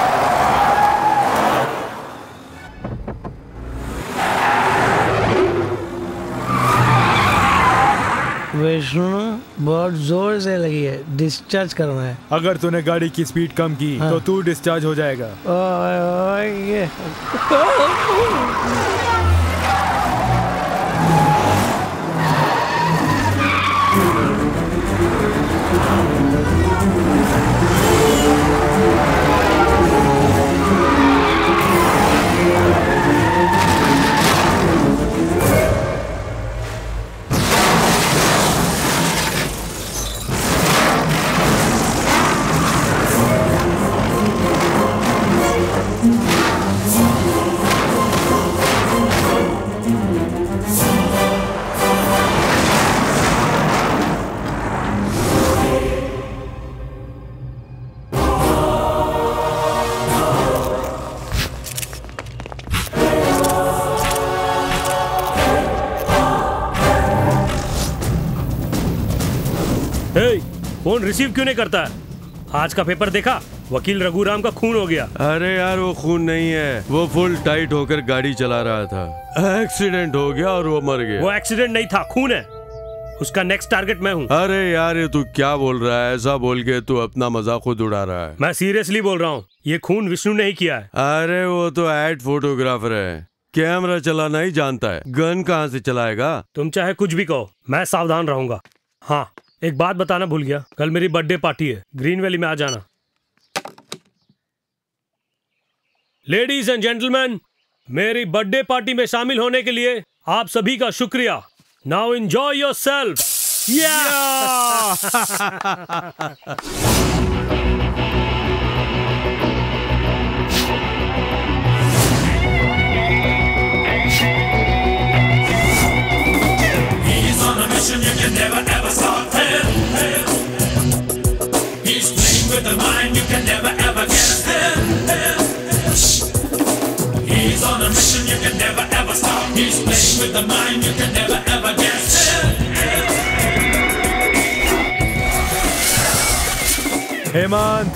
C: विष्णु बहुत जोर से लगी है, डिस्चार्ज करना है।
I: अगर तूने गाड़ी की स्पीड कम की हाँ। तो तू डिस्चार्ज हो जाएगा।
C: ओके।
N: फोन रिसीव क्यों नहीं करता है? आज का पेपर देखा? वकील रघुराम का खून हो गया।
J: अरे यार वो खून नहीं है, वो फुल टाइट होकर गाड़ी चला रहा था, एक्सीडेंट हो गया और वो मर गया।
N: वो एक्सीडेंट नहीं था, खून है। उसका नेक्स्ट टारगेट मैं हूँ।
J: अरे यार ये तू क्या बोल रहा है? ऐसा बोल के तू अपना मजाक खुद उड़ा रहा है।
N: मैं सीरियसली बोल रहा हूँ, ये खून विष्णु ने ही किया है।
J: अरे वो तो एड फोटोग्राफर है, कैमरा चलाना ही जानता है, गन कहाँ से चलाएगा?
N: तुम चाहे कुछ भी कहो, मैं सावधान रहूंगा। हाँ एक बात बताना भूल गया, कल मेरी बर्थडे पार्टी है, ग्रीन वैली में आ जाना। लेडीज एंड जेंटलमैन, मेरी बर्थडे पार्टी में शामिल होने के लिए आप सभी का शुक्रिया। Now enjoy yourself.
M: He's on a mission you can never ever stop him. He's playing with the mind you can never ever get him. He's on a mission you can never ever stop. He's playing with the mind you can never ever get him.
I: Hemant,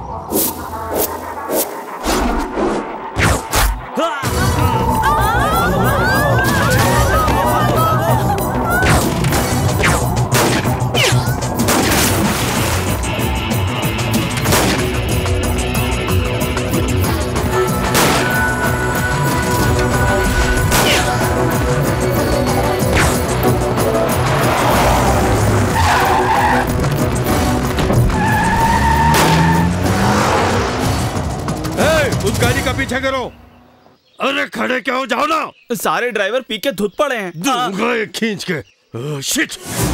J: उस गाड़ी का पीछा करो। अरे खड़े क्या हो, जाओ ना।
Q: सारे ड्राइवर पी के धुत पड़े हैं।
J: दूंगा एक खींच के। Oh shit.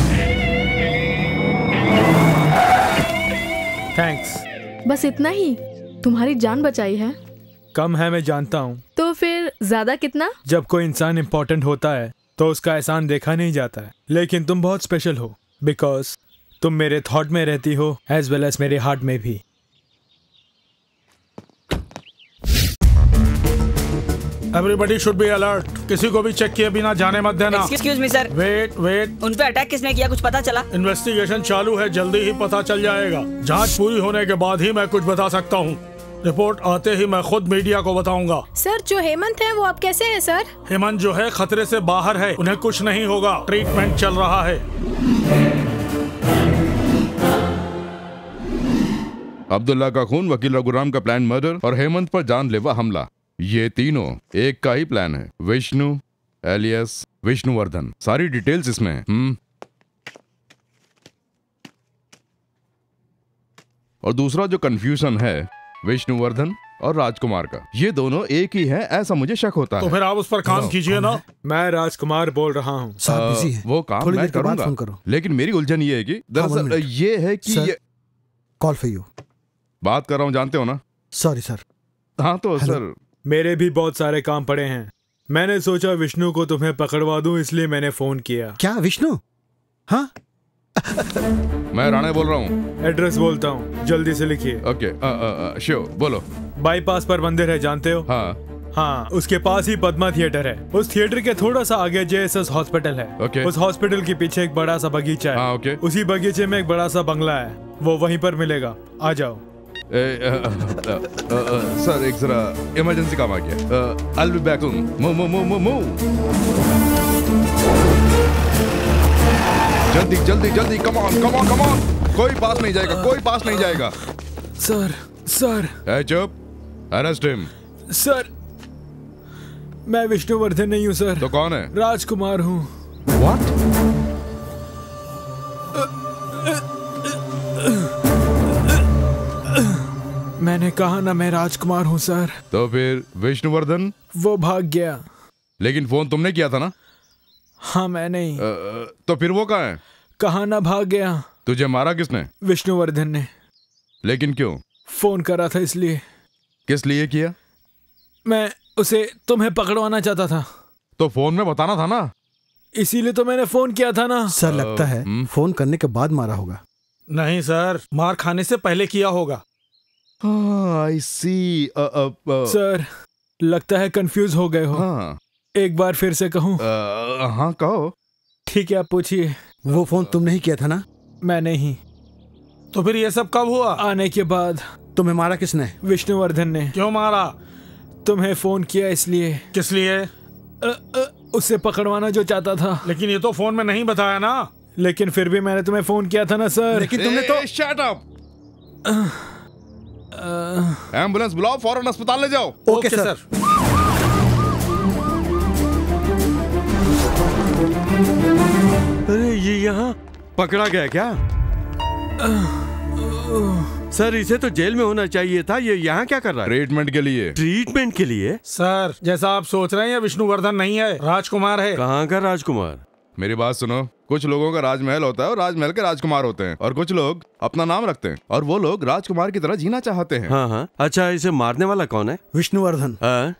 I: थैंक्स।
P: बस इतना ही? तुम्हारी जान बचाई है।
I: कम है मैं जानता हूँ।
P: तो फिर ज्यादा कितना?
I: जब कोई इंसान इम्पोर्टेंट होता है तो उसका एहसान देखा नहीं जाता है, लेकिन तुम बहुत स्पेशल हो बिकॉज तुम मेरे थॉट में रहती हो एज वेल एज मेरे हार्ट में भी।
A: Everybody should be alert. किसी को भी चेक किए बिना जाने मत देना।
R: Excuse me, sir.
A: Wait, wait.
R: उन पे अटैक किसने किया, कुछ पता चला?
A: इन्वेस्टिगेशन चालू है, जल्दी ही पता चल जाएगा। जांच पूरी होने के बाद ही मैं कुछ बता सकता हूँ। रिपोर्ट आते ही मैं खुद मीडिया को बताऊंगा।
G: सर जो हेमंत है वो अब कैसे है सर?
A: हेमंत जो है खतरे से बाहर है, उन्हें कुछ नहीं होगा, ट्रीटमेंट चल रहा है।
F: अब्दुल्ला का खून, वकील रघुराम का प्लान मर्डर और हेमंत पर जानलेवा हमला, ये तीनों एक का ही प्लान है। विष्णु एलियस विष्णुवर्धन, सारी डिटेल्स इसमें हैं। हम्म और दूसरा जो कंफ्यूजन है विष्णुवर्धन और राजकुमार का, ये दोनों एक ही हैं ऐसा मुझे शक होता है।
A: तो फिर आप उस पर काम कीजिए ना।
I: मैं राजकुमार बोल रहा हूँ।
F: वो काम मैं करूंगा, लेकिन मेरी उलझन ये है कि दरअसल ये है कि ये...
S: कॉल फॉर यू।
F: बात कर रहा हूँ, जानते हो ना।
S: Sorry sir.
F: हाँ तो सर
I: मेरे भी बहुत सारे काम पड़े हैं, मैंने सोचा विष्णु को तुम्हें पकड़वा दूं, इसलिए मैंने फोन किया।
E: क्या विष्णु? हाँ
F: मैं राणे बोल रहा हूँ।
I: एड्रेस बोलता हूँ, जल्दी से लिखिए।
F: ओके श्योर, बोलो।
I: बाईपास पर मंदिर है, जानते हो?
F: हाँ
I: हाँ, उसके पास ही पद्मा थिएटर है। उस थिएटर के थोड़ा सा आगे जेएसएस हॉस्पिटल है।
F: ओके।
I: उस हॉस्पिटल के पीछे एक बड़ा सा बगीचा है।
F: हाँ, ओके।
I: उसी बगीचे में एक बड़ा सा बंगला है, वो वहीं पर मिलेगा। आ जाओ।
F: ए, आ, आ, आ, आ, आ, सर एक जरा इमरजेंसी काम आ गया। I will be back soon. Move move move move. जल्दी जल्दी जल्दी, come on come on come on. कोई पास नहीं जाएगा, कोई पास नहीं जाएगा।
I: Sir sir.
F: ए चुप, अरेस्ट हिम।
I: सर मैं विष्णुवर्धन नहीं हूँ सर।
F: तो कौन है?
I: राजकुमार हूँ।
F: What?
I: मैंने कहा ना मैं राजकुमार हूँ सर।
F: तो फिर विष्णुवर्धन?
I: वो भाग गया।
F: लेकिन फोन तुमने किया था ना?
I: हाँ मैं नहीं।
F: आ, तो फिर वो कहाँ है?
I: कहा ना भाग गया।
F: तुझे मारा किसने?
I: विष्णुवर्धन ने।
F: लेकिन क्यों?
I: फोन करा था इसलिए।
F: किस लिए किया?
I: मैं उसे तुम्हें पकड़वाना चाहता था।
F: तो फोन में बताना था ना।
I: इसीलिए तो मैंने फोन किया था ना।
E: सर लगता है फोन करने के बाद मारा होगा।
A: नहीं सर, मार खाने से पहले किया होगा।
F: आई सी।
I: सर लगता है कंफ्यूज हो गए हो।
F: हाँ।
I: एक बार फिर से कहूँ?
F: हाँ कहो।
I: ठीक है, आप पूछिए।
E: वो फोन तुमने ही किया था ना?
I: मैं नहीं।
A: तो फिर ये सब कब हुआ?
I: आने के बाद।
E: तुम्हें मारा किसने?
A: विष्णुवर्धन ने। क्यों मारा?
I: तुम्हें फोन किया इसलिए।
A: किस लिए?
I: अ, अ, उसे पकड़वाना जो चाहता था।
A: लेकिन ये तो फोन में नहीं बताया ना।
I: लेकिन फिर भी मैंने तुम्हें फोन किया था ना सर।
F: लेकिन तुमने तो शट अप। एम्बुलेंस बुलाओ, फौरन अस्पताल ले जाओ।
A: Okay sir.
J: अरे ये यहाँ पकड़ा गया क्या? सर इसे तो जेल में होना चाहिए था, ये यहाँ क्या कर रहा है?
F: ट्रीटमेंट के लिए।
J: ट्रीटमेंट के लिए?
A: सर जैसा आप सोच रहे हैं, ये विष्णुवर्धन नहीं है, राजकुमार है।
J: कहाँ का राजकुमार?
F: मेरी बात सुनो, कुछ लोगों का राजमहल होता है और राजमहल के राजकुमार होते हैं, और कुछ लोग अपना नाम रखते हैं और वो लोग राजकुमार की तरह जीना चाहते हैं।
J: हाँ हाँ। अच्छा इसे मारने वाला कौन है?
E: विष्णुवर्धन।
J: हाँ?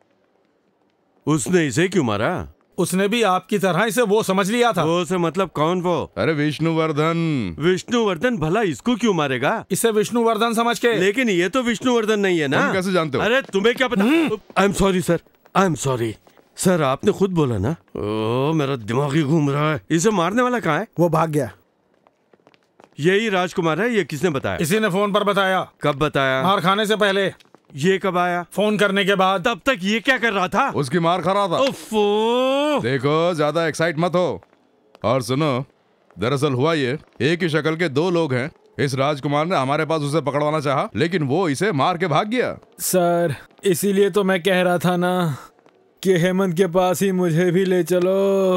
J: उसने इसे क्यों मारा?
A: उसने भी आपकी तरह इसे वो समझ लिया था।
J: वो से मतलब कौन वो?
F: अरे विष्णुवर्धन।
J: विष्णुवर्धन भला इसको क्यों मारेगा?
A: इसे विष्णुवर्धन समझ के।
J: लेकिन ये तो विष्णुवर्धन नहीं है ना।
F: तुम कैसे जानते हो?
J: अरे तुम्हें क्या पता? I am sorry sir, I am sorry sir, आपने खुद बोला ना। ओ मेरा दिमाग ही घूम रहा है। इसे मारने वाला कहाँ है?
E: वो भाग गया।
J: यही राजकुमार है? ये किसने बताया?
A: इसी ने फोन पर बताया।
J: कब बताया?
A: मार खाने से पहले।
J: ये कब आया?
A: फोन करने के बाद।
J: तब तक ये क्या कर रहा था?
F: उसकी मार खा रहा था।
J: उफ़्फ़ो।
F: देखो ज्यादा एक्साइट मत हो। और सुनो, दरअसल हुआ ये, एक ही शक्ल के दो लोग हैं। इस राजकुमार ने हमारे पास उसे पकड़वाना चाहा, लेकिन वो इसे मार के भाग गया।
I: सर इसीलिए तो मैं कह रहा था ना कि हेमंत के पास ही मुझे भी ले चलो।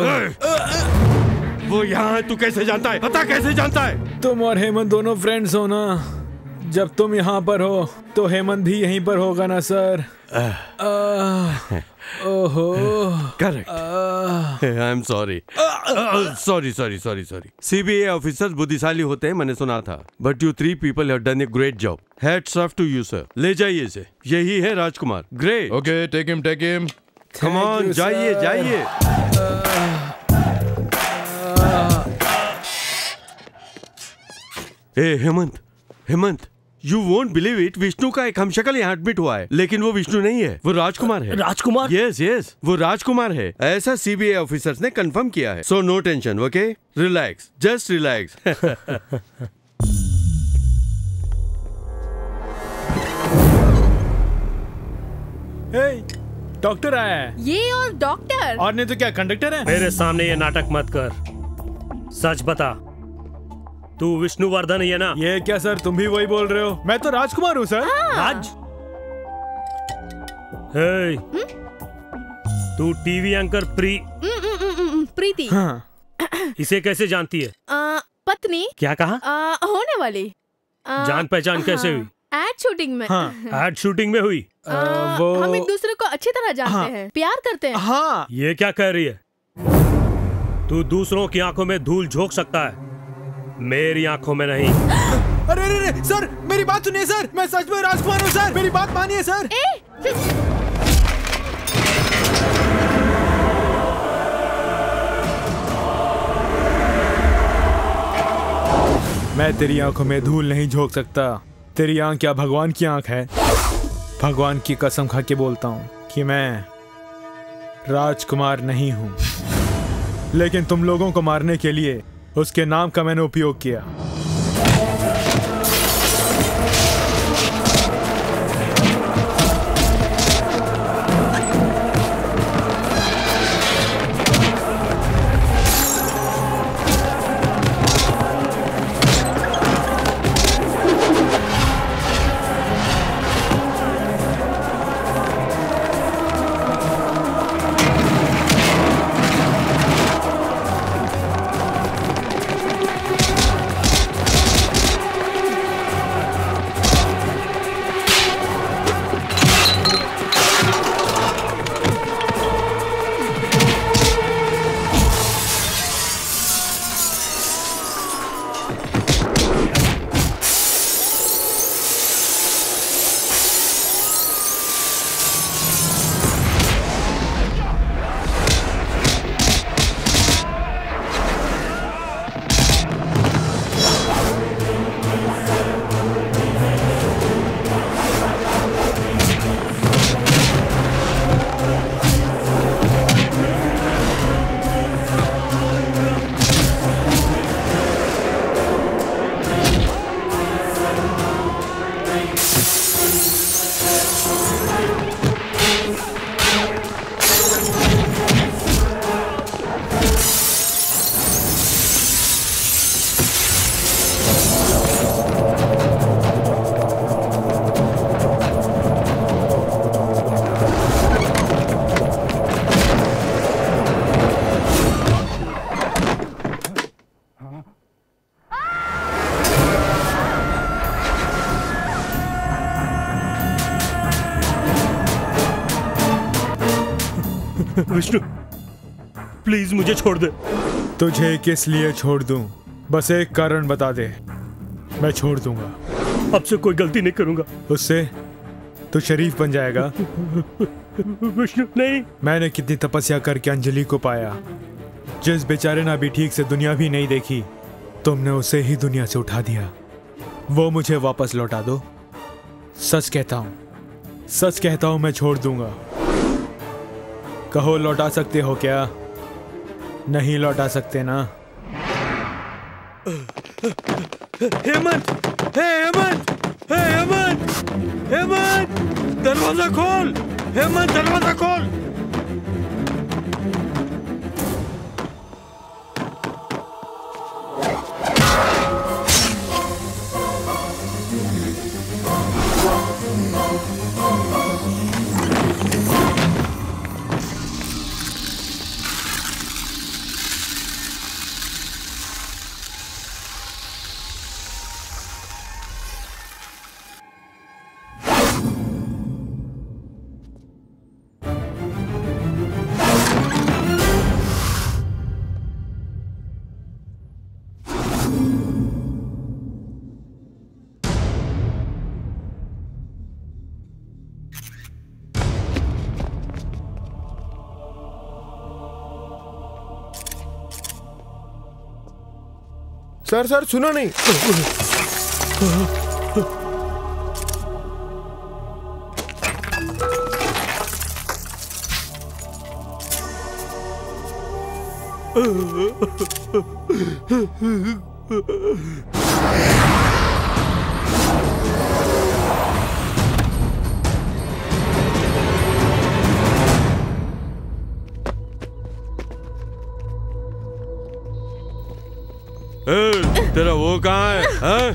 J: वो यहाँ है, तू कैसे जानता है? पता कैसे जानता है?
I: तुम और हेमंत दोनों फ्रेंड्स हो ना। जब तुम यहाँ पर हो तो हेमंत भी यहीं पर होगा ना सर। ओहो
J: correct. I am sorry sorry sorry sorry sorry CBI officers बुद्धिशाली होते हैं, मैंने सुना था। But you three people have done a great job. Hats off to you sir. ले जाइए इसे, यही है Rajkumar. Great.
F: Okay take him take him.
J: Come on, जाइए जाइए। ए Hemant, Hemant, you won't believe it, Vishnu का एक हमशक्ल यहाँ एडमिट हुआ है, लेकिन वो विष्णु नहीं है, वो राजकुमार है।
N: राजकुमार?
J: यस यस, वो राजकुमार है, ऐसा सीबीआई ऑफिसर्स ने कंफर्म किया है। So no tension, okay? Relax, just relax.
I: Doctor आया है।
P: ये और डॉक्टर
I: और नहीं तो क्या कंडक्टर है?
N: मेरे सामने ये नाटक मत कर, सच बता, तू विष्णुवर्धन है ना?
I: ये क्या सर, तुम भी वही बोल रहे हो? मैं तो राजकुमार हूँ सर।
P: हाँ।
N: राज? हे, तू टीवी एंकर प्री
P: प्रीति।
N: हाँ। इसे कैसे जानती है?
P: आ, पत्नी।
N: क्या कहा?
P: आ, होने वाली। आ,
N: जान पहचान कैसे हुई?
P: एड शूटिंग में।
N: हाँ। एड शूटिंग में हुई?
P: आ, वो... हम एक दूसरे को अच्छी तरह जानते हाँ। हैं, प्यार करते हैं।
I: हाँ।
N: ये क्या कह रही है? तू दूसरों की आंखों में धूल झोंक सकता है, मेरी आंखों में नहीं।
I: अरे अरे अरे सर, मेरी बात सुनिए सर, मैं सच में राजकुमार हूँ सर, मेरी बात मानिए सर। मैं तेरी आंखों में धूल नहीं झोंक सकता। तेरी आंख क्या भगवान की आंख है? भगवान की कसम खा के बोलता हूँ कि मैं राजकुमार नहीं हूँ, लेकिन तुम लोगों को मारने के लिए उसके नाम का मैंने उपयोग किया।
N: विष्णु प्लीज मुझे छोड़ दे।
I: तुझे किस लिए छोड़ दूं? बस एक कारण बता दे, मैं छोड़ दूंगा।
N: अब से कोई गलती नहीं करूंगा।
I: उससे तू शरीफ बन जाएगा।
N: विष्णु नहीं।
I: मैंने कितनी तपस्या करके अंजलि को पाया। जिस बेचारे ने अभी ठीक से दुनिया भी नहीं देखी, तुमने उसे ही दुनिया से उठा दिया। वो मुझे वापस लौटा दो। सच कहता हूं, सच कहता हूं, मैं छोड़ दूंगा। कहो लौटा सकते हो क्या? नहीं लौटा सकते ना?
J: हेमंत, हे हेमंत, हे हेमंत, हेमंत, दरवाजा खोल। हेमंत दरवाजा खोल।
B: सर सर सुनो नहीं।
J: तेरा वो कहाँ है? हाँ?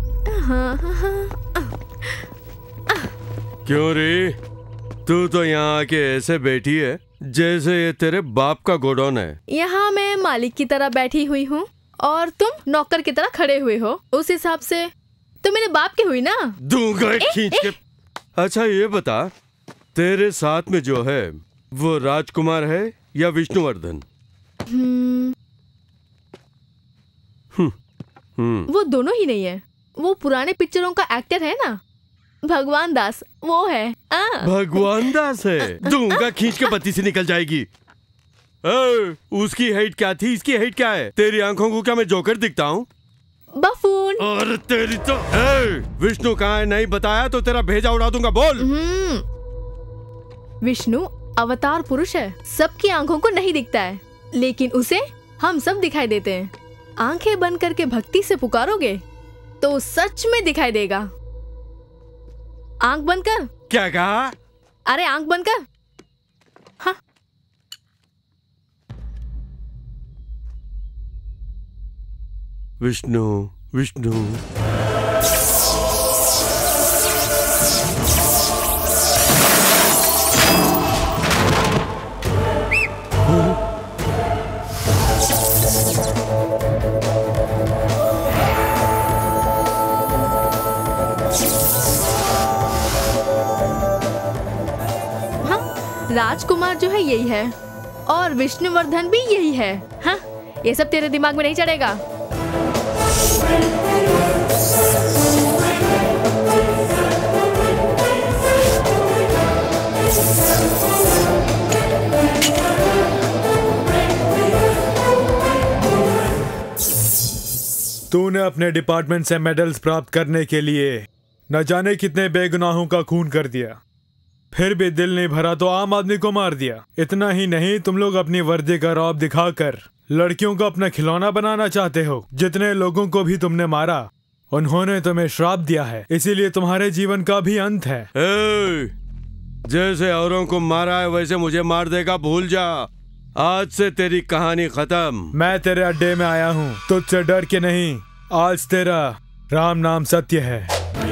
J: क्यों रे, तू तो यहाँ आके ऐसे बैठी है जैसे ये तेरे बाप का गोडाउन है।
P: यहाँ मैं मालिक की तरह बैठी हुई हूँ और तुम नौकर की तरह खड़े हुए हो। उस हिसाब से तो मेरे बाप की हुई ना।
J: दूंगा खींच के। अच्छा ये बता, तेरे साथ में जो है वो राजकुमार है या विष्णुवर्धन?
P: वो दोनों ही नहीं है। वो पुराने पिक्चरों का एक्टर है ना, भगवान दास, वो है। आ,
J: भगवान दास है। दूंगा खींच के बत्ती से निकल जाएगी। ए, उसकी हाइट क्या थी, इसकी हाइट क्या है? तेरी आंखों को क्या मैं जोकर दिखता हूँ?
P: बफून।
J: और तेरी तो ए, विष्णु कहाँ है? नहीं बताया तो तेरा भेजा उड़ा दूंगा। बोल।
P: विष्णु अवतार पुरुष है, सबकी आंखों को नहीं दिखता है, लेकिन उसे हम सब दिखाई देते हैं। आंखें बंद करके भक्ति से पुकारोगे तो सच में दिखाई देगा। आंख बंद कर।
J: क्या कहा?
P: अरे आंख बंद कर। हाँ।
J: विष्णु विष्णु
P: राजकुमार जो है यही है और विष्णुवर्धन भी यही है। हाँ, ये सब तेरे दिमाग में नहीं चढ़ेगा।
I: तूने अपने डिपार्टमेंट से मेडल्स प्राप्त करने के लिए न जाने कितने बेगुनाहों का खून कर दिया, फिर भी दिल नहीं भरा तो आम आदमी को मार दिया। इतना ही नहीं, तुम लोग अपनी वर्दी का रौब दिखाकर लड़कियों को अपना खिलौना बनाना चाहते हो। जितने लोगों को भी तुमने मारा उन्होंने तुम्हें श्राप दिया है, इसीलिए तुम्हारे जीवन का भी अंत है।
J: ए, जैसे औरों को मारा है वैसे मुझे मार देगा, भूल जा। आज से तेरी कहानी खत्म।
I: मैं तेरे अड्डे में आया हूँ तुझसे डर के नहीं। आज तेरा राम नाम सत्य है।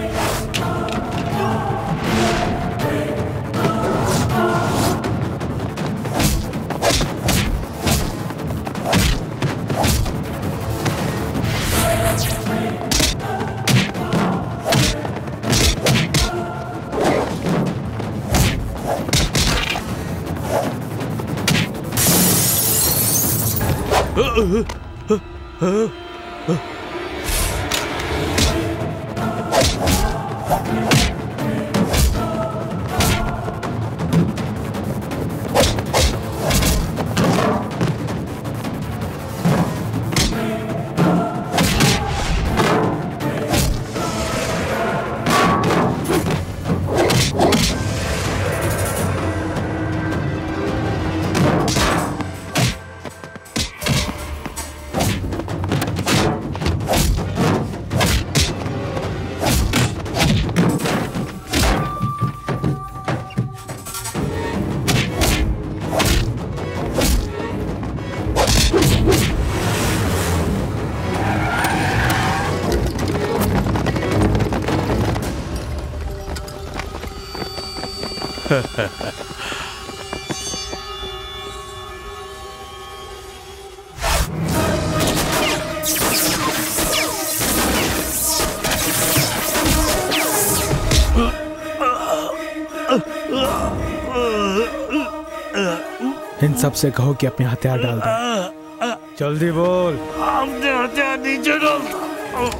I: इन सब से कहो कि अपने हथियार डाल दे। जल्दी बोल।
M: अपने हथियार नीचे डाल।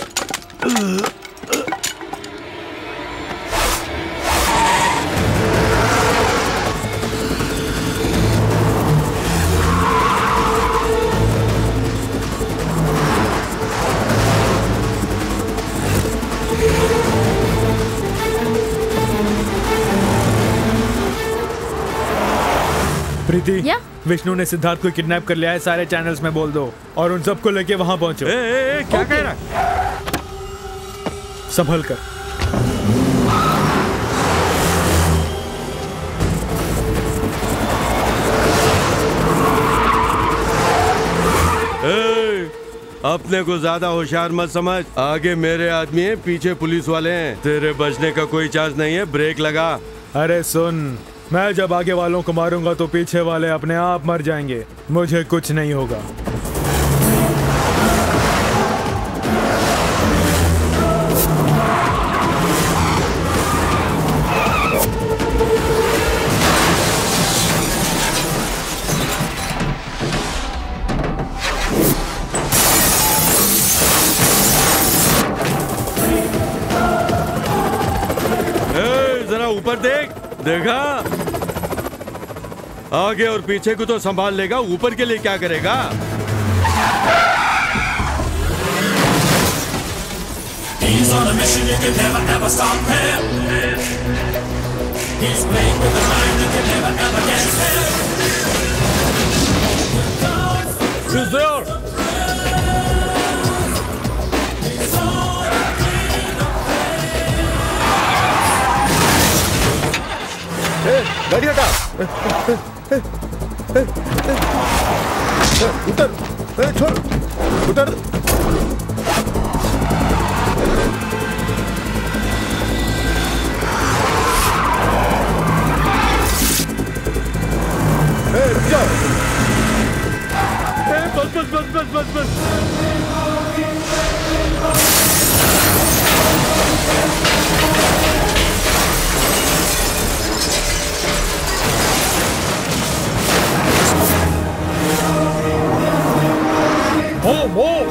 I: प्रीति, विष्णु ने सिद्धार्थ को किडनैप कर लिया है, सारे चैनल्स में बोल दो और उन सबको लेके वहां पहुंचो।
J: ए, ए, ए, क्या कह रहा है?
I: संभल कर।
J: ए, अपने को ज्यादा होशियार मत समझ। आगे मेरे आदमी है, पीछे पुलिस वाले हैं। तेरे बचने का कोई चांस नहीं है, ब्रेक लगा।
I: अरे सुन, मैं जब आगे वालों को मारूंगा तो पीछे वाले अपने आप मर जाएंगे, मुझे कुछ नहीं होगा।
J: ए, जरा ऊपर देख। देखा? आगे और पीछे को तो संभाल लेगा, ऊपर के लिए क्या करेगा?
M: He's on a mission, you can never ever stop him. He's playing with the mind, you can never ever get him.
A: She's there.
B: गाड़ी हटा। उतर, छोड़, उतर।
J: बस बस बस बस बस बस
A: Move, move!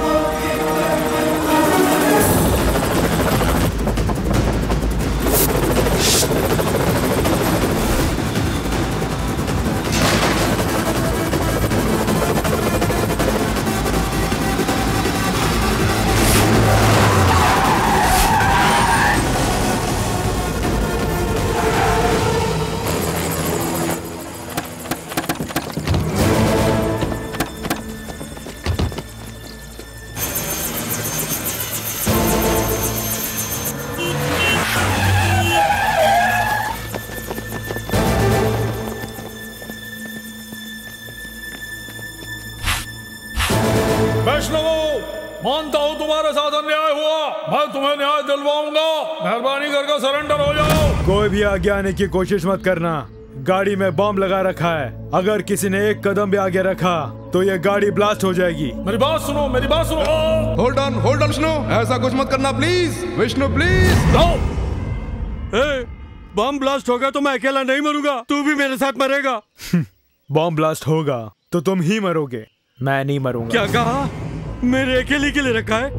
A: मानता हूँ तुम्हारे साथ अन्याय हुआ, मैं तुम्हें न्याय दिलवाऊंगा। मेहरबानी करके सरेंडर हो जाओ।
I: कोई भी आगे आने की कोशिश मत करना। गाड़ी में बम लगा रखा है, अगर किसी ने एक कदम भी आगे रखा तो ये गाड़ी ब्लास्ट हो जाएगी।
A: मेरी बात सुनो, मेरी बात सुनो।
F: Hold on, hold on Vishnu, ऐसा कुछ मत करना प्लीज। विष्णु प्लीज।
J: नो। ए, बम ब्लास्ट होगा तो मैं अकेला नहीं मरूंगा, तू भी मेरे साथ मरेगा।
I: बम ब्लास्ट होगा तो तुम ही मरोगे, मैं नहीं मरूंगा।
J: क्या कहा? मेरे अकेले के लिए रखा है?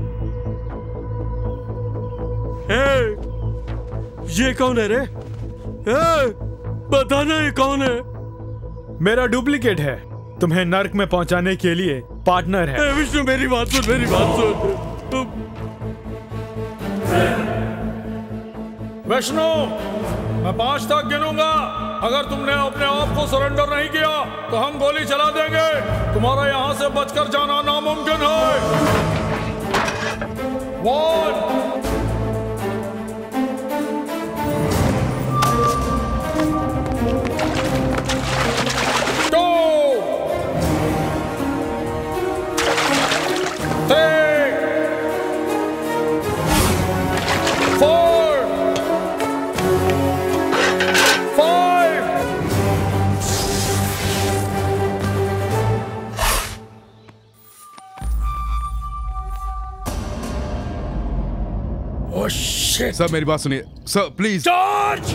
J: ए, ये कौन है रे? ए, बताना ये कौन है?
I: मेरा डुप्लीकेट है, तुम्हें नर्क में पहुंचाने के लिए पार्टनर है।
J: ए, विष्णु मेरी बात सुन, मेरी बात सुन।
A: विष्णु, मैं पांच तक गिनूंगा, अगर तुमने अपने आप को सरेंडर नहीं किया तो हम गोली चला देंगे। तुम्हारा यहाँ से बचकर जाना नामुमकिन है। One, two, three, four,
F: Oh shit! Sir मेरी बात सुनिए, सर प्लीज।
A: चार्ज!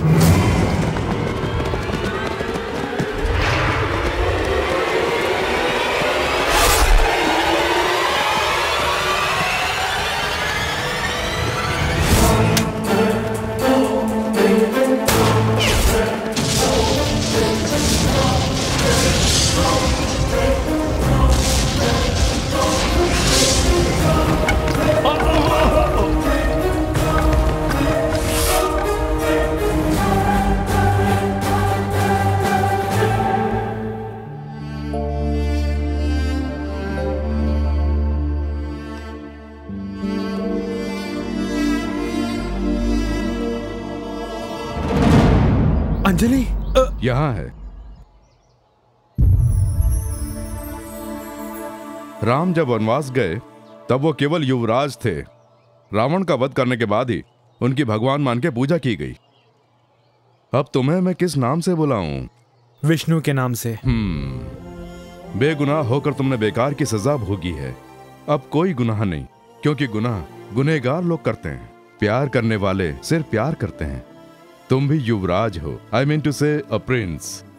I: अंजलि
F: यहाँ है। राम जब वनवास गए तब वो केवल युवराज थे। रावण का वध करने के बाद ही उनकी भगवान मान के पूजा की गई। अब तुम्हें मैं किस नाम से बुलाऊं?
I: विष्णु के नाम से।
F: हम्म बेगुनाह होकर तुमने बेकार की सजा भोगी है। अब कोई गुनाह नहीं, क्योंकि गुनाह गुनहगार लोग करते हैं, प्यार करने वाले सिर्फ प्यार करते हैं। तुम भी युवराज हो, आई मीन टू से अ प्रिंस।